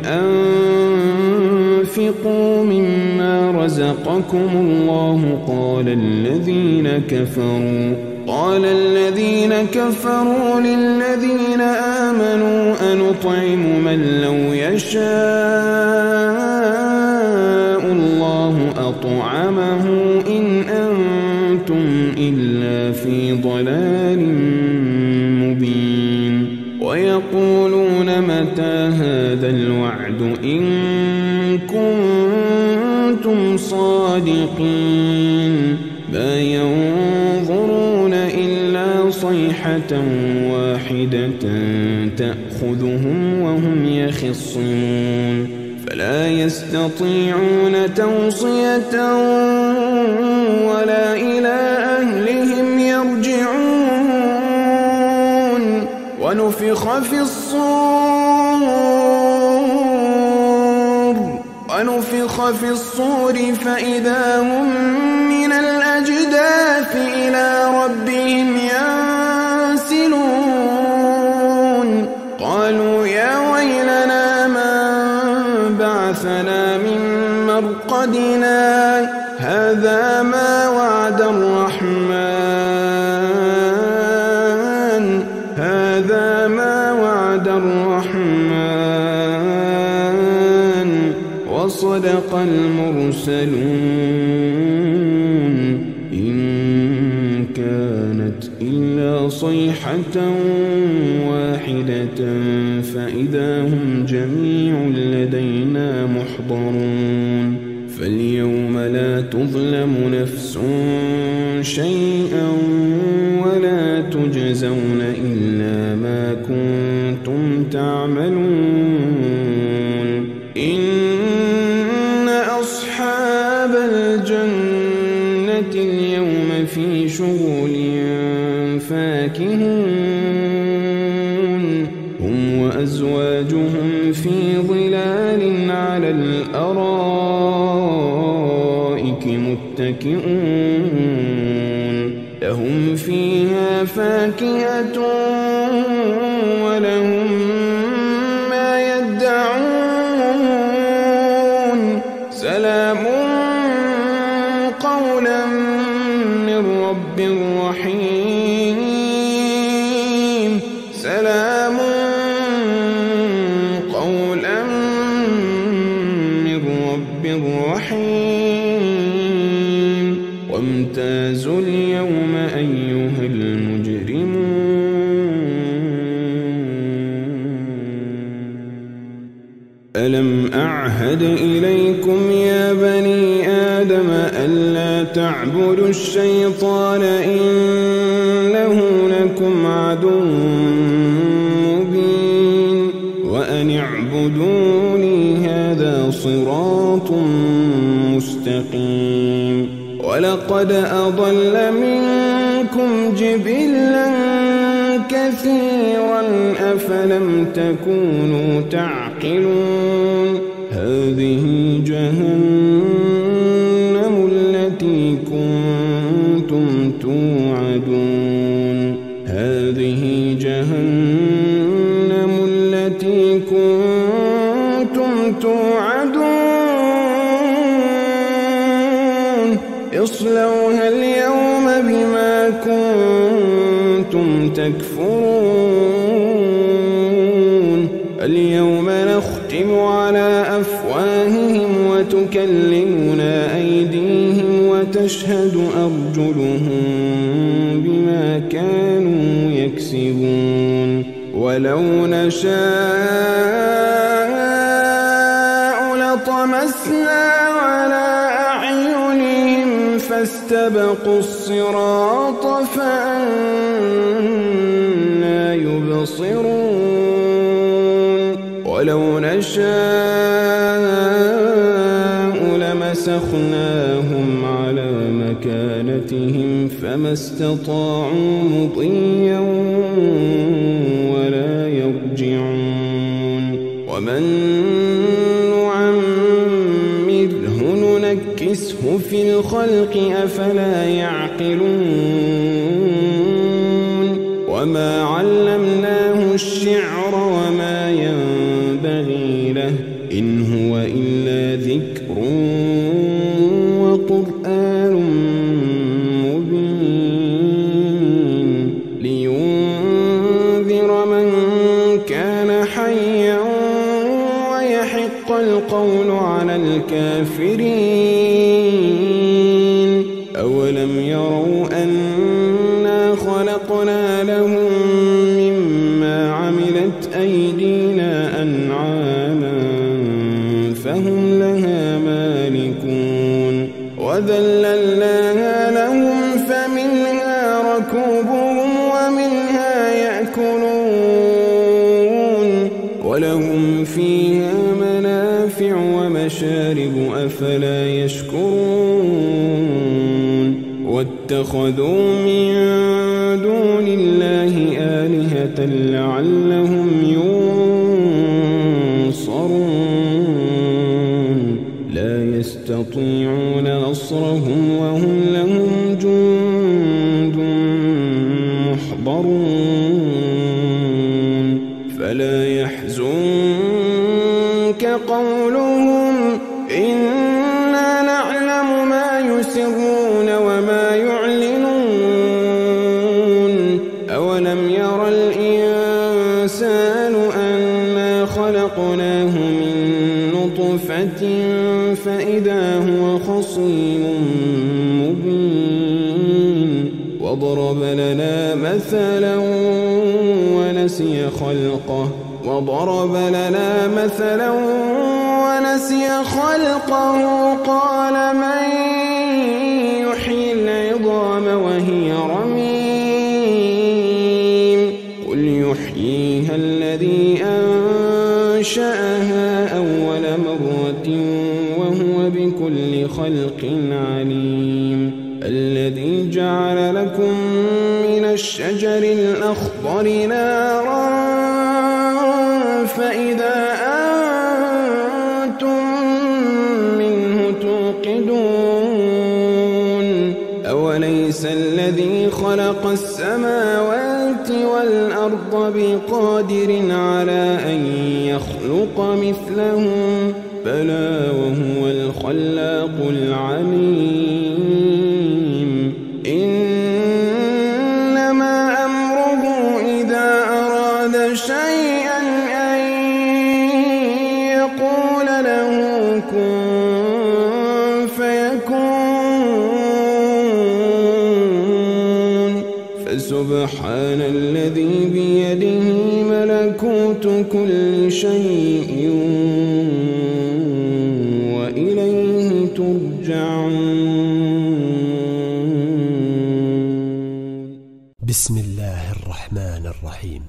أنفقوا مما رزقكم الله قال الذين كفروا قال الذين كفروا للذين آمنوا أنطعم من لو يشاء الله أطعمه إن أنتم إلا في ضلال مبين ويقولون متى هذا الوعد إن كنتم صادقين ما ينظرون إلا صيحة واحدة تأخذهم وهم يخصمون فلا يستطيعون توصية ولا إلى أهلهم يرجعون ونفخ في الصور ونفخ في الصور فإذا هم من الأجداث إلى ربهم ينسلون قالوا يا ويلنا من بعثنا من مرقدنا هذا ما وعد الرحمن هذا ما وعد الرحمن وصدق المرسلون إن كانت إلا صيحة واحدة فإذا هم جميع لدينا محضرون فاليوم لا تظلم نفس شيئا ولا تجزون إلا ما كنتم تعملون إن أصحاب الجنة اليوم في شغل فاكهون هم وأزواجهم في ظلال على الأرائك متكئون لهم فيها فاكهة ولهم ما يدعون سلام قولا من رب رحيم سلام قولا من رب رحيم وامتازوا اليوم أيها المجرمون ألم أعهد إليكم يا بني آدم ألا تعبدوا الشيطان إنه لكم عدو مبين وأن اعبدوني هذا صراط مستقيم ولقد أضل منكم جبلا كثيرا أفلم تكونوا تعقلون هذه جهنم التي كنتم توعدون هذه جهنم التي كنتم توعدون اصلوها اليوم بما كنتم تكفرون اليوم نختم على أفواههم وتكلمنا أيديهم وتشهد أرجلهم بما كانوا يكسبون ولو نشاء لطمسنا على أعينهم فاستبقوا الصراط فأنى يبصرون ولو نشاء لمسخناهم على مكانتهم فما استطاعوا مضيا ولا يرجعون ومن نعمره ننكسه في الخلق أفلا يعقلون وما علمناه الشعر وما ينبغي له إن هو إلا ذكر وقرآن مبين لينذر من كان حيا ويحق القول على الكافرين أولم يروا أنا خلقنا لهم مما عملت أيدينا أنعاما فهم لها مالكون وذللناها لهم فمنها ركوبهم ومنها يأكلون ولهم فيها منافع ومشارب أفلا يشكرون واتخذوا من دون الله آلهة لعلهم ينصرون لا يستطيعون نصرهم وهم لهم جند محضرون فلا يحزنك قولهم إنا نعلم ما يسرون وما يعلنون أولم ير الإنسان أنا خلقناه من نطفة فإذا هو خصيم مبين وضرب لنا مثلا ونسي خلقه وضرب لنا مثلا ونسي خلقه قال من يحيي العظام وهي رميم قل يحييها الذي أنشأها أول مرة وهو بكل خلق عليم الذي جعل لكم من الشجر الأخضر نارا فإذا أنتم منه توقدون أوليس الذي خلق السماوات والأرض بقادر على أن يخلق مثلهم بلى وهو الخلاق العليم إنما أمره إذا أراد شيئا أن يقول له كن فيكون فسبحان الذي بيده ملكوت كل شيء وإليه ترجعون بسم الله الرحمن الرحيم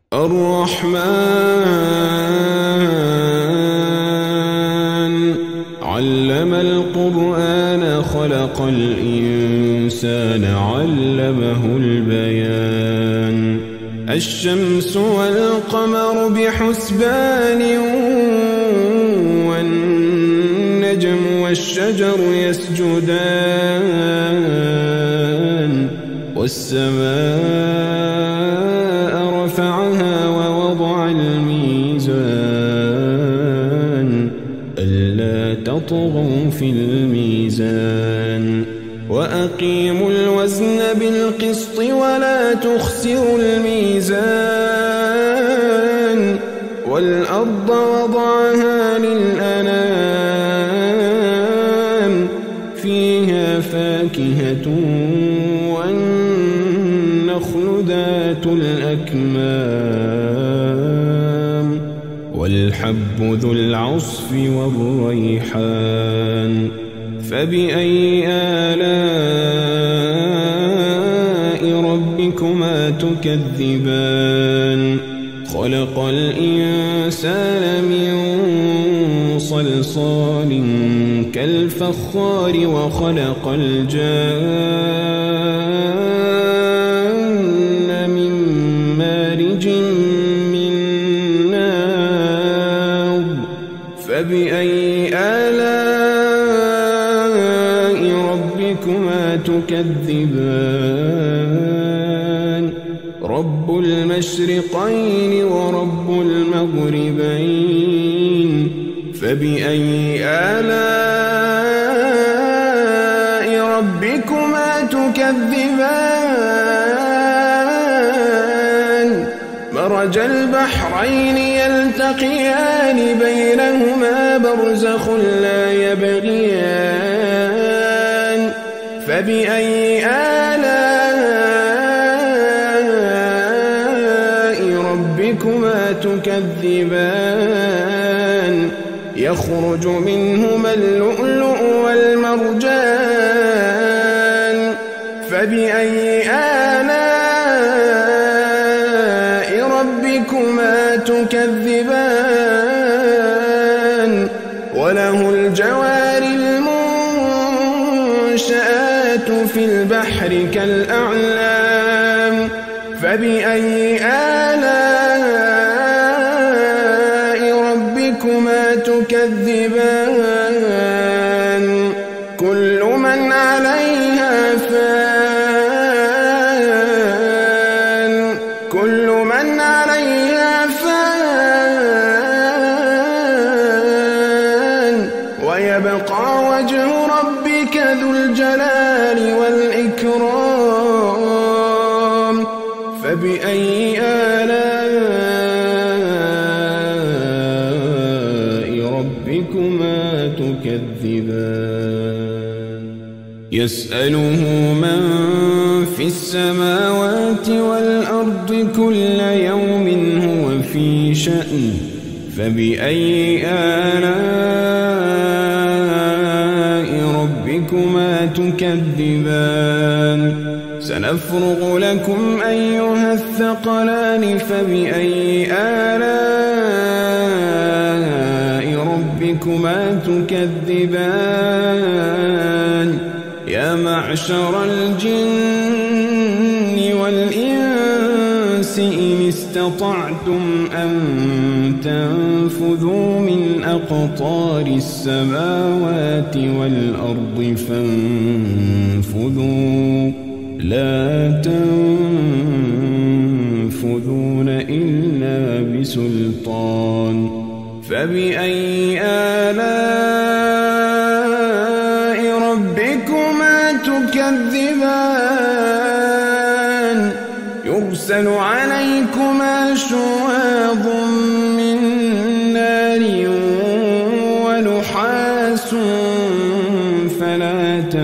الرحمن علم القرآن خلق الإنسان علمه البيان الشمس والقمر بحسبان والنجم والشجر يسجدان والسماء رفعها ووضع الميزان ألا تطغوا في الميزان وأقيموا الوزن بالقسط ولا تخسروا الميزان والأرض وضعها للأنام فيها فاكهة والنخل ذات الأكمام والحب ذو العصف والريحان فبأي آلاء ربكما تكذبان خلق الإنسان من صلصال كالفخار وخلق الجان من مارج من نار فبأي آلاء ربكما تكذبان رب المشرقين ورب المغربين فبأي آلاء ربكما تكذبان مرج البحرين يلتقيان بينهما برزخ لا يبغيان فبأي آلاء ربكما تكذبان يخرج منهما اللؤلؤ والمرجان فبأي آلاء ربكما تكذبان وله الجوار المنشآت في البحر كالأعلام فبأي آلاء ربكما تكذبان كل من عليها فان كل من عليها فان ويبقى وجه ربك ذو الجلال والإكرام فبأي آلاء ربكما تكذبان يسأله من في السماوات والأرض كل يوم هو في شأن فبأي آلاء ربكما تكذبان سنفرغ لكم أيها الثقلان فبأي آلاء ربكما تكذبان يا معشر الجن والإنس إن استطعتم أن تنفذوا من أقطار السماوات والأرض فانفذوا لا تنفذون إلا بسلطان فبأي آلاء ربكما تكذبان يرسل عليكما شواظ من نار ونحاس فلا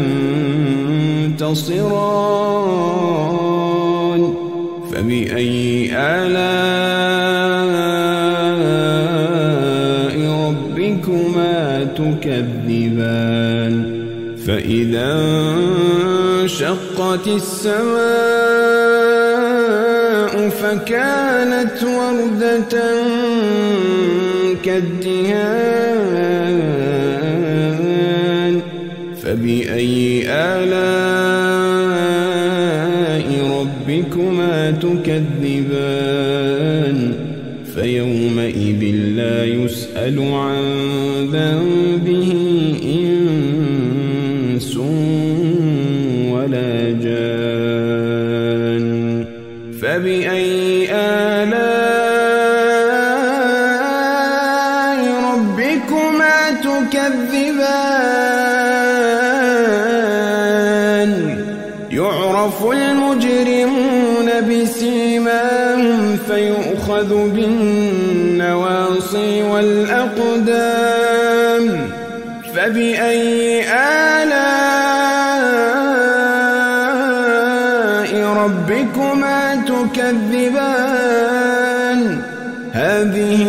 تنتصران فبأي آلاء ربكما تكذبان فإذا انشقت السماء فكانت وردة كالدهان فبأي آلاء ربكما تكذبان فيومئذ لا يسأل عن ذنبه إنس ولا جان فبأي آلاء ربكما تكذبان يعرف المجرمون بسيماهم فيؤخذ بالنواصي والأقدام فبأي آلاء ربكما تكذبان هذه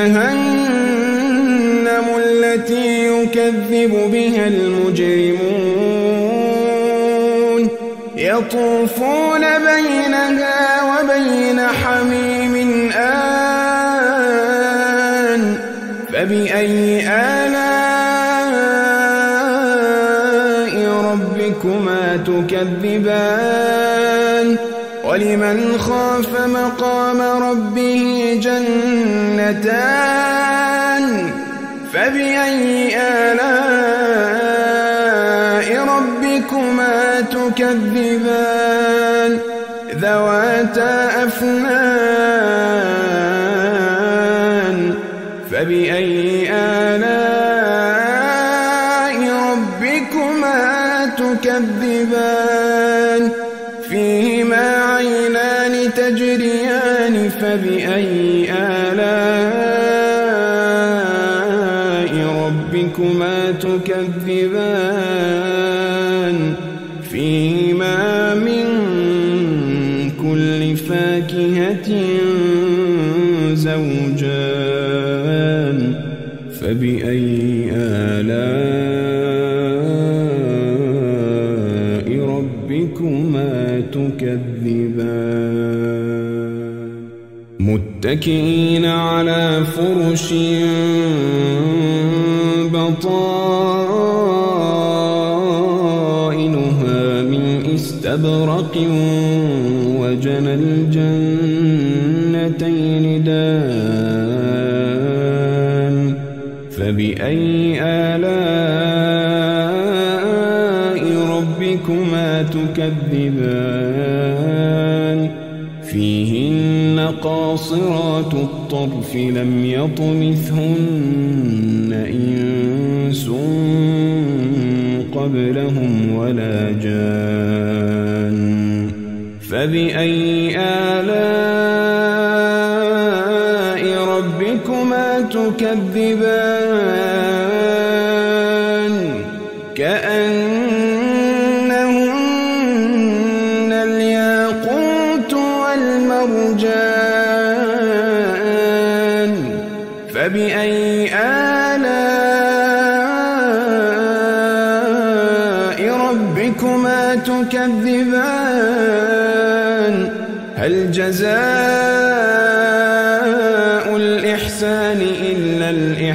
جهنم التي يكذب بها المجرمون يطوفون بينها وبين حميم آن فبأي آلاء ربكما تكذبان ولمن خاف مقام ربه جنتان فبأي آلاء ربكما تكذبان ذواتا أفنان فبأي آلاء ربكما تكذبان فيهما عينان تجريان فبأي آلاء ربكما تكذبان فيهما من كل فاكهة زوجان فبأي آلاء ربكما تكذبان متكئين على فرش بطائنها من استبرق وجنى الجنتين دان فبأي آلاء ربكما تكذبان فيهن قاصرات الطرف لم يطمثهن إنس قبلهم ولا جان فبأي آلاء ربكما تكذبان كأنهن الياقوت والمرجان فبأي آلاء ربكما تكذبان هل جزاء الإحسان إلا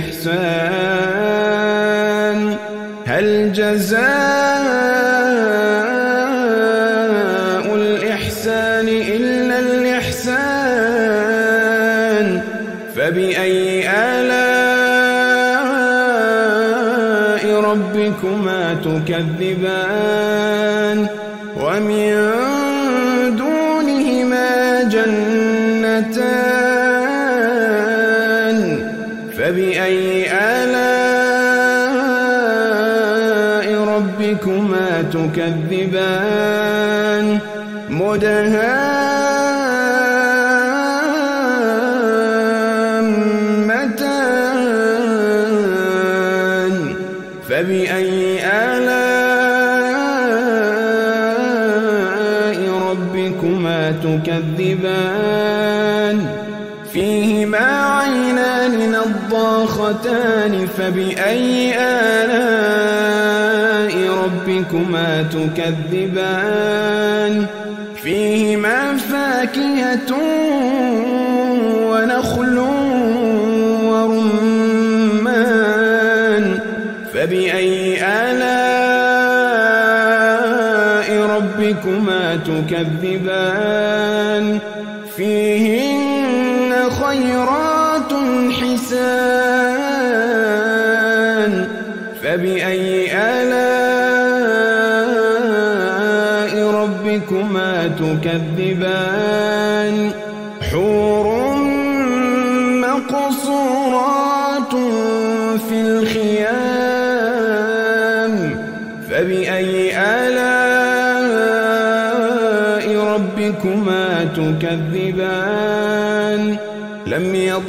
الإحسان هل جزاء الإحسان إلا الإحسان فبأي آلاء ربكما تكذبان ومن دونهما جنتان فبأي آلاء ربكما تكذبان مدهامتان فبأي آلاء ربكما تكذبان فيهما عينان نضاختان فبأي آلاء ربكما تكذبان فيهما فاكهة ونخل ورمان فبأي آلاء ربكما تكذبان فيهن خيرات حسان فبأي آلاء ربكما تكذبان حور مقصورات في الخيام فبأي آلاء ربكما تكذبان لم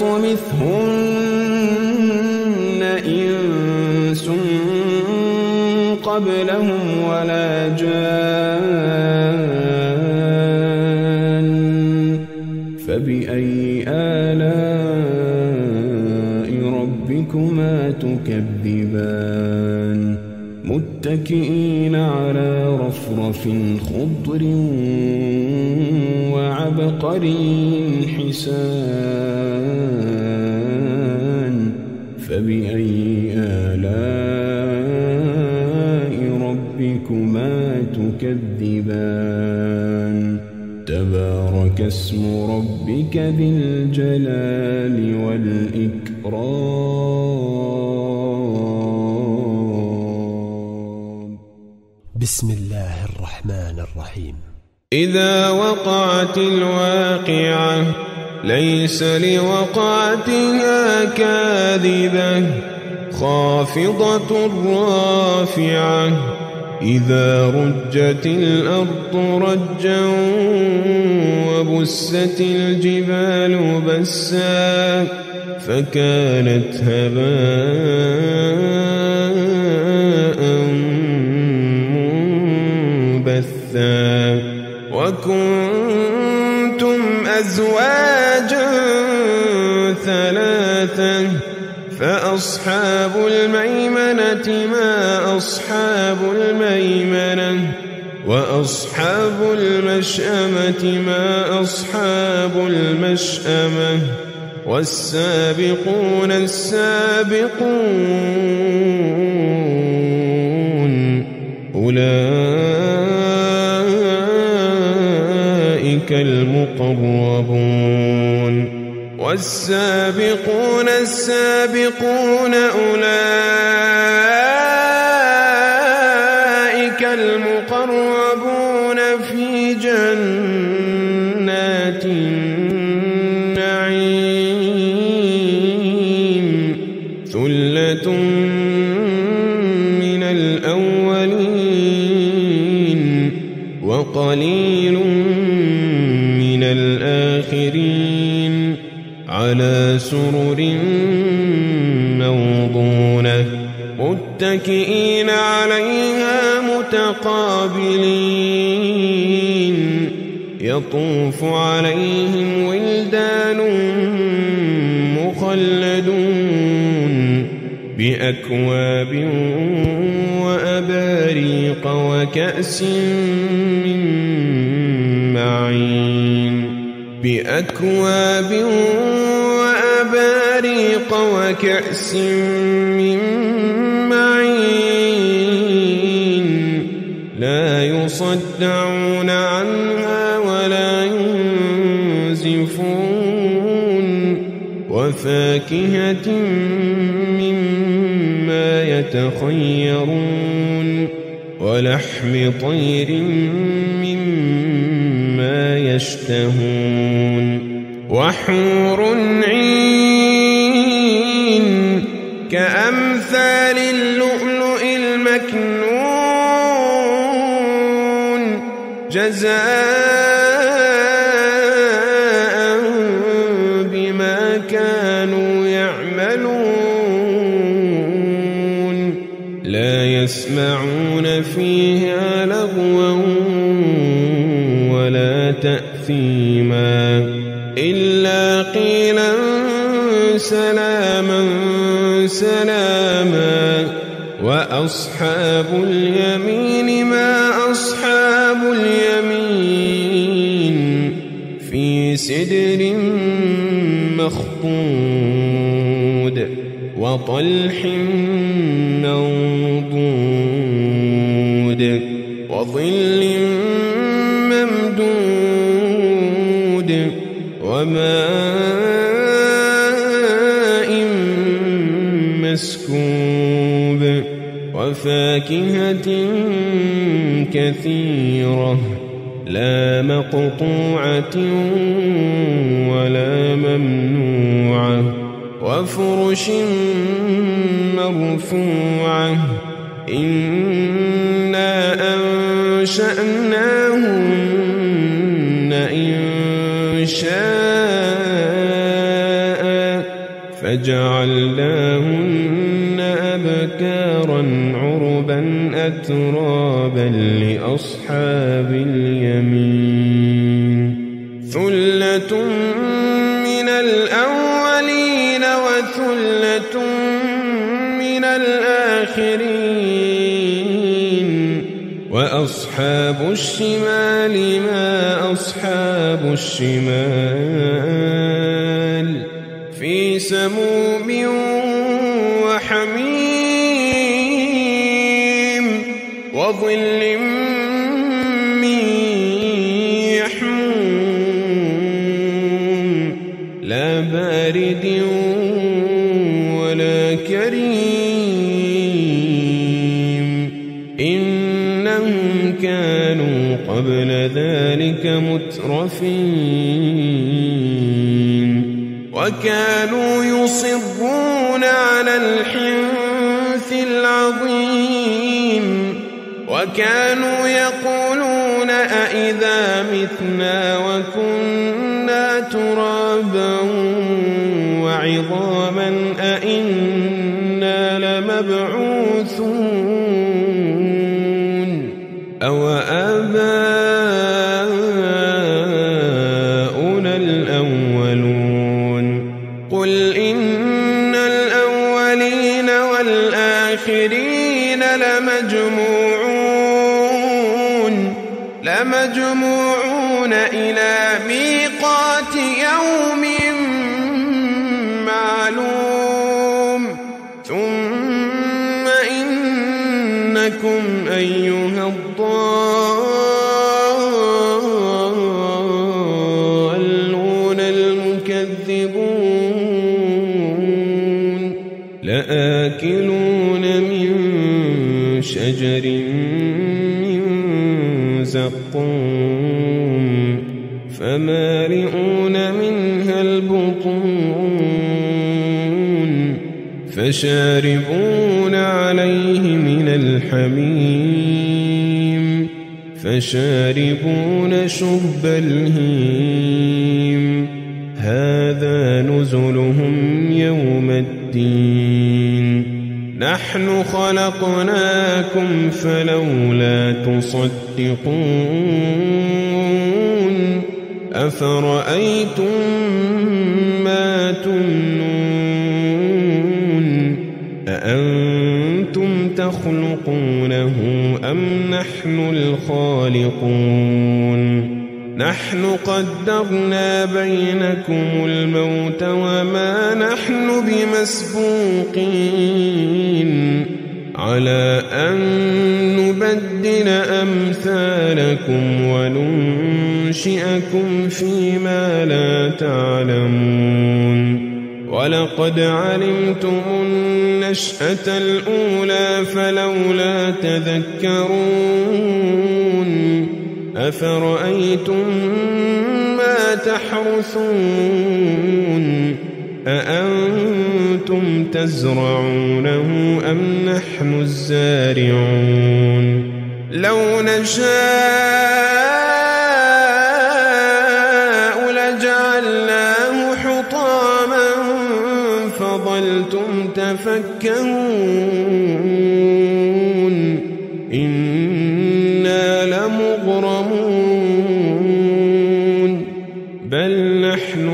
يطمثهن إنس قبلهم ولا جان فبأي آلاء ربكما تكذبان متكئين على رفرف خضر وعبقري حسان فبأي آلاء ربكما تكذبان تبارك اسم ربك ذي الجلال والإكرام. بسم الله الرحمن الرحيم. إذا وقعت الواقعة ليس لوقعتها كاذبة خافضة رافعة إذا رجت الأرض رجا وبست الجبال بسا فكانت هباء منبثا وكنتم أزواجا ثلاثا فأصحاب الميمنة ما أصحاب الميمنة وأصحاب المشأمة ما أصحاب المشأمة والسابقون السابقون أولئك المقربون والسابقون السابقون أولئك المقربون في جنات النعيم ثلة من الأولين وقليل من الآخرين على سرر موضونة متكئين عليها متقابلين يطوف عليهم ولدان مخلدون بأكواب وأباريق وكأس من معين بأكواب وأباريق وكأس من معين لا يصدعون عنها ولا ينزفون وفاكهة مما يتخيرون ولحم طير مما يشتهون وحور عين كأمثال اللؤلؤ المكنون جزاء بما كانوا يعملون لا يسمعون فيها لغوا ولا تأثيما إلا قيلا سلاما سلاما وأصحاب اليمين ما أصحاب اليمين في سدر مخضود وطلح منضود وظل ممدود وماء مسكوب وفاكهة كثيرة لا مقطوعة ولا ممنوعة وفرش مرفوعة إنا أنشأناهن إن شاء فجعلناهن أبكارا عربا أترابا لأصحاب اليمين ثلة من الأولين وثلة من الآخرين وأصحاب الشمال ما أصحاب الشمال في سموم وظل من يحموم لا بارد ولا كريم إنهم كانوا قبل ذلك مترفين وكانوا يصرون على الحنث العظيم وكانوا يقولون أئذا متنا وكنا ترابا وعظاما أئنا لمبعوثون أو آباؤنا الأولون قل إن الأولين والآخرين لمجموعون لمجموعون إلى ميقات يوم معلوم ثم إنكم أيها الضالون المكذبون لآكلون من شجر من زقوم فمالئون منها البطون فشاربون عليه من الحميم فشاربون شرب الهيم هذا نزلهم يوم الدين نحن خلقناكم فلولا تصدقون أفرأيتم ما تمنون أأنتم تخلقونه أم نحن الخالقون نحن قدرنا بينكم الموت وما نحن بمسبوقين على أن نبدل أمثالكم وننشئكم فيما لا تعلمون ولقد علمتم النشأة الأولى فلولا تذكرون أفرأيتم ما تحرثون أأنتم تزرعونه أم نحن الزارعون لو نشاء لجعلناه حطاما فظلتم تفكهون إنا لمغرمون بل نحن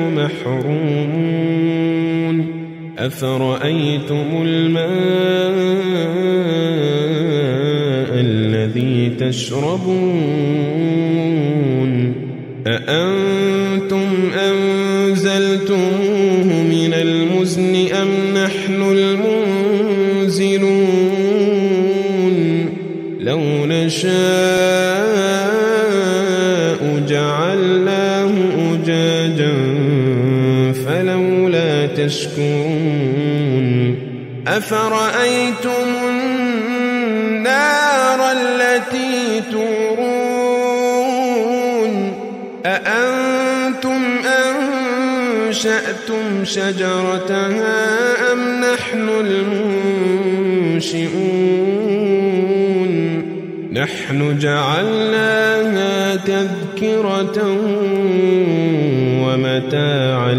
محرومون أفرأيتم الماء الذي تشربون أأنتم أنزلتموه من المزن أم نحن المنزلون لو نشاء جعلناه أجاجا فلولا تشكرون أفرأيتم النار التي تورون أأنتم أنشأتم شجرتها أم نحن المنشئون نحن جعلناها تذكرة ومتاعا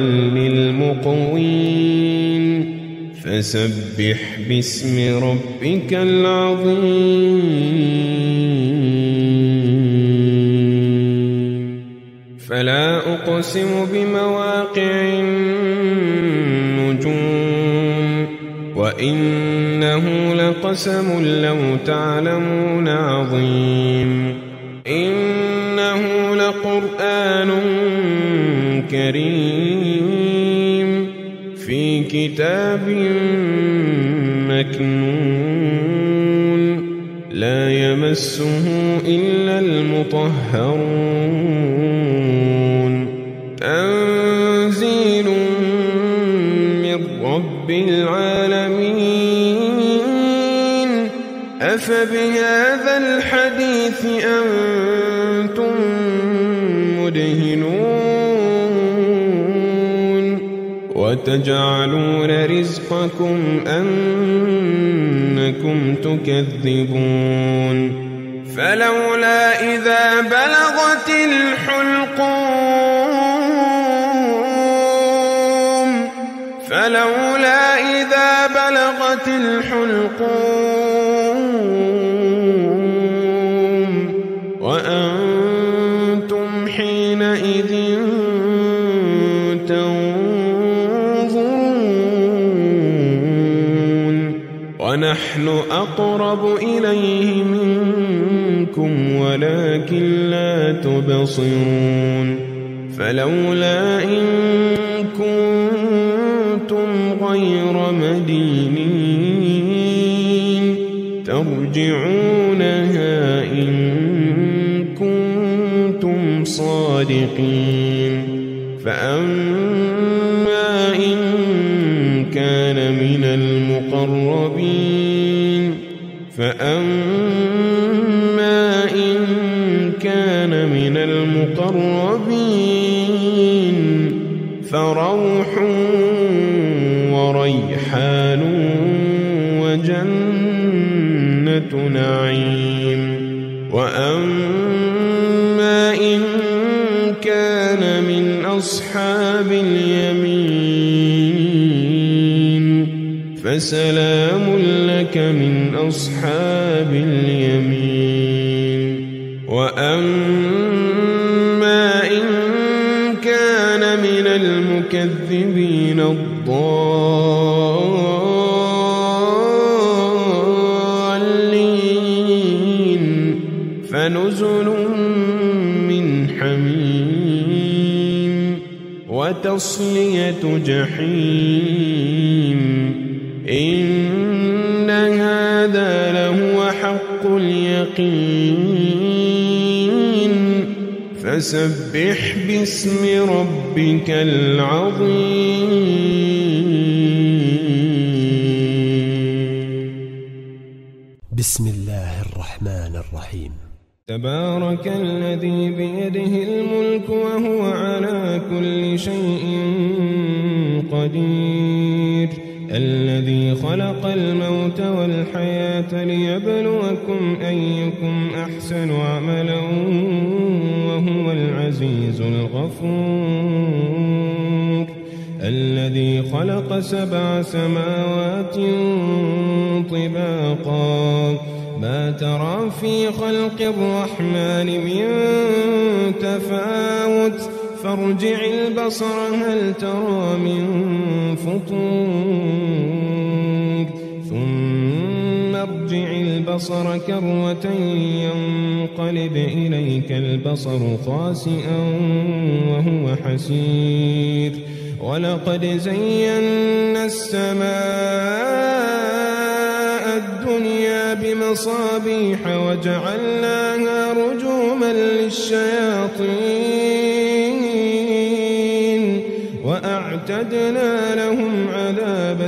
للمقوين فسبح باسم ربك العظيم فلا أقسم بمواقع النجوم وإنه لقسم لو تعلمون عظيم إنه لقرآن كريم في كتاب مكنون لا يمسه يمسه إلا المطهرون تنزيل من رب العالمين أفبهذا الحديث أنتم مدهنون وتجعلون رزقكم أنكم تكذبون فلولا إذا بلغت الحلقوم فلولا إذا بلغت الحلقوم وأنتم حينئذ تنظرون ونحن أقرب إليه منكم ولكن لا تبصرون فلولا إن كنتم غير مدينين ترجعونها إن كنتم صادقين فأما إن كان من المقربين فأما إن كان من المقربين فروح وريحان وجنة نعيم وأما إن كان من أصحاب اليمين فسلام لك من أصحاب اليمين وأما إن كان من المكذبين الضالين فنزل من حميم وتصلية جحيم إن هذا لهو حق اليقين فسبح باسم ربك العظيم بسم الله الرحمن الرحيم تبارك الذي بيده الملك وهو على كل شيء قدير الذي خلق الموت والحياة ليبلوكم أيكم أحسن عملا وهو العزيز الغفور الذي خلق سبع سماوات طباقا ما ترى في خلق الرحمن من تفاوت فارجع البصر هل ترى من فطور ثم ارجع البصر كرتين ينقلب إليك البصر خاسئا وهو حسير ولقد زينا السماء الدنيا بمصابيح وجعلناها رجوما للشياطين وأعتدنا لهم عذاب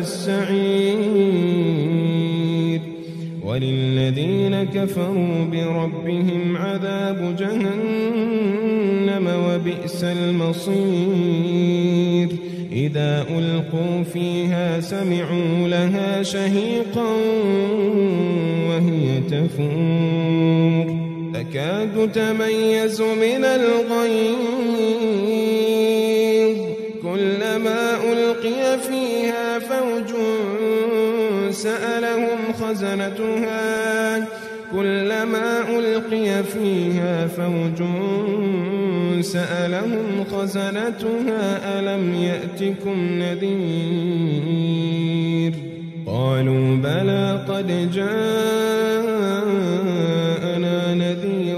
السعير وللذين كفروا بربهم عذاب جهنم وبئس المصير إذا ألقوا فيها سمعوا لها شهيقا وهي تفور تكاد تميز من الغيظ كلما ألقي فيها فوج سألهم خزنتها كلما ألقي فيها فوج سألهم خزنتها ألم يأتكم نذير قالوا بلى قد جاءنا نذير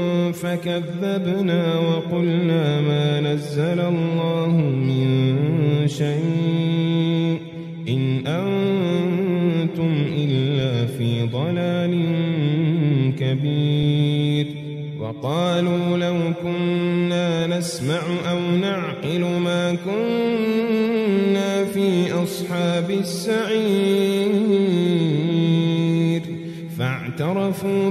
فكذبنا وقلنا ما نزل الله من شيء إن أنتم إلا في ضلال كبير وقالوا لو كنا نسمع أو نعقل ما كنا في أصحاب السعير فاعترفوا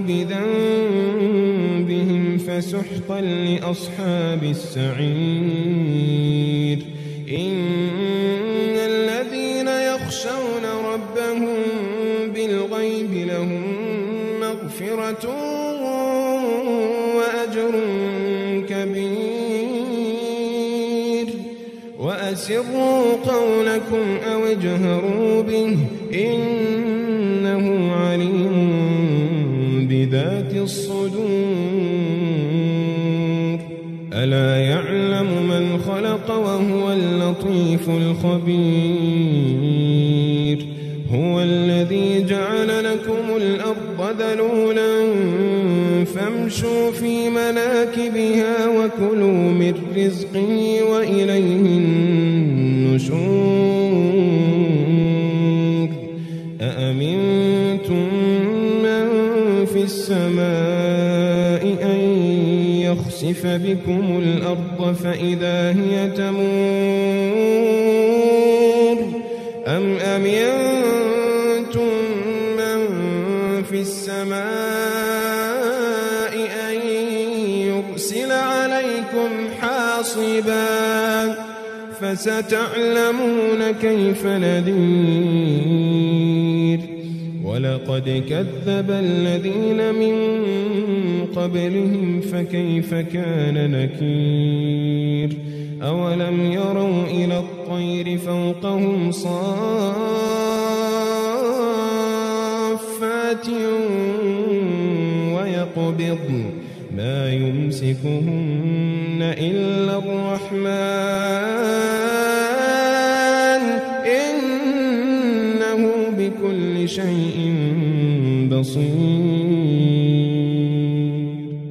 بذنبهم فسحقا لأصحاب السعير إن الذين يخشون ربهم بالغيب لهم مغفرة وأجر كبير وأسروا قولكم أو اجهروا به إنه عليم بذات الصدور ألا يعلم من خلق وهو اللطيف الخبير هو الذي جعل لكم الأرض ذلولا فامشوا في مناكبها وكلوا من رزقه وإليه النشور أأمنتم من في السماء أن يخسف بكم الأرض فإذا هي تمور أم أمنتم من في السماء أن يرسل عليكم حاصبا فستعلمون كيف نذير ولقد كذب الذين من قبلهم فكيف كان نكير أولم يروا إلى الطير فوقهم صافات ويقبضن ما يمسكهن إلا الرحمن إنه بكل شيء بصير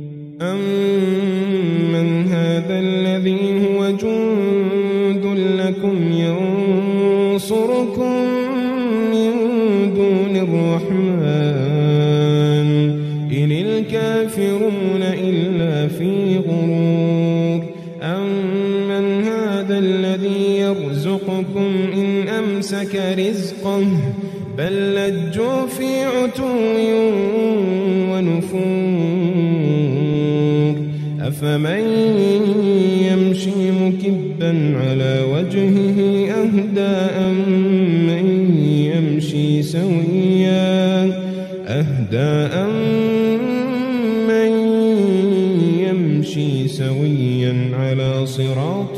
أمن هذا الذي هو جند لكم ينصركم من دون الرحمن إن الكافرون إلا في غرور أمن هذا الذي يرزقكم إن أمسك رزقه بل لجوا في عتو ونفور أفمن يمشي مكبا على وجهه أهدى أمن يمشي سويا أهدى أمن يمشي سويا على صراط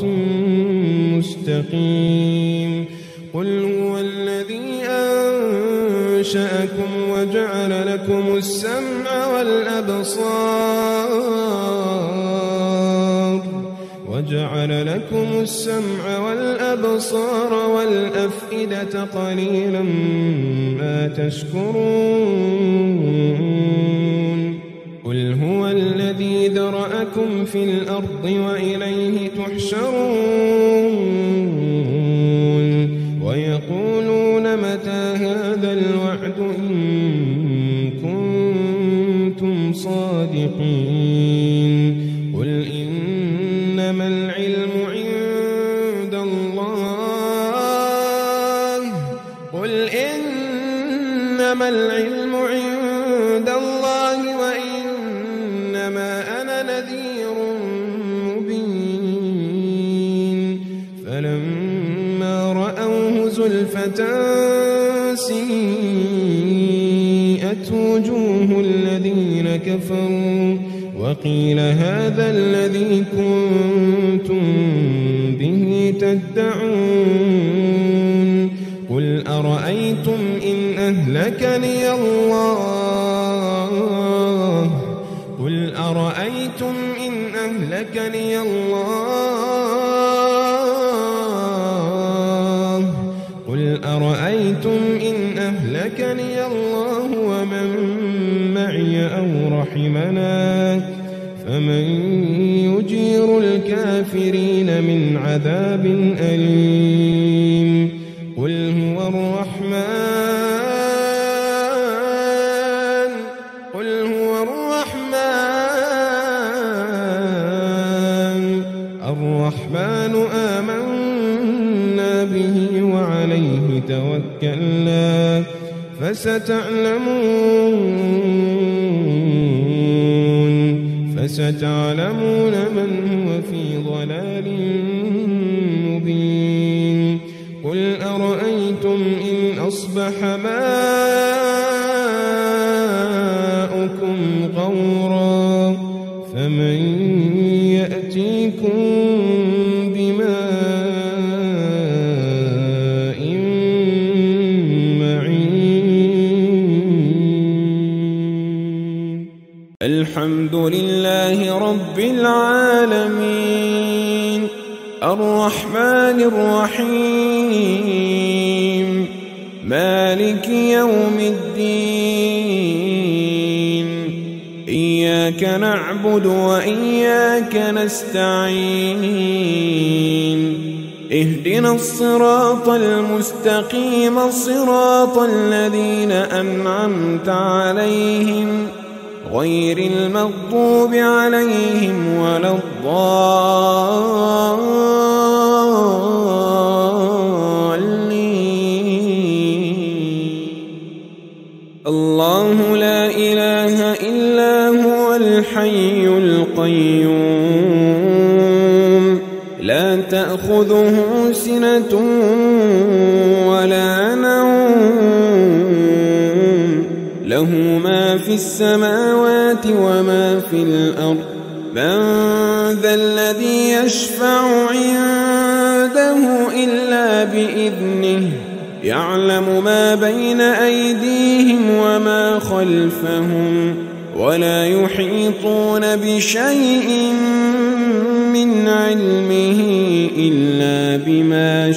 مستقيم قل هو الذي أنشأكم وجعل لكم السمع والأبصار وجعل لكم السمع والأبصار والأفئدة قليلا ما تشكرون قل هو الذي ذرأكم في الأرض وإليه تحشرون ويقولون متى هذا الوعد إن كنتم صادقين قل إنما العلم عند الله قل إنما العلم عند الله وإنما أنا نذير مبين فلما رأوه زلفة سيئت وجوه الذين كفروا وقيل هذا الذي كنتم به تدعون قل أرأيتم إن أهلكني الله قل أرأيتم إن أهلكني الله قل أرأيتم إن أهلكني الله ومن معي أو رحمنا فمن يجير الكافرين من عذاب أليم قل هو الرحمن قل هو الرحمن آمنا به وعليه توكلنا فستعلمون فستعلمون من هو في ضلال مبين قل أرأيتم إن أصبح ماؤكم غورا فمن يأتيكم بماء معين الحمد لله رب العالمين الرحمن الرحيم مالك يوم الدين إياك نعبد وإياك نستعين اهدنا الصراط المستقيم صراط الذين أنعمت عليهم غير المغضوب عليهم ولا الضالين الله لا إله إلا هو الحي القيوم لا تأخذه سنة ولا نوم له ما في السماوات وما في الأرض من ذا الذي يشفع عنده إلا بإذنه يعلم ما بين أيديهم وما خلفهم ولا يحيطون بشيء من علمه إلا بما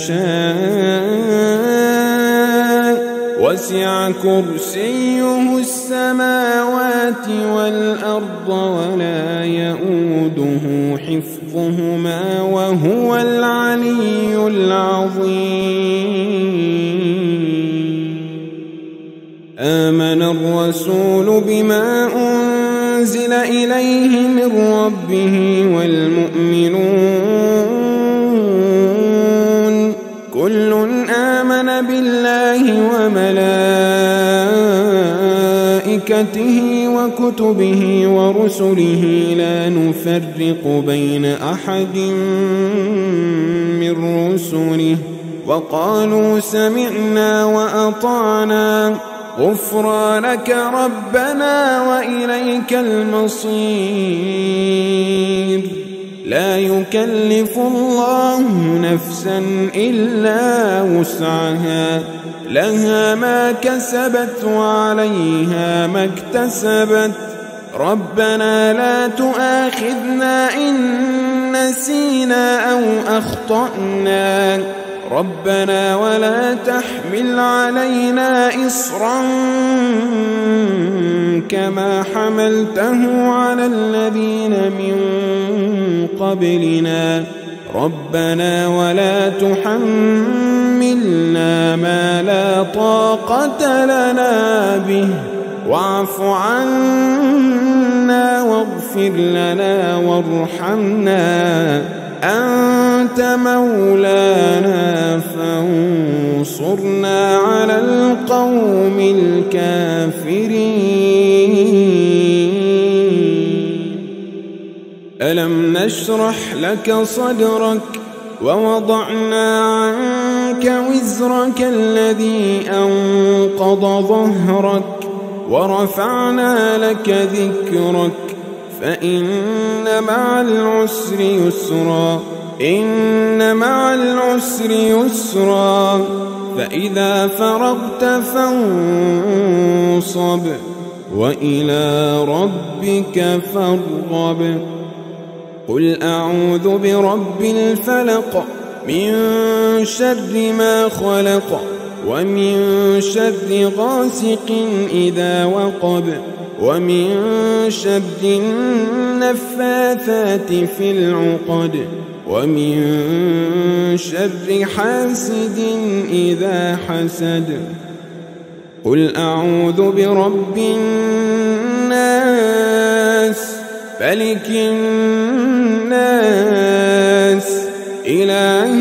شاء وسع كرسيه السماوات والأرض ولا يؤوده حفظهما وهو العلي العظيم آمن الرسول بما أنزل إليه من ربه والمؤمنون كل آمن بالله وملائكته وكتبه ورسله لا نفرق بين أحد من رسله وقالوا سمعنا وأطعنا غفرانك ربنا وإليك المصير لا يكلف الله نفسا إلا وسعها لها ما كسبت وعليها ما اكتسبت ربنا لا تؤاخذنا إن نسينا أو أخطأنا ربنا ولا تحمل علينا إصرا كما حملته على الذين من قبلنا ربنا ولا تحملنا ما لا طاقة لنا به واعف عنا واغفر لنا وارحمنا أنت مولانا فانصرنا على القوم الكافرين ألم نشرح لك صدرك ووضعنا عنك وزرك الذي أنقض ظهرك ورفعنا لك ذكرك فإن مع العسر يسرا إن مع العسر يسرا فإذا فرغت فانصب وإلى ربك فارغب قل أعوذ برب الفلق من شر ما خلق ومن شر غاسق إذا وقب ومن شر النفاثات في العقد ومن شر حاسد إذا حسد قل أعوذ برب الناس ملك الناس إله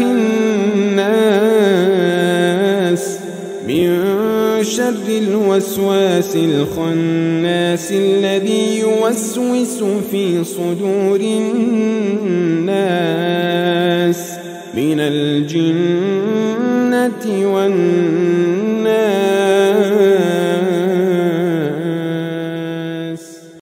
الناس من شر الوسواس الخناس الذي يوسوس في صدور الناس من الجنة والناس.